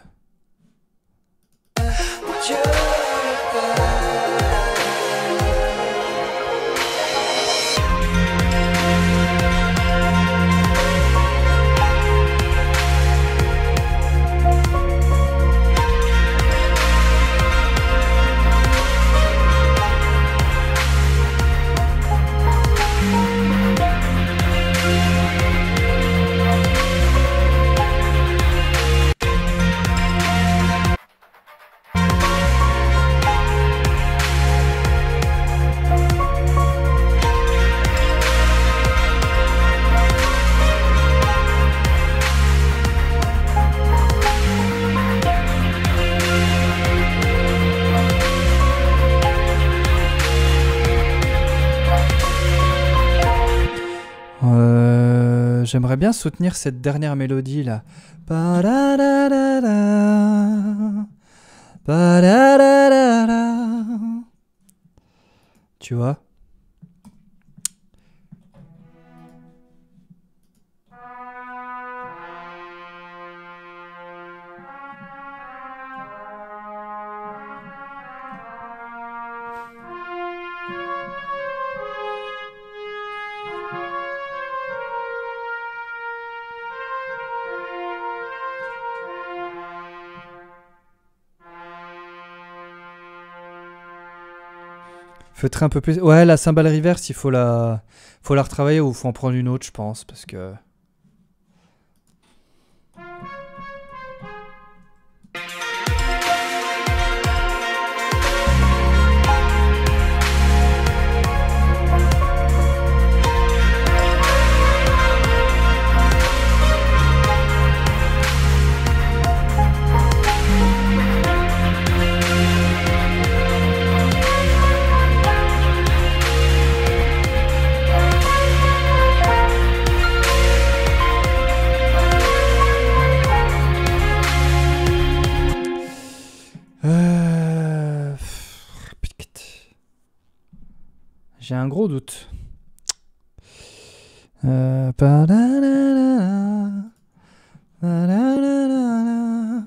S2: J'aimerais bien soutenir cette dernière mélodie là. Tu vois? Feutrer un peu plus. Ouais, la cymbale reverse, il faut la, faut la retravailler ou il faut en prendre une autre, je pense, parce que. J'ai un gros doute. Euh... pa-da-da-da-da. Pa-da-da-da-da.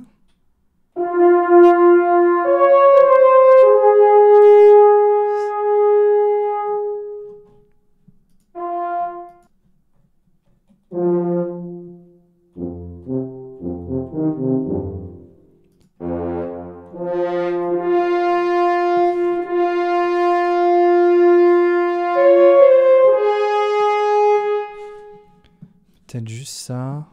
S2: Peut-être juste ça.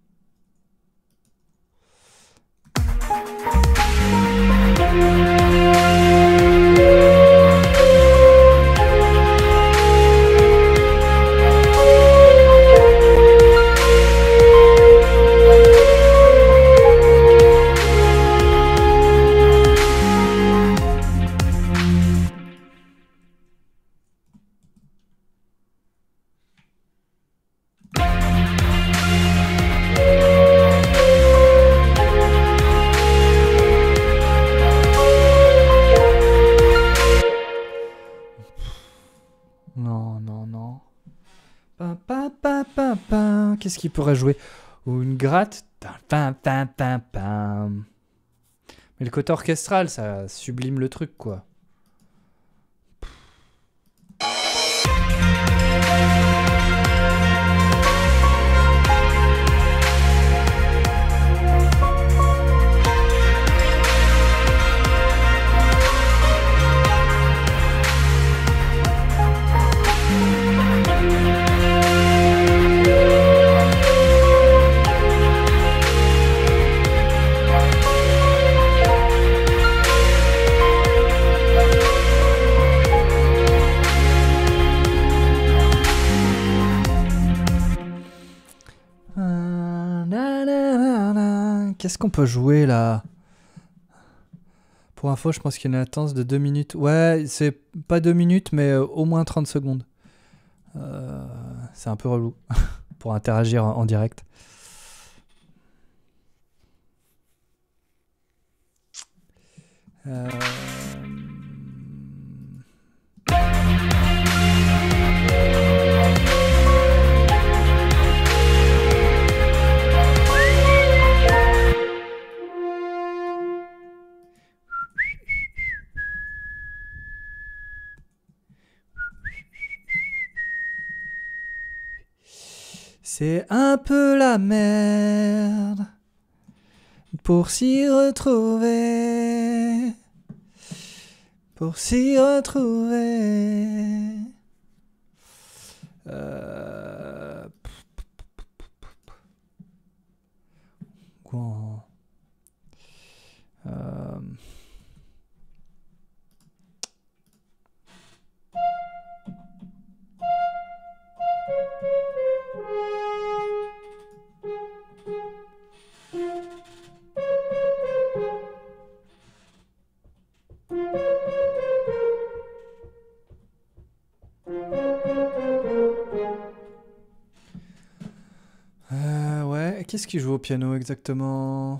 S2: Qu'est-ce qu'il pourrait jouer? Ou une gratte? Mais le côté orchestral, ça sublime le truc, quoi. Qu'est-ce qu'on peut jouer là? Pour info, je pense qu'il y a une latence de deux minutes. Ouais, c'est pas deux minutes, mais euh, au moins trente secondes. Euh, c'est un peu relou pour interagir en, en direct. Euh... C'est un peu la merde pour s'y retrouver, pour s'y retrouver. Euh... Quoi euh... Euh, ouais, qu'est-ce qu'il joue au piano exactement?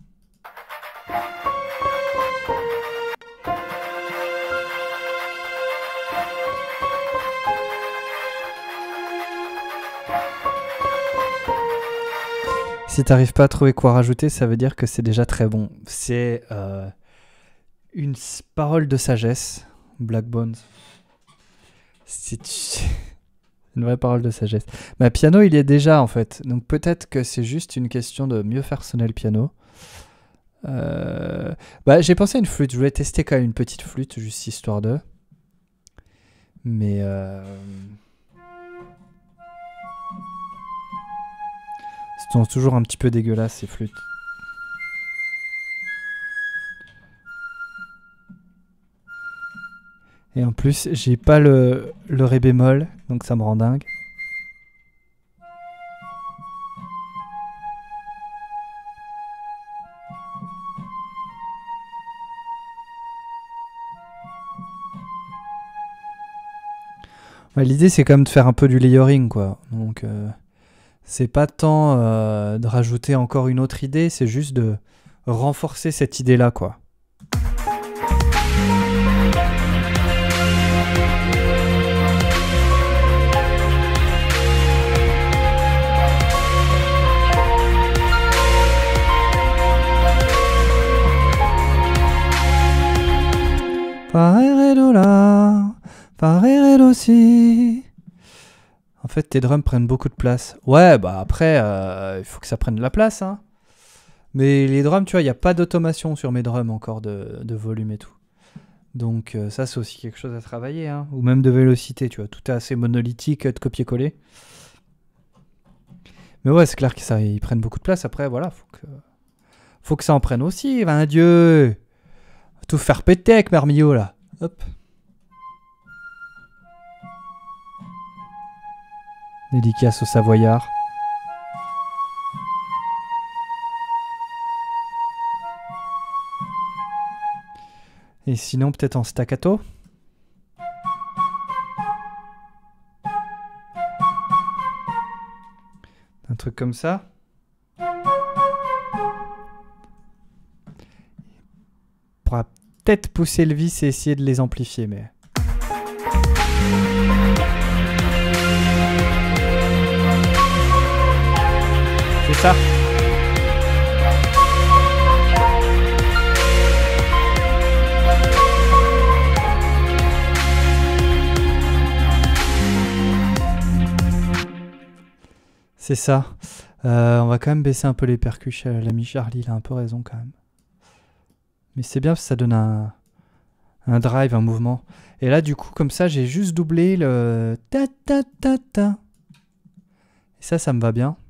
S2: Si t'arrives pas à trouver quoi rajouter, ça veut dire que c'est déjà très bon. C'est euh, une parole de sagesse, Black Bones. C'est une vraie parole de sagesse. Mais piano, il y est déjà en fait. Donc peut-être que c'est juste une question de mieux faire sonner le piano. Euh... Bah, j'ai pensé à une flûte. Je voulais tester quand même une petite flûte, juste histoire de. Mais... Euh... C'est toujours un petit peu dégueulasse ces flûtes. Et en plus, j'ai pas le, le ré bémol, donc ça me rend dingue. Ouais, l'idée, c'est quand même de faire un peu du layering, quoi. Donc, euh, c'est pas tant euh, de rajouter encore une autre idée, c'est juste de renforcer cette idée-là, quoi. aussi. En fait, tes drums prennent beaucoup de place. Ouais, bah après, euh, il faut que ça prenne de la place, hein. Mais les drums, tu vois, il n'y a pas d'automation sur mes drums encore de, de volume et tout. Donc euh, ça, c'est aussi quelque chose à travailler, hein. Ou même de vélocité, tu vois. Tout est assez monolithique, de copier-coller. Mais ouais, c'est clair qu'ils prennent beaucoup de place. Après, voilà, faut que, faut que ça en prenne aussi. Ben Dieu, tout faire péter avec Marmillot, là. Hop. Dédicace au Savoyard. Et sinon, peut-être en staccato. Un truc comme ça. On pourra peut-être pousser le vis et essayer de les amplifier, mais... C'est ça. C'est ça. Euh, on va quand même baisser un peu les percus. L'ami Charlie, il a un peu raison quand même. Mais c'est bien parce que ça donne un, un drive, un mouvement. Et là, du coup, comme ça, j'ai juste doublé le ta ta ta ta. Et ça, ça me va bien.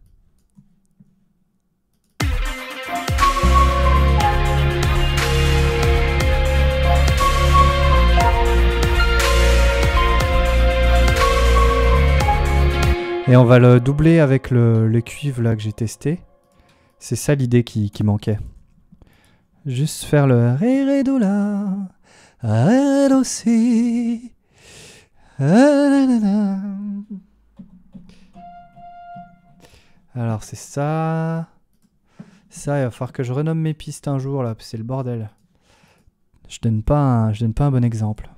S2: Et on va le doubler avec le, le cuivre là que j'ai testé. C'est ça l'idée qui, qui manquait. Juste faire le ré ré do la, ré do si. Alors c'est ça. Ça, il va falloir que je renomme mes pistes un jour là, c'est le bordel. Je donne pas un, je donne pas un bon exemple.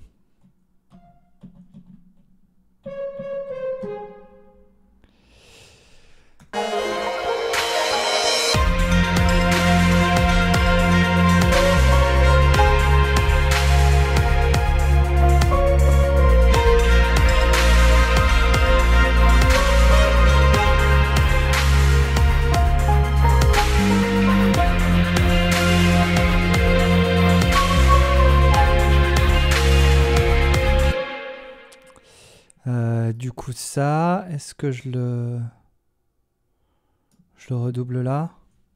S2: Euh, du coup ça, est-ce que je le... Je le redouble là?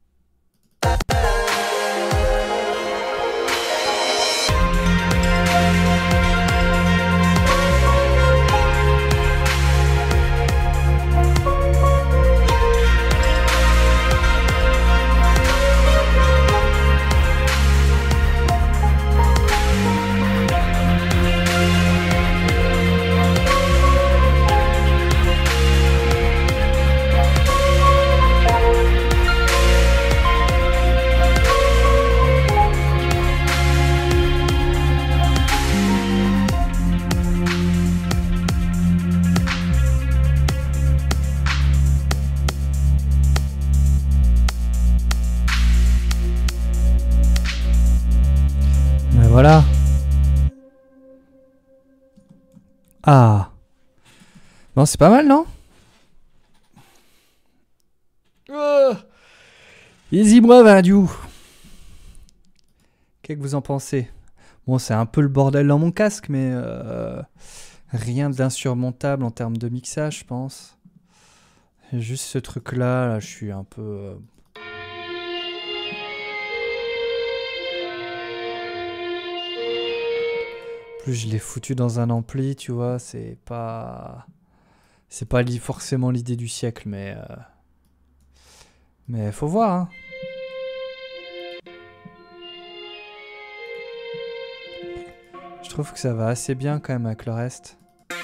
S2: Voilà. Ah. Bon, c'est pas mal, non? Oh. Easy moi, Vindiou. Qu'est-ce que vous en pensez? Bon, c'est un peu le bordel dans mon casque, mais euh, rien d'insurmontable en termes de mixage, je pense. Juste ce truc-là, là, je suis un peu... Euh, plus je l'ai foutu dans un ampli, tu vois, c'est pas... C'est pas forcément l'idée du siècle, mais... Euh... Mais faut voir, hein. Je trouve que ça va assez bien quand même avec le reste.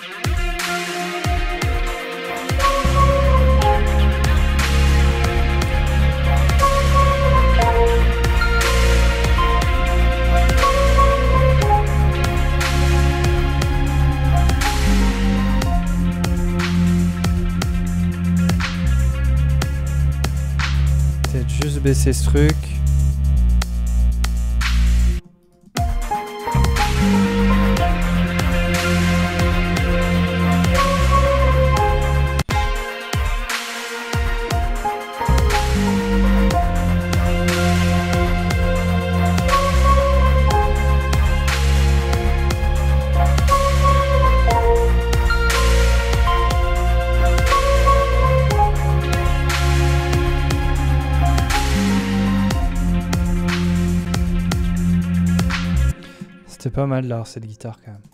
S2: Juste baisser ce truc. C'était pas mal là, cette guitare quand même.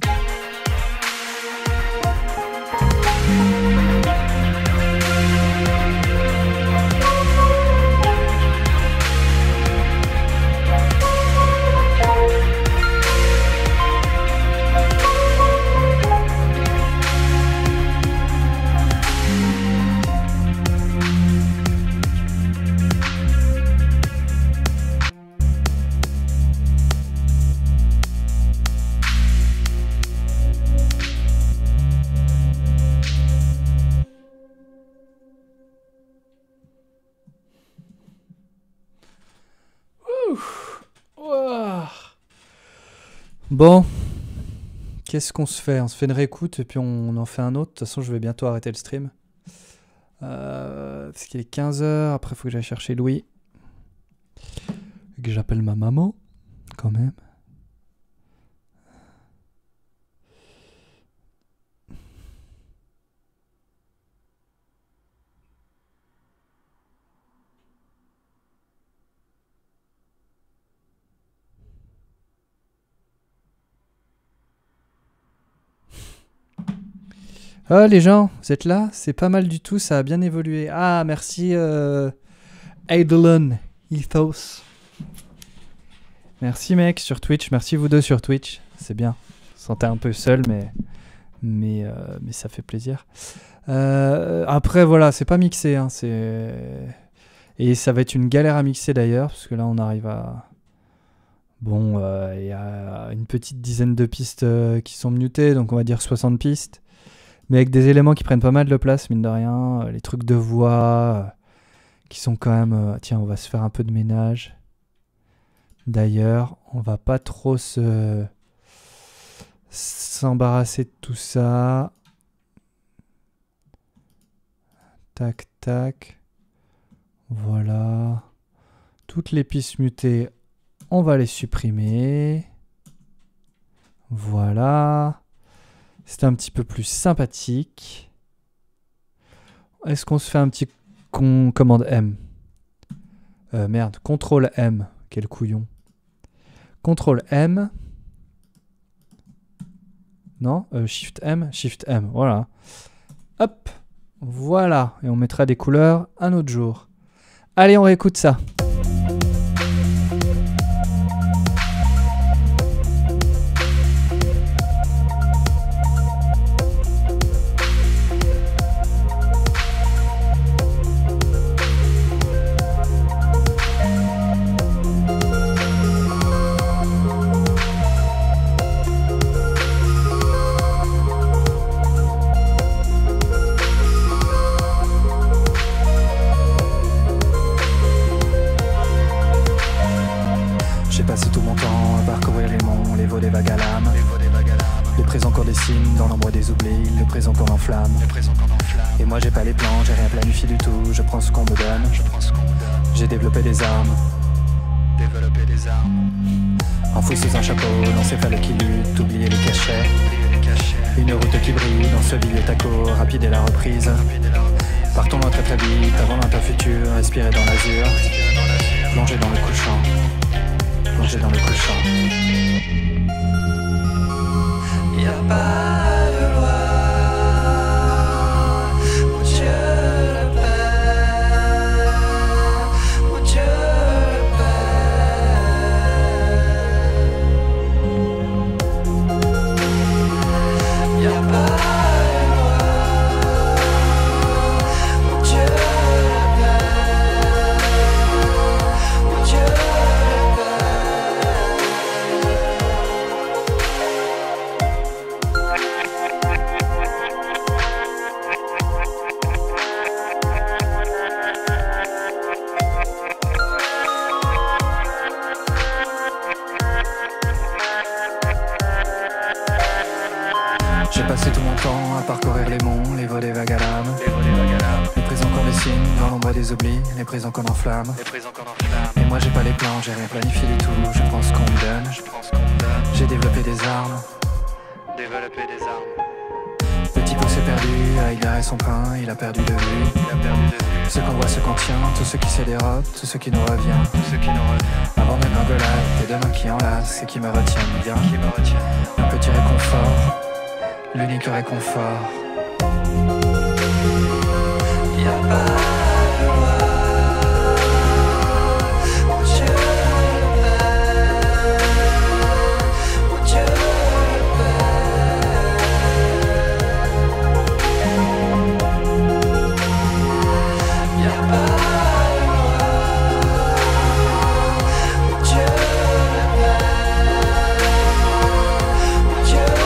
S2: Bon, qu'est-ce qu'on se fait? On se fait une réécoute et puis on en fait un autre. De toute façon, je vais bientôt arrêter le stream. Euh, parce qu'il est quinze heures, après il faut que j'aille chercher Louis. Et que j'appelle ma maman, quand même. Ah, les gens, vous êtes là? C'est pas mal du tout, ça a bien évolué. Ah, merci euh, Eidolon Ethos. Merci mec sur Twitch, merci vous deux sur Twitch. C'est bien. Je me sentais un peu seul, mais, mais, euh, mais ça fait plaisir. Euh, après, voilà, c'est pas mixé. Hein, c'est... Et ça va être une galère à mixer d'ailleurs, parce que là on arrive à... Bon, il euh, y a une petite dizaine de pistes euh, qui sont mutées, donc on va dire soixante pistes. Mais avec des éléments qui prennent pas mal de place, mine de rien. Euh, les trucs de voix euh, qui sont quand même... Euh, tiens, on va se faire un peu de ménage. D'ailleurs, on va pas trop se s'embarrasser de tout ça. Tac, tac. Voilà. Toutes les pistes mutées, on va les supprimer. Voilà. C'est un petit peu plus sympathique. Est-ce qu'on se fait un petit con commande M? euh, Merde, contrôle M. Quel couillon. contrôle M. Non, euh, Shift M. Shift M, voilà. Hop, voilà. Et on mettra des couleurs un autre jour. Allez, on réécoute ça.
S3: Et moi j'ai pas les plans, j'ai rien planifié du tout. Je prends ce qu'on me donne, je prends ce qu'on me donne. J'ai développé des armes, développé des armes. Enfoui sous un chapeau, l'encéphale qui lutte, oublier les cachets. Une route qui brille dans ce vieux taco, rapide et la reprise. Partons loin très très vite, avant un futur, respirer dans l'azur. Plonger dans le couchant, plonger dans le couchant.
S4: Y'a pas de loi.
S3: J'ai passé tout mon temps à parcourir les monts, les voies des vagues à l'âme. Les présents qu'on dessine dans l'ombre des oublis, les présents qu'on enflamme. Et moi j'ai pas les plans, j'ai rien planifié du tout. Je prends ce qu'on me donne, j'ai développé des armes. Petit pouce perdu perdu, a égaré son pain, il a perdu de vue. Il a perdu de vue. Ce qu'on voit, ce qu'on tient, tout ce qui se dérobe, tout ce qui nous revient, tout ce qui nous revient. Avant de gringolade, tes deux mains qui enlacent et qui me retiennent bien, qui me retiennent. Un petit réconfort, l'unique réconfort.
S4: Y'a pas de loi où Dieu le Père, où Dieu le Père. Y'a pas de loi où Dieu le Père, où Dieu le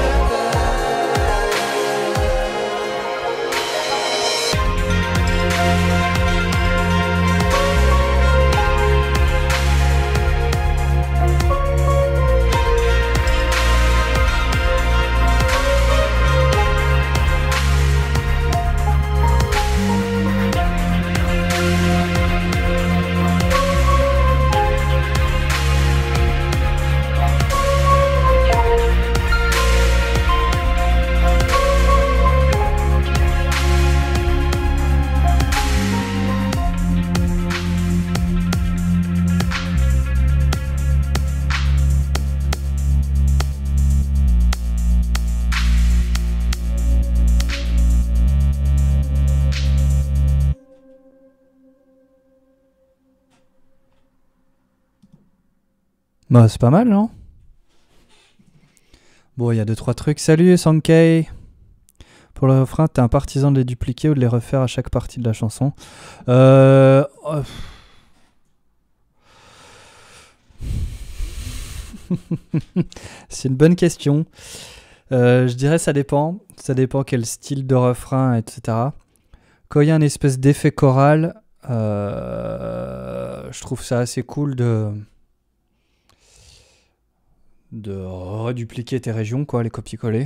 S2: Bah, c'est pas mal, non? Bon, il y a deux trois trucs. Salut, Sankei. Pour le refrain, t'es un partisan de les dupliquer ou de les refaire à chaque partie de la chanson. Euh... oh, C'est une bonne question. Euh, je dirais ça dépend. Ça dépend quel style de refrain, et cetera. Quand il y a une espèce d'effet choral, euh, je trouve ça assez cool de... de redupliquer tes régions, quoi, les copier-coller.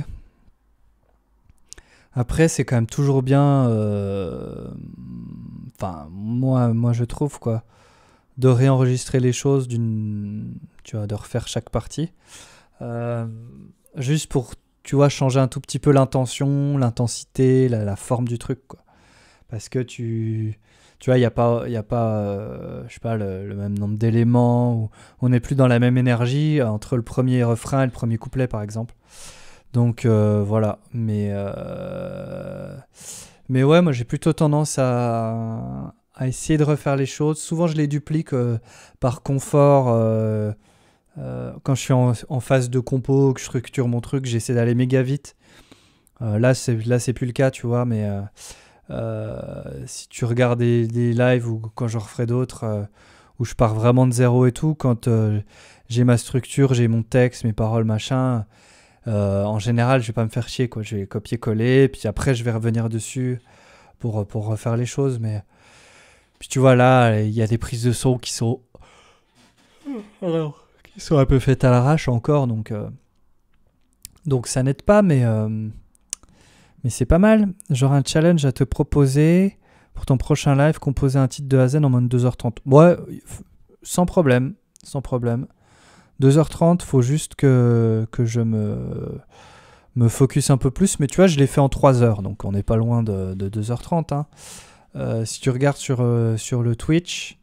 S2: Après, c'est quand même toujours bien, euh, enfin, moi, moi je trouve, quoi, de réenregistrer les choses, d'une, tu vois, de refaire chaque partie, euh, juste pour, tu vois, changer un tout petit peu l'intention, l'intensité, la, la forme du truc, quoi. Parce que tu... Tu vois, il n'y a pas, y a pas euh, je sais pas, le, le même nombre d'éléments, ou on n'est plus dans la même énergie entre le premier refrain et le premier couplet, par exemple. Donc, euh, voilà. Mais, euh, mais ouais, moi, j'ai plutôt tendance à, à essayer de refaire les choses. Souvent, je les duplique euh, par confort. Euh, euh, quand je suis en, en phase de compo, que je structure mon truc, j'essaie d'aller méga vite. Euh, là, c'est, là, c'est plus le cas, tu vois, mais... Euh, Euh, si tu regardes des, des lives ou quand je referai d'autres euh, où je pars vraiment de zéro et tout, quand euh, j'ai ma structure, j'ai mon texte, mes paroles, machin, euh, en général, je vais pas me faire chier, quoi. Je vais copier-coller, puis après, je vais revenir dessus pour, pour refaire les choses. Mais puis tu vois, là, il y a des prises de son qui sont, alors, qui sont un peu faites à l'arrache encore, donc, euh, donc ça n'aide pas, mais. Euh, Mais c'est pas mal. J'aurai un challenge à te proposer pour ton prochain live, composer un titre de A à Z en moins de deux heures trente. Ouais, sans problème. Sans problème. deux heures trente, faut juste que, que je me, me focus un peu plus. Mais tu vois, je l'ai fait en trois heures, donc on n'est pas loin de, de deux heures trente. Hein. Euh, si tu regardes sur, euh, sur le Twitch,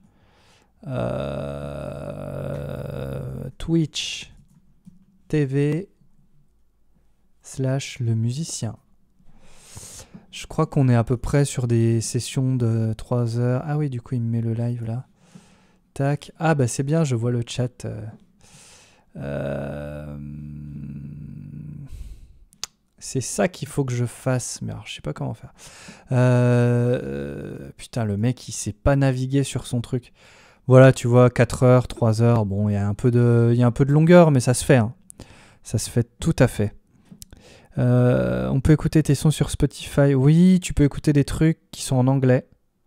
S2: euh, Twitch T V slash le musicien. Je crois qu'on est à peu près sur des sessions de trois heures. Ah oui, du coup, il me met le live là. Tac. Ah bah c'est bien, je vois le chat. Euh... C'est ça qu'il faut que je fasse. Mais alors, je sais pas comment faire. Euh... Putain, le mec, il sait pas naviguer sur son truc. Voilà, tu vois, quatre heures, trois heures. Bon, il y a un peu de, il y a un peu de longueur, mais ça se fait. Hein. Ça se fait tout à fait. Euh, on peut écouter tes sons sur Spotify. Oui, tu peux écouter des trucs qui sont en anglais.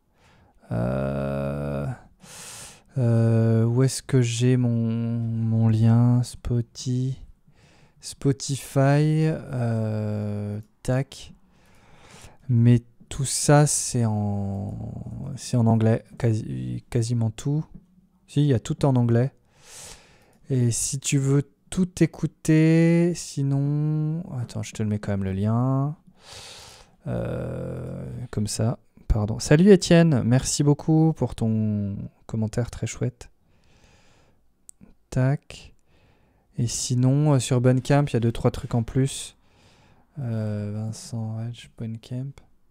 S2: Euh, euh, où est-ce que j'ai mon, mon lien Spotify, Spotify euh, tac. Mais tout ça, c'est en, c'est en anglais. Quasi, quasiment tout. Si, il y a tout en anglais. Et si tu veux tout écouter, sinon... Attends, je te le mets quand même le lien. Euh, comme ça, pardon. Salut Étienne, merci beaucoup pour ton commentaire très chouette. Tac. Et sinon, euh, sur Bandcamp, il y a deux trois trucs en plus. Euh, Vincent Hedge, Bandcamp.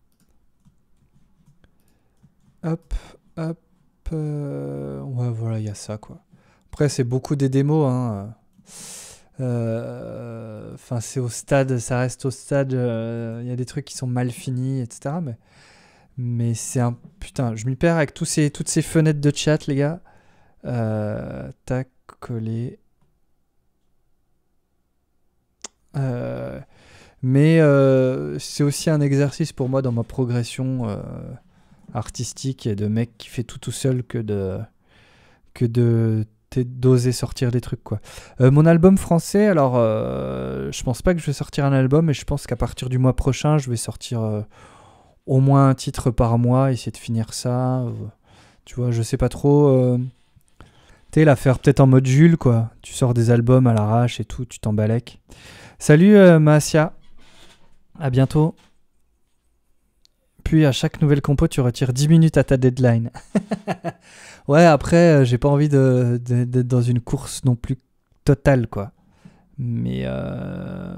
S2: Hop, hop. Euh, ouais, voilà, il y a ça, quoi. Après, c'est beaucoup des démos, hein. Enfin, euh, c'est au stade, ça reste au stade. Il euh, y a des trucs qui sont mal finis, et cetera. Mais, mais c'est un... Putain, je m'y perds avec tous ces, toutes ces fenêtres de chat, les gars. Euh, tac, coller. Euh, mais euh, c'est aussi un exercice pour moi dans ma progression euh, artistique et de mec qui fait tout tout seul que de que de d'oser sortir des trucs, quoi. Euh, mon album français, alors euh, je pense pas que je vais sortir un album, mais je pense qu'à partir du mois prochain je vais sortir euh, au moins un titre par mois, essayer de finir ça, euh, tu vois, je sais pas trop. euh, tu sais, la faire peut-être en mode Jules, quoi. Tu sors des albums à l'arrache et tout, tu t'embalèques. Salut euh, Maasia, à bientôt. Puis à chaque nouvelle compo, tu retires dix minutes à ta deadline. Ouais, après, euh, j'ai pas envie de, de, d'être dans une course non plus totale, quoi. Mais, euh...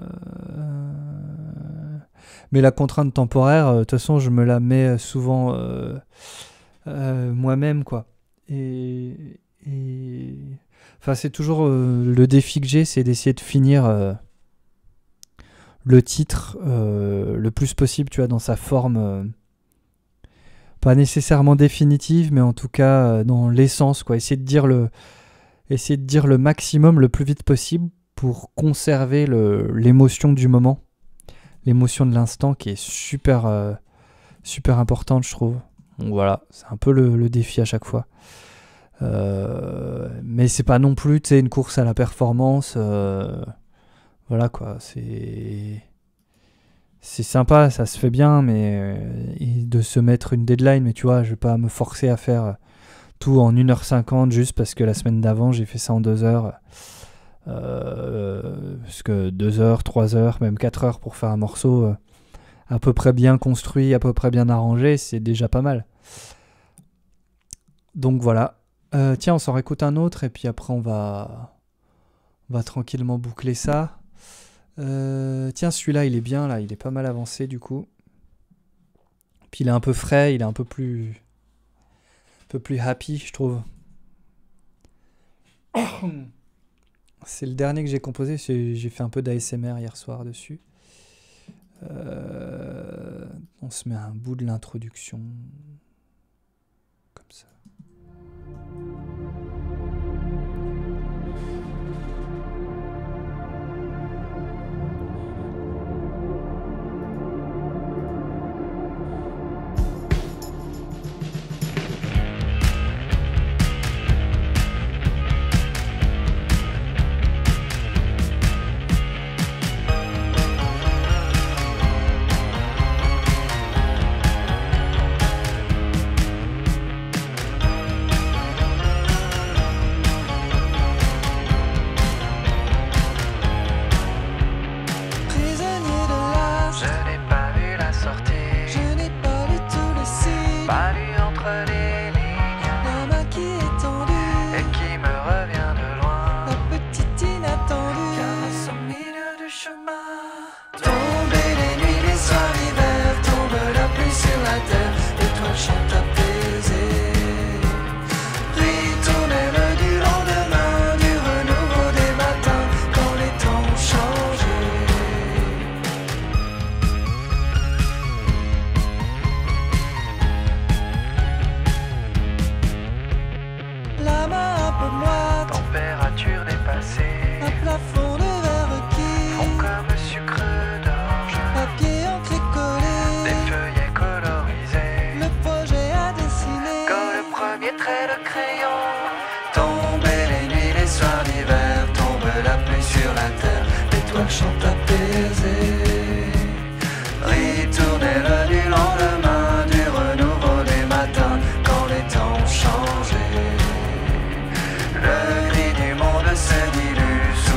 S2: Mais la contrainte temporaire, de euh, toute façon, je me la mets souvent euh, euh, moi-même, quoi. Et... et... Enfin, c'est toujours euh, le défi que j'ai, c'est d'essayer de finir... Euh... le titre euh, le plus possible, tu vois, dans sa forme euh, pas nécessairement définitive, mais en tout cas euh, dans l'essence, quoi. Essayer de dire le essayer de dire le maximum le plus vite possible pour conserver le, l'émotion du moment, l'émotion de l'instant, qui est super euh, super importante, je trouve. Donc voilà, c'est un peu le, le défi à chaque fois. Euh, mais c'est pas non plus, tu sais, une course à la performance. Euh, Voilà, quoi, c'est c'est sympa, ça se fait bien, mais euh, de se mettre une deadline, mais tu vois, je vais pas me forcer à faire tout en une heure cinquante juste parce que la semaine d'avant j'ai fait ça en deux heures. Euh, parce que deux heures, trois heures, même quatre heures pour faire un morceau euh, à peu près bien construit, à peu près bien arrangé, c'est déjà pas mal. Donc voilà. Euh, tiens, on s'en réécoute un autre et puis après on va on va tranquillement boucler ça. Euh, tiens, celui-là, il est bien, là, il est pas mal avancé, du coup. Puis il est un peu frais, il est un peu plus... un peu plus happy, je trouve. C'est le dernier que j'ai composé, j'ai fait un peu d'A S M R hier soir dessus. Euh, on se met à un bout de l'introduction. Comme ça.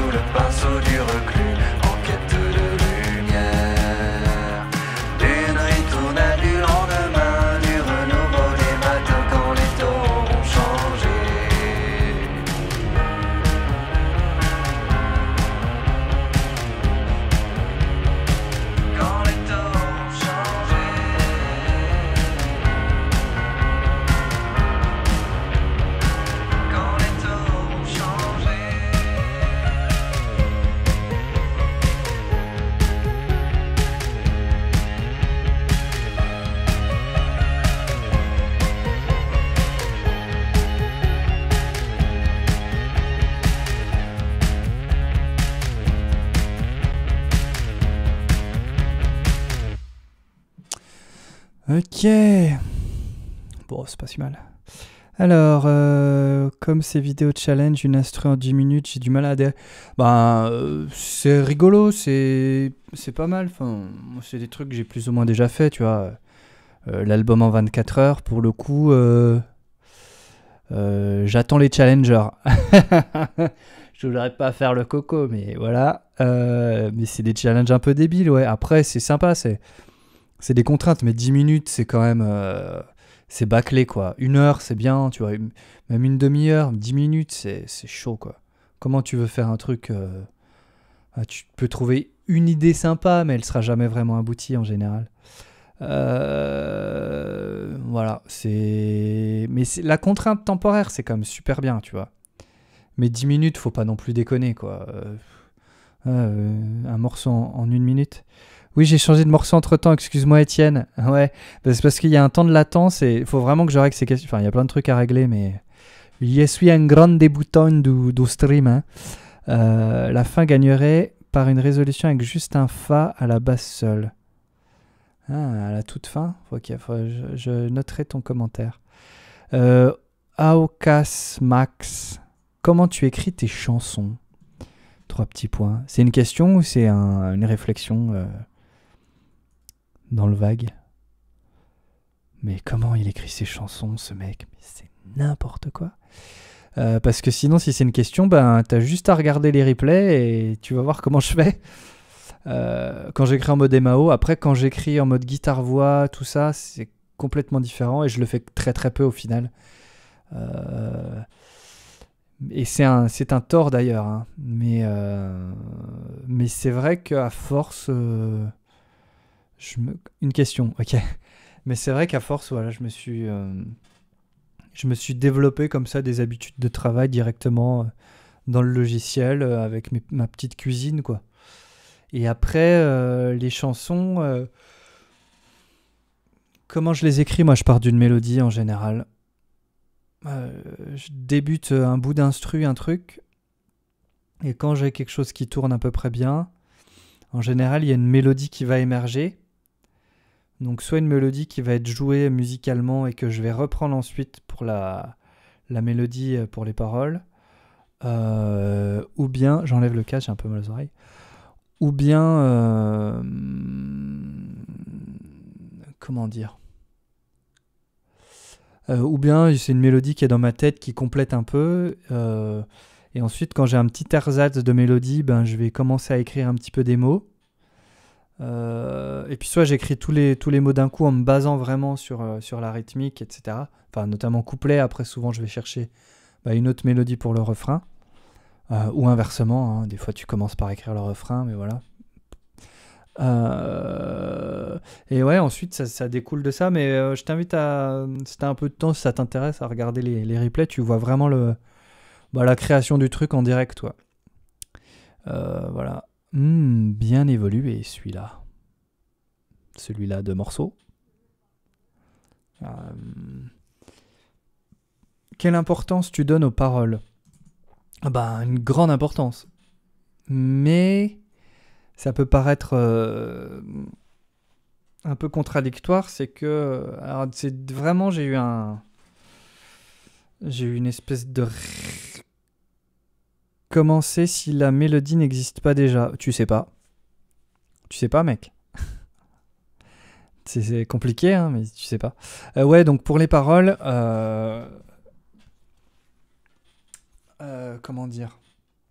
S4: Pinceau du reclus en quête de lumière, d'une
S2: Ok. Bon, c'est pas si mal. Alors, euh, comme ces vidéos challenge, une instru en dix minutes, j'ai du mal à adhérer. Ben, euh, c'est rigolo, c'est c'est pas mal. Enfin, moi, c'est des trucs que j'ai plus ou moins déjà fait, tu vois. Euh, L'album en vingt-quatre heures, pour le coup, euh, euh, j'attends les challengers. Je voudrais pas faire le coco, mais voilà. Euh, mais c'est des challenges un peu débiles, ouais. Après, c'est sympa, c'est c'est des contraintes, mais dix minutes, c'est quand même... Euh, c'est bâclé, quoi. Une heure, c'est bien, tu vois. Une- même une demi-heure, dix minutes, c'est c'est chaud, quoi. Comment tu veux faire un truc... euh, ah, tu peux trouver une idée sympa, mais elle sera jamais vraiment aboutie, en général. Euh, voilà, c'est... Mais c'est- la contrainte temporaire, c'est quand même super bien, tu vois. Mais dix minutes, faut pas non plus déconner, quoi. Euh, euh, un morceau en, en une minute. Oui, j'ai changé de morceau entre-temps, excuse-moi Étienne. Ouais, bah, c'est parce qu'il y a un temps de latence et il faut vraiment que je règle ces questions. Enfin, il y a plein de trucs à régler, mais... Je suis un grand débutant du, du stream. Hein. Euh, la fin gagnerait par une résolution avec juste un Fa à la basse seule. Ah, à la toute fin. Ok, faut, je, je noterai ton commentaire. Euh, Aokas Max, comment tu écris tes chansons? Trois petits points. C'est une question ou c'est un, une réflexion euh, dans le vague? Mais comment il écrit ses chansons, ce mec? Mais c'est n'importe quoi. Euh, parce que sinon, si c'est une question, ben, t'as juste à regarder les replays et tu vas voir comment je fais. Euh, quand j'écris en mode M A O, après, quand j'écris en mode guitare-voix, tout ça, c'est complètement différent et je le fais très très peu au final. Euh, et c'est un, c'est un tort d'ailleurs. Hein. Mais, euh, mais c'est vrai qu'à force... Euh, je me... Une question, ok. Mais c'est vrai qu'à force, voilà, je me suis... Euh, je me suis développé comme ça des habitudes de travail directement euh, dans le logiciel euh, avec mes- ma petite cuisine, quoi. Et après, euh, les chansons, euh, comment je les écris? Moi, je pars d'une mélodie en général. Euh, je débute un bout d'instru, un truc, et quand j'ai quelque chose qui tourne à peu près bien, en général, il y a une mélodie qui va émerger. Donc, soit une mélodie qui va être jouée musicalement et que je vais reprendre ensuite pour la, la mélodie, euh, pour les paroles. Euh, ou bien, j'enlève le casque, j'ai un peu mal aux oreilles. Ou bien, euh, comment dire Euh, Ou bien c'est une mélodie qui est dans ma tête qui complète un peu. euh, et ensuite, quand j'ai un petit ersatz de mélodie, ben, je vais commencer à écrire un petit peu des mots. Euh, et puis soit j'écris tous les, tous les mots d'un coup en me basant vraiment sur, euh, sur la rythmique, et cetera. Enfin, notamment couplet. Après, souvent, je vais chercher bah, une autre mélodie pour le refrain. Euh, ou inversement. Hein. Des fois, tu commences par écrire le refrain, mais voilà. Euh, et ouais, ensuite, ça, ça découle de ça. Mais euh, je t'invite à, si t'as un peu de temps, si ça t'intéresse, à regarder les, les replays. Tu vois vraiment le, bah, la création du truc en direct, toi. Euh, voilà. Hmm, bien évolué, celui-là. Celui-là de morceau. Euh, quelle importance tu donnes aux paroles? Ah bah, une grande importance. Mais ça peut paraître euh, un peu contradictoire, c'est que alors c'est vraiment j'ai eu un j'ai eu une espèce de r- commencer si la mélodie n'existe pas déjà. Tu sais pas. Tu sais pas, mec. C'est c'est compliqué, hein, mais tu sais pas. Euh, ouais, donc pour les paroles, euh, euh, comment dire?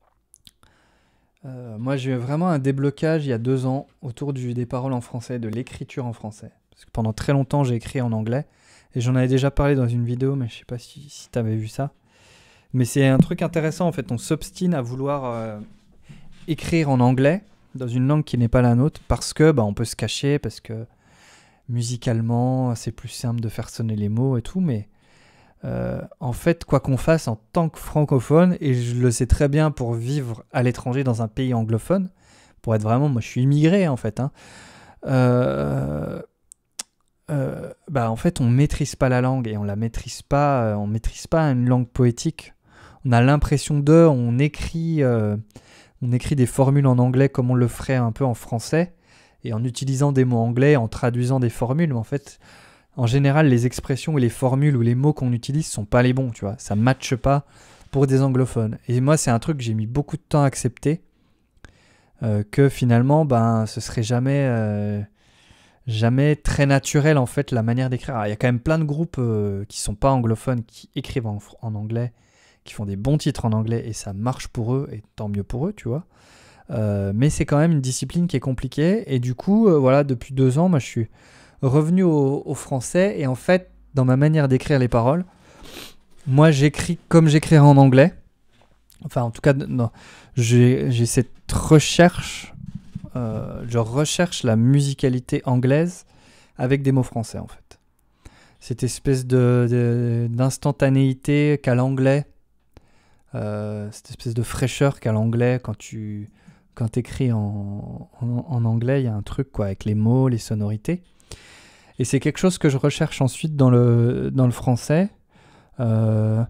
S2: Euh, moi, j'ai eu vraiment un déblocage il y a deux ans autour du, des paroles en français, de l'écriture en français. Parce que pendant très longtemps, j'ai écrit en anglais. Et j'en avais déjà parlé dans une vidéo, mais je sais pas si, si tu avais vu ça. Mais c'est un truc intéressant, en fait. On s'obstine à vouloir euh, écrire en anglais, dans une langue qui n'est pas la nôtre, parce que bah, on peut se cacher, parce que musicalement, c'est plus simple de faire sonner les mots et tout, mais... Euh, en fait, quoi qu'on fasse en tant que francophone, et je le sais très bien pour vivre à l'étranger dans un pays anglophone, pour être vraiment, moi je suis immigré en fait, hein, euh, euh, bah en fait on maîtrise pas la langue et on la maîtrise pas, euh, on maîtrise pas une langue poétique. On a l'impression de, on écrit, euh, on écrit des formules en anglais comme on le ferait un peu en français, et en utilisant des mots anglais, en traduisant des formules, mais en fait en général, les expressions ou les formules ou les mots qu'on utilise sont pas les bons, tu vois. Ça matche pas pour des anglophones. Et moi, c'est un truc que j'ai mis beaucoup de temps à accepter, euh, que finalement, ben, ce serait jamais, euh, jamais très naturel, en fait, la manière d'écrire. Alors, il y a quand même plein de groupes euh, qui sont pas anglophones, qui écrivent en, en anglais, qui font des bons titres en anglais, et ça marche pour eux, et tant mieux pour eux, tu vois. Euh, mais c'est quand même une discipline qui est compliquée, et du coup, euh, voilà, depuis deux ans, moi, je suis revenu au, au français, et en fait, dans ma manière d'écrire les paroles, moi, j'écris comme j'écrirais en anglais. Enfin, en tout cas, non, j'ai, j'ai cette recherche, euh, je recherche la musicalité anglaise avec des mots français, en fait. Cette espèce de, de, d'instantanéité qu'a l'anglais, euh, cette espèce de fraîcheur qu'a l'anglais quand tu quand écris en, en, en anglais, il y a un truc quoi, avec les mots, les sonorités. Et c'est quelque chose que je recherche ensuite dans le, dans le français. Euh,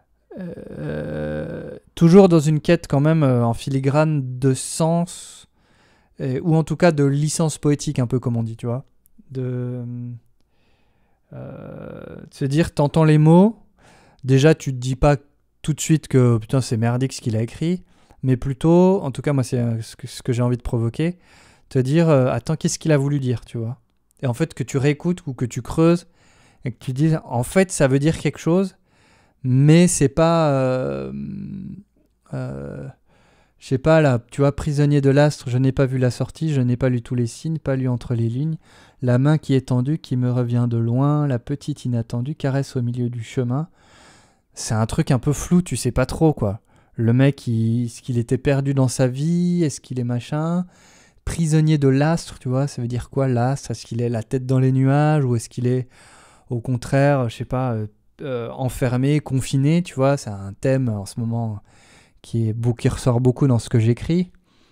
S2: euh, toujours dans une quête quand même euh, en filigrane de sens, et, ou en tout cas de licence poétique, un peu comme on dit, tu vois. De, euh, de se dire, t'entends les mots, déjà tu te dis pas tout de suite que putain c'est merdique ce qu'il a écrit, mais plutôt, en tout cas moi c'est ce que, ce que j'ai envie de provoquer, te dire, euh, attends, qu'est-ce qu'il a voulu dire, tu vois. Et en fait, que tu réécoutes ou que tu creuses et que tu dises, en fait, ça veut dire quelque chose, mais c'est pas, euh, euh, je sais pas, là, tu vois, prisonnier de l'astre, je n'ai pas vu la sortie, je n'ai pas lu tous les signes, pas lu entre les lignes, la main qui est tendue, qui me revient de loin, la petite inattendue caresse au milieu du chemin. C'est un truc un peu flou, tu sais pas trop, quoi. Le mec, il, est-ce qu'il était perdu dans sa vie, est-ce qu'il est machin ? Prisonnier de l'astre, tu vois, ça veut dire quoi l'astre ? Est-ce qu'il est la tête dans les nuages ou est-ce qu'il est au contraire, je sais pas, euh, euh, enfermé, confiné, tu vois, c'est un thème en ce moment qui, est beau, qui ressort beaucoup dans ce que j'écris.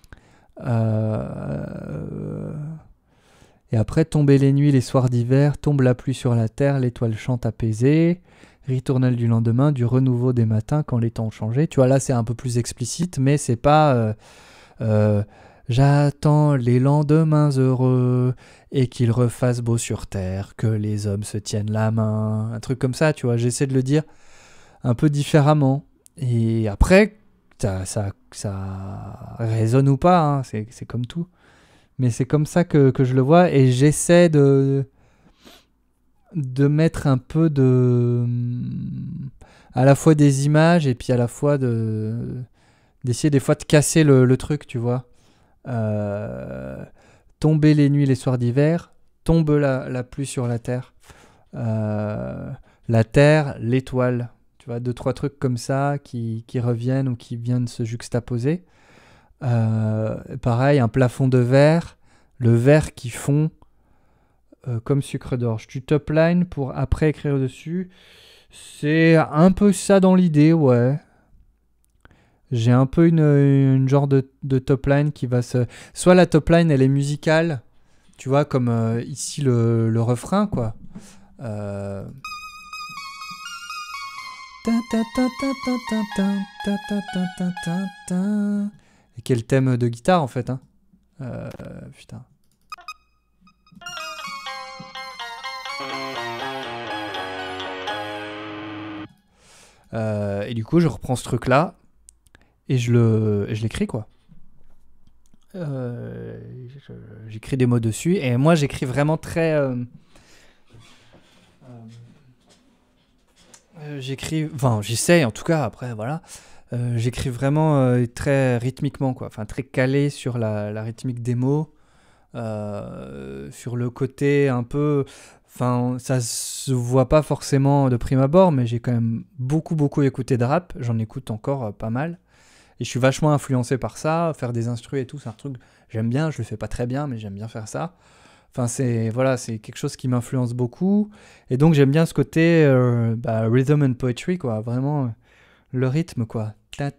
S2: Euh, et après, tomber les nuits, les soirs d'hiver, tombe la pluie sur la terre, l'étoile chante apaisée, ritournelle du lendemain, du renouveau des matins quand les temps ont changé. Tu vois, là c'est un peu plus explicite, mais c'est pas... Euh, euh, j'attends les lendemains heureux et qu'il refasse beau sur terre, que les hommes se tiennent la main, un truc comme ça, tu vois, j'essaie de le dire un peu différemment. Et après, ça, ça, ça résonne ou pas, hein, c'est, c'est comme tout. Mais c'est comme ça que, que je le vois et j'essaie de, de mettre un peu de... à la fois des images et puis à la fois de, d'essayer des fois de casser le, le truc, tu vois. Euh, tomber les nuits, les soirs d'hiver, tombe la, la pluie sur la terre, euh, la terre, l'étoile, tu vois, deux trois trucs comme ça qui, qui reviennent ou qui viennent se juxtaposer. Euh, pareil, un plafond de verre, le verre qui fond euh, comme sucre d'orge. Tu top line pour après écrire dessus, c'est un peu ça dans l'idée, ouais. J'ai un peu une, une genre de, de top line qui va se... Soit la top line, elle est musicale, tu vois, comme euh, ici le, le refrain, quoi. Euh... Et quel thème de guitare, en fait, hein. Euh, putain. Euh, et du coup, je reprends ce truc-là. Et je, le, et je l'écris, quoi. Euh, je, j'écris des mots dessus. Et moi, j'écris vraiment très... Euh, euh, j'écris... Enfin, j'essaye, en tout cas, après, voilà. Euh, j'écris vraiment euh, très rythmiquement, quoi. Enfin, très calé sur la, la rythmique des mots. Euh, sur le côté un peu... Enfin, ça se voit pas forcément de prime abord, mais j'ai quand même beaucoup, beaucoup écouté de rap. J'en écoute encore euh, pas mal. Et je suis vachement influencé par ça, faire des instrus et tout, c'est un truc j'aime bien, je le fais pas très bien, mais j'aime bien faire ça. Enfin, c'est, voilà, c'est quelque chose qui m'influence beaucoup. Et donc, j'aime bien ce côté euh, bah, rhythm and poetry, quoi, vraiment euh, le rythme, quoi.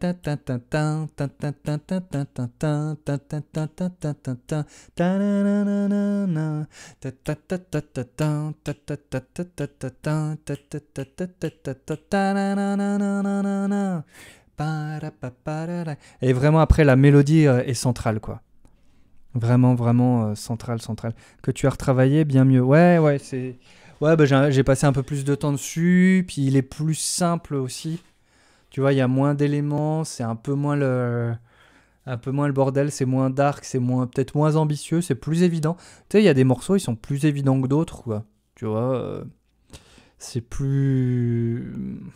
S2: Et vraiment après la mélodie euh, est centrale, quoi. Vraiment vraiment euh, centrale centrale que tu as retravaillé bien mieux. Ouais ouais, c'est Ouais, bah, j'ai, j'ai passé un peu plus de temps dessus, puis il est plus simple aussi. Tu vois, il y a moins d'éléments, c'est un peu moins le, un peu moins le bordel, c'est moins dark, c'est moins, peut-être moins ambitieux, c'est plus évident. Tu sais, il y a des morceaux, ils sont plus évidents que d'autres, quoi. Tu vois, euh, c'est plus...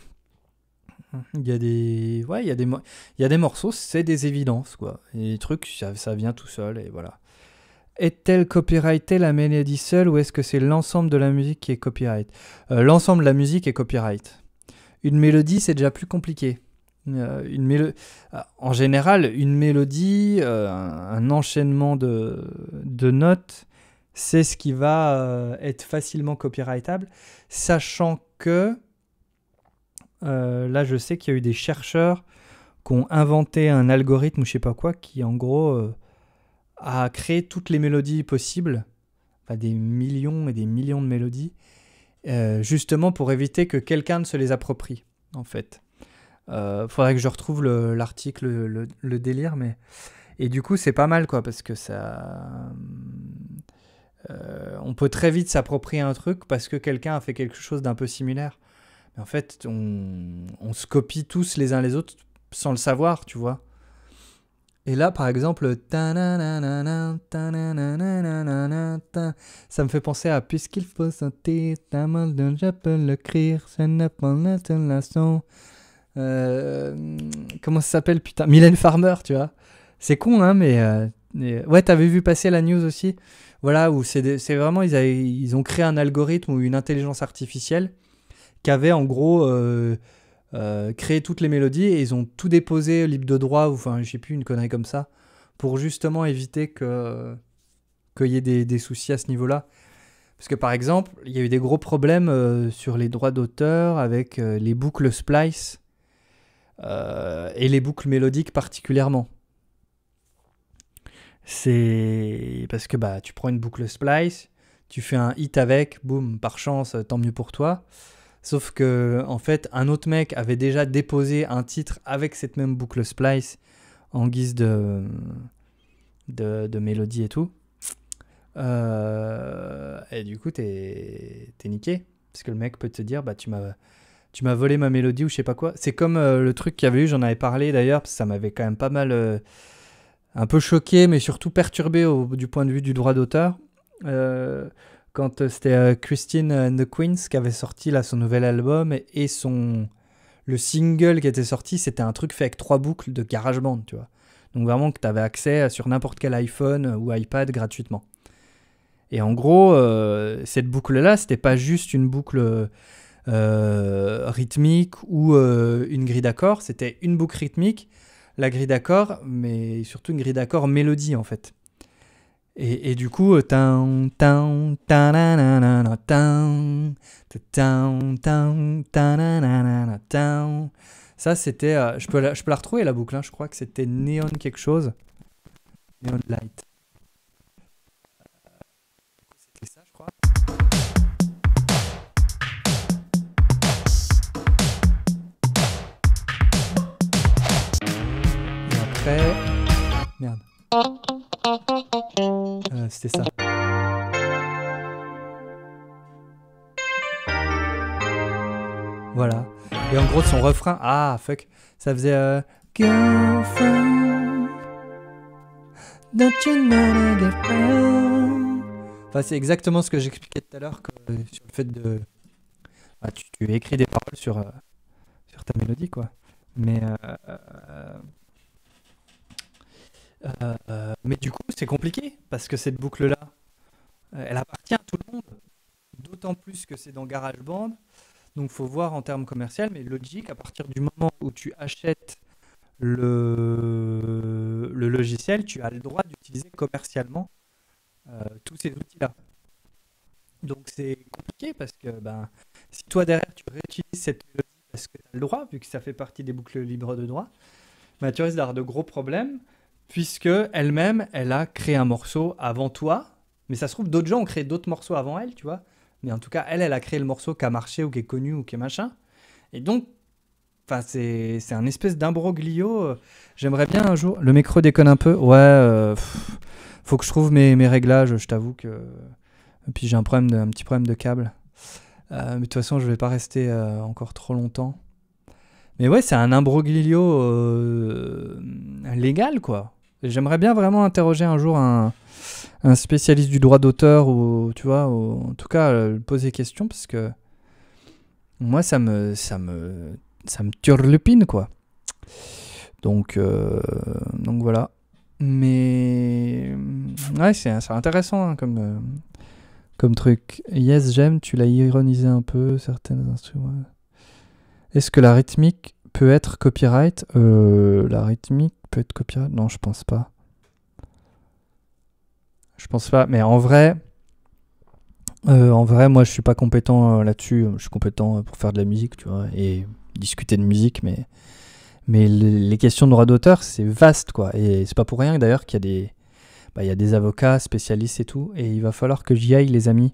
S2: Il y a des, ouais, il y a des, mo- il y a des morceaux, c'est des évidences, quoi. Et les trucs, ça, ça vient tout seul, et voilà. Est-elle copyrightée la mélodie seule ou est-ce que c'est l'ensemble de la musique qui est copyright? Euh, L'ensemble de la musique est copyright. Une mélodie, c'est déjà plus compliqué. Euh, une mélo- euh, En général, une mélodie, euh, un, un enchaînement de, de notes, c'est ce qui va euh, être facilement copyrightable, sachant que euh, là, je sais qu'il y a eu des chercheurs qui ont inventé un algorithme ou je sais pas quoi qui, en gros, euh, a créé toutes les mélodies possibles, enfin des millions et des millions de mélodies, euh, justement pour éviter que quelqu'un ne se les approprie, en fait. Euh, faudrait que je retrouve le- l'article, le, le- le délire, mais... Et du coup, c'est pas mal, quoi, parce que ça... euh, on peut très vite s'approprier un truc parce que quelqu'un a fait quelque chose d'un peu similaire. Mais en fait, on, on se copie tous les uns les autres sans le savoir, tu vois. Et là, par exemple, ta-na-na-na-na, ta-na-na-na-na-na, ta, ça me fait penser à Puisqu'il faut sauter, ta main de je peux le crier, ce n'est pas la seule leçon. Euh, comment ça s'appelle, putain? Mylène Farmer, tu vois. C'est con, hein, mais, euh, mais- ouais, t'avais vu passer la news aussi. Voilà, où c'est, des- c'est vraiment, ils, avaient- ils ont créé un algorithme ou une intelligence artificielle qui avait en gros euh, euh, créé toutes les mélodies et ils ont tout déposé libre de droit, ou enfin, je sais plus, une connerie comme ça, pour justement éviter que, qu'il y ait des, des soucis à ce niveau-là. Parce que par exemple, il y a eu des gros problèmes euh, sur les droits d'auteur avec euh, les boucles splice euh, et les boucles mélodiques particulièrement. C'est parce que bah, tu prends une boucle splice, tu fais un hit avec, boum, par chance, tant mieux pour toi. Sauf que, en fait, un autre mec avait déjà déposé un titre avec cette même boucle splice en guise de, de, de mélodie et tout. Euh, et du coup, t'es, t'es niqué. Parce que le mec peut te dire, bah, tu m'as, tu m'as volé ma mélodie ou je sais pas quoi. C'est comme euh, le truc qu'il y avait eu, j'en avais parlé d'ailleurs, parce que ça m'avait quand même pas mal, euh, un peu choqué, mais surtout perturbé au, du point de vue du droit d'auteur. Euh, quand euh, c'était euh, Christine and the Queens qui avait sorti là son nouvel album et, et son le single qui était sorti, c'était un truc fait avec trois boucles de GarageBand, tu vois. Donc vraiment que tu avais accès sur n'importe quel iPhone ou iPad gratuitement. Et en gros, euh, cette boucle-là, c'était pas juste une boucle euh, rythmique ou euh, une grille d'accords, c'était une boucle rythmique, la grille d'accords, mais surtout une grille d'accords mélodie en fait. Et, et du coup, tan, tan, ta-na-na-na-na, tan, tan, tan, ta-na-na-na-na, tan. Ça, c'était... euh, je, peux la, je peux la retrouver, la boucle, hein, je crois que c'était Neon quelque chose. Neon Light. C'était ça, je crois. Et après... Merde. Euh, c'était ça. Voilà. Et en gros, son refrain, ah fuck, ça faisait euh, Girlfriend, don't you know that you're friend. Enfin, c'est exactement ce que j'expliquais tout à l'heure que, euh, sur le fait de. Bah, tu, tu écris des paroles sur, euh, sur ta mélodie, quoi. Mais. Euh, euh, euh, euh, mais du coup, c'est compliqué parce que cette boucle-là, euh, elle appartient à tout le monde. D'autant plus que c'est dans GarageBand. Donc, il faut voir en termes commerciaux, mais Logic, à partir du moment où tu achètes le, le logiciel, tu as le droit d'utiliser commercialement euh, tous ces outils-là. Donc, c'est compliqué parce que ben, si toi, derrière, tu réutilises cette mélodie parce que tu as le droit, vu que ça fait partie des boucles libres de droit, ben, tu risques d'avoir de gros problèmes puisque elle-même, elle a créé un morceau avant toi. Mais ça se trouve, d'autres gens ont créé d'autres morceaux avant elle, tu vois. Mais en tout cas, elle, elle a créé le morceau qui a marché ou qui est connu ou qui est machin. Et donc, enfin, c'est, c'est un espèce d'imbroglio. J'aimerais bien un jour... Le micro déconne un peu. Ouais, euh, faut que je trouve mes, mes réglages, je t'avoue que... Et puis j'ai un, problème de, un petit problème de câble. Euh, mais de toute façon, je vais pas rester euh, encore trop longtemps. Mais ouais, c'est un imbroglio euh, légal, quoi. Et j'aimerais bien vraiment interroger un jour un, un spécialiste du droit d'auteur, ou tu vois, ou, en tout cas, euh, poser question, parce que moi, ça me, ça me, ça me turlupine, quoi. Donc, euh, donc voilà. Mais ouais, c'est, c'est intéressant hein, comme, euh, comme truc. Yes, j'aime, tu l'as ironisé un peu, certaines instruments. Est-ce que la rythmique peut être copyright euh, La rythmique peut être copyright Non, je pense pas. Je pense pas, mais en vrai, euh, en vrai, moi, je suis pas compétent euh, là-dessus. Je suis compétent pour faire de la musique, tu vois, et discuter de musique, mais mais les questions de droit d'auteur, c'est vaste, quoi. Et c'est pas pour rien d'ailleurs qu'il y a des, bah, il y a des avocats spécialistes et tout, et il va falloir que j'y aille, les amis,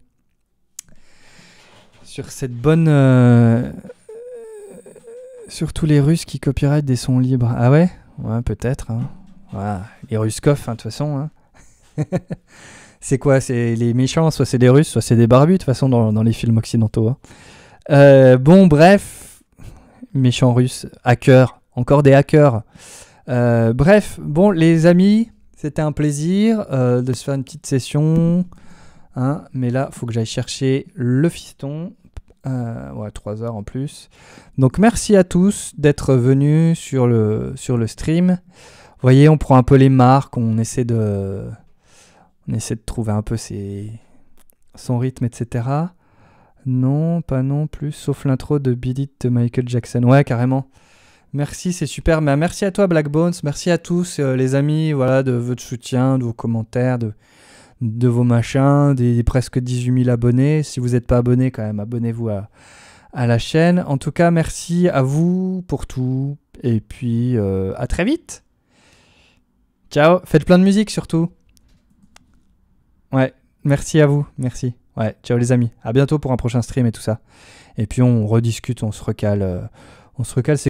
S2: sur cette bonne, euh, sur tous les Russes qui copyrightent des sons libres. Ah ouais, ouais, peut-être. Hein. Voilà. Les Ruskov, hein, de toute façon. Hein. C'est quoi? C'est les méchants, soit c'est des Russes, soit c'est des barbus, de toute façon, dans, dans les films occidentaux. Hein. Euh, bon, bref, méchants Russes, hackers. Encore des hackers. Euh, bref, bon, les amis, c'était un plaisir euh, de se faire une petite session. Hein, mais là, il faut que j'aille chercher le fiston. Euh, ouais, trois heures en plus. Donc, merci à tous d'être venus sur le, sur le stream. Vous voyez, on prend un peu les marques, on essaie de, on essaie de trouver un peu ses, son rythme, et cetera. Non, pas non plus, sauf l'intro de Beat It de Michael Jackson. Ouais, carrément. Merci, c'est super. Mais merci à toi, Black Bones. Merci à tous, euh, les amis, voilà, de votre soutien, de vos commentaires, de, de vos machins, des, des presque dix-huit mille abonnés. Si vous n'êtes pas abonné, quand même, abonnez-vous à, à la chaîne. En tout cas, merci à vous pour tout. Et puis, euh, à très vite. Ciao. Faites plein de musique, surtout. Ouais, merci à vous. Merci. Ouais, ciao, les amis. À bientôt pour un prochain stream et tout ça. Et puis, on rediscute, on se recale. Euh, on se recale. C'est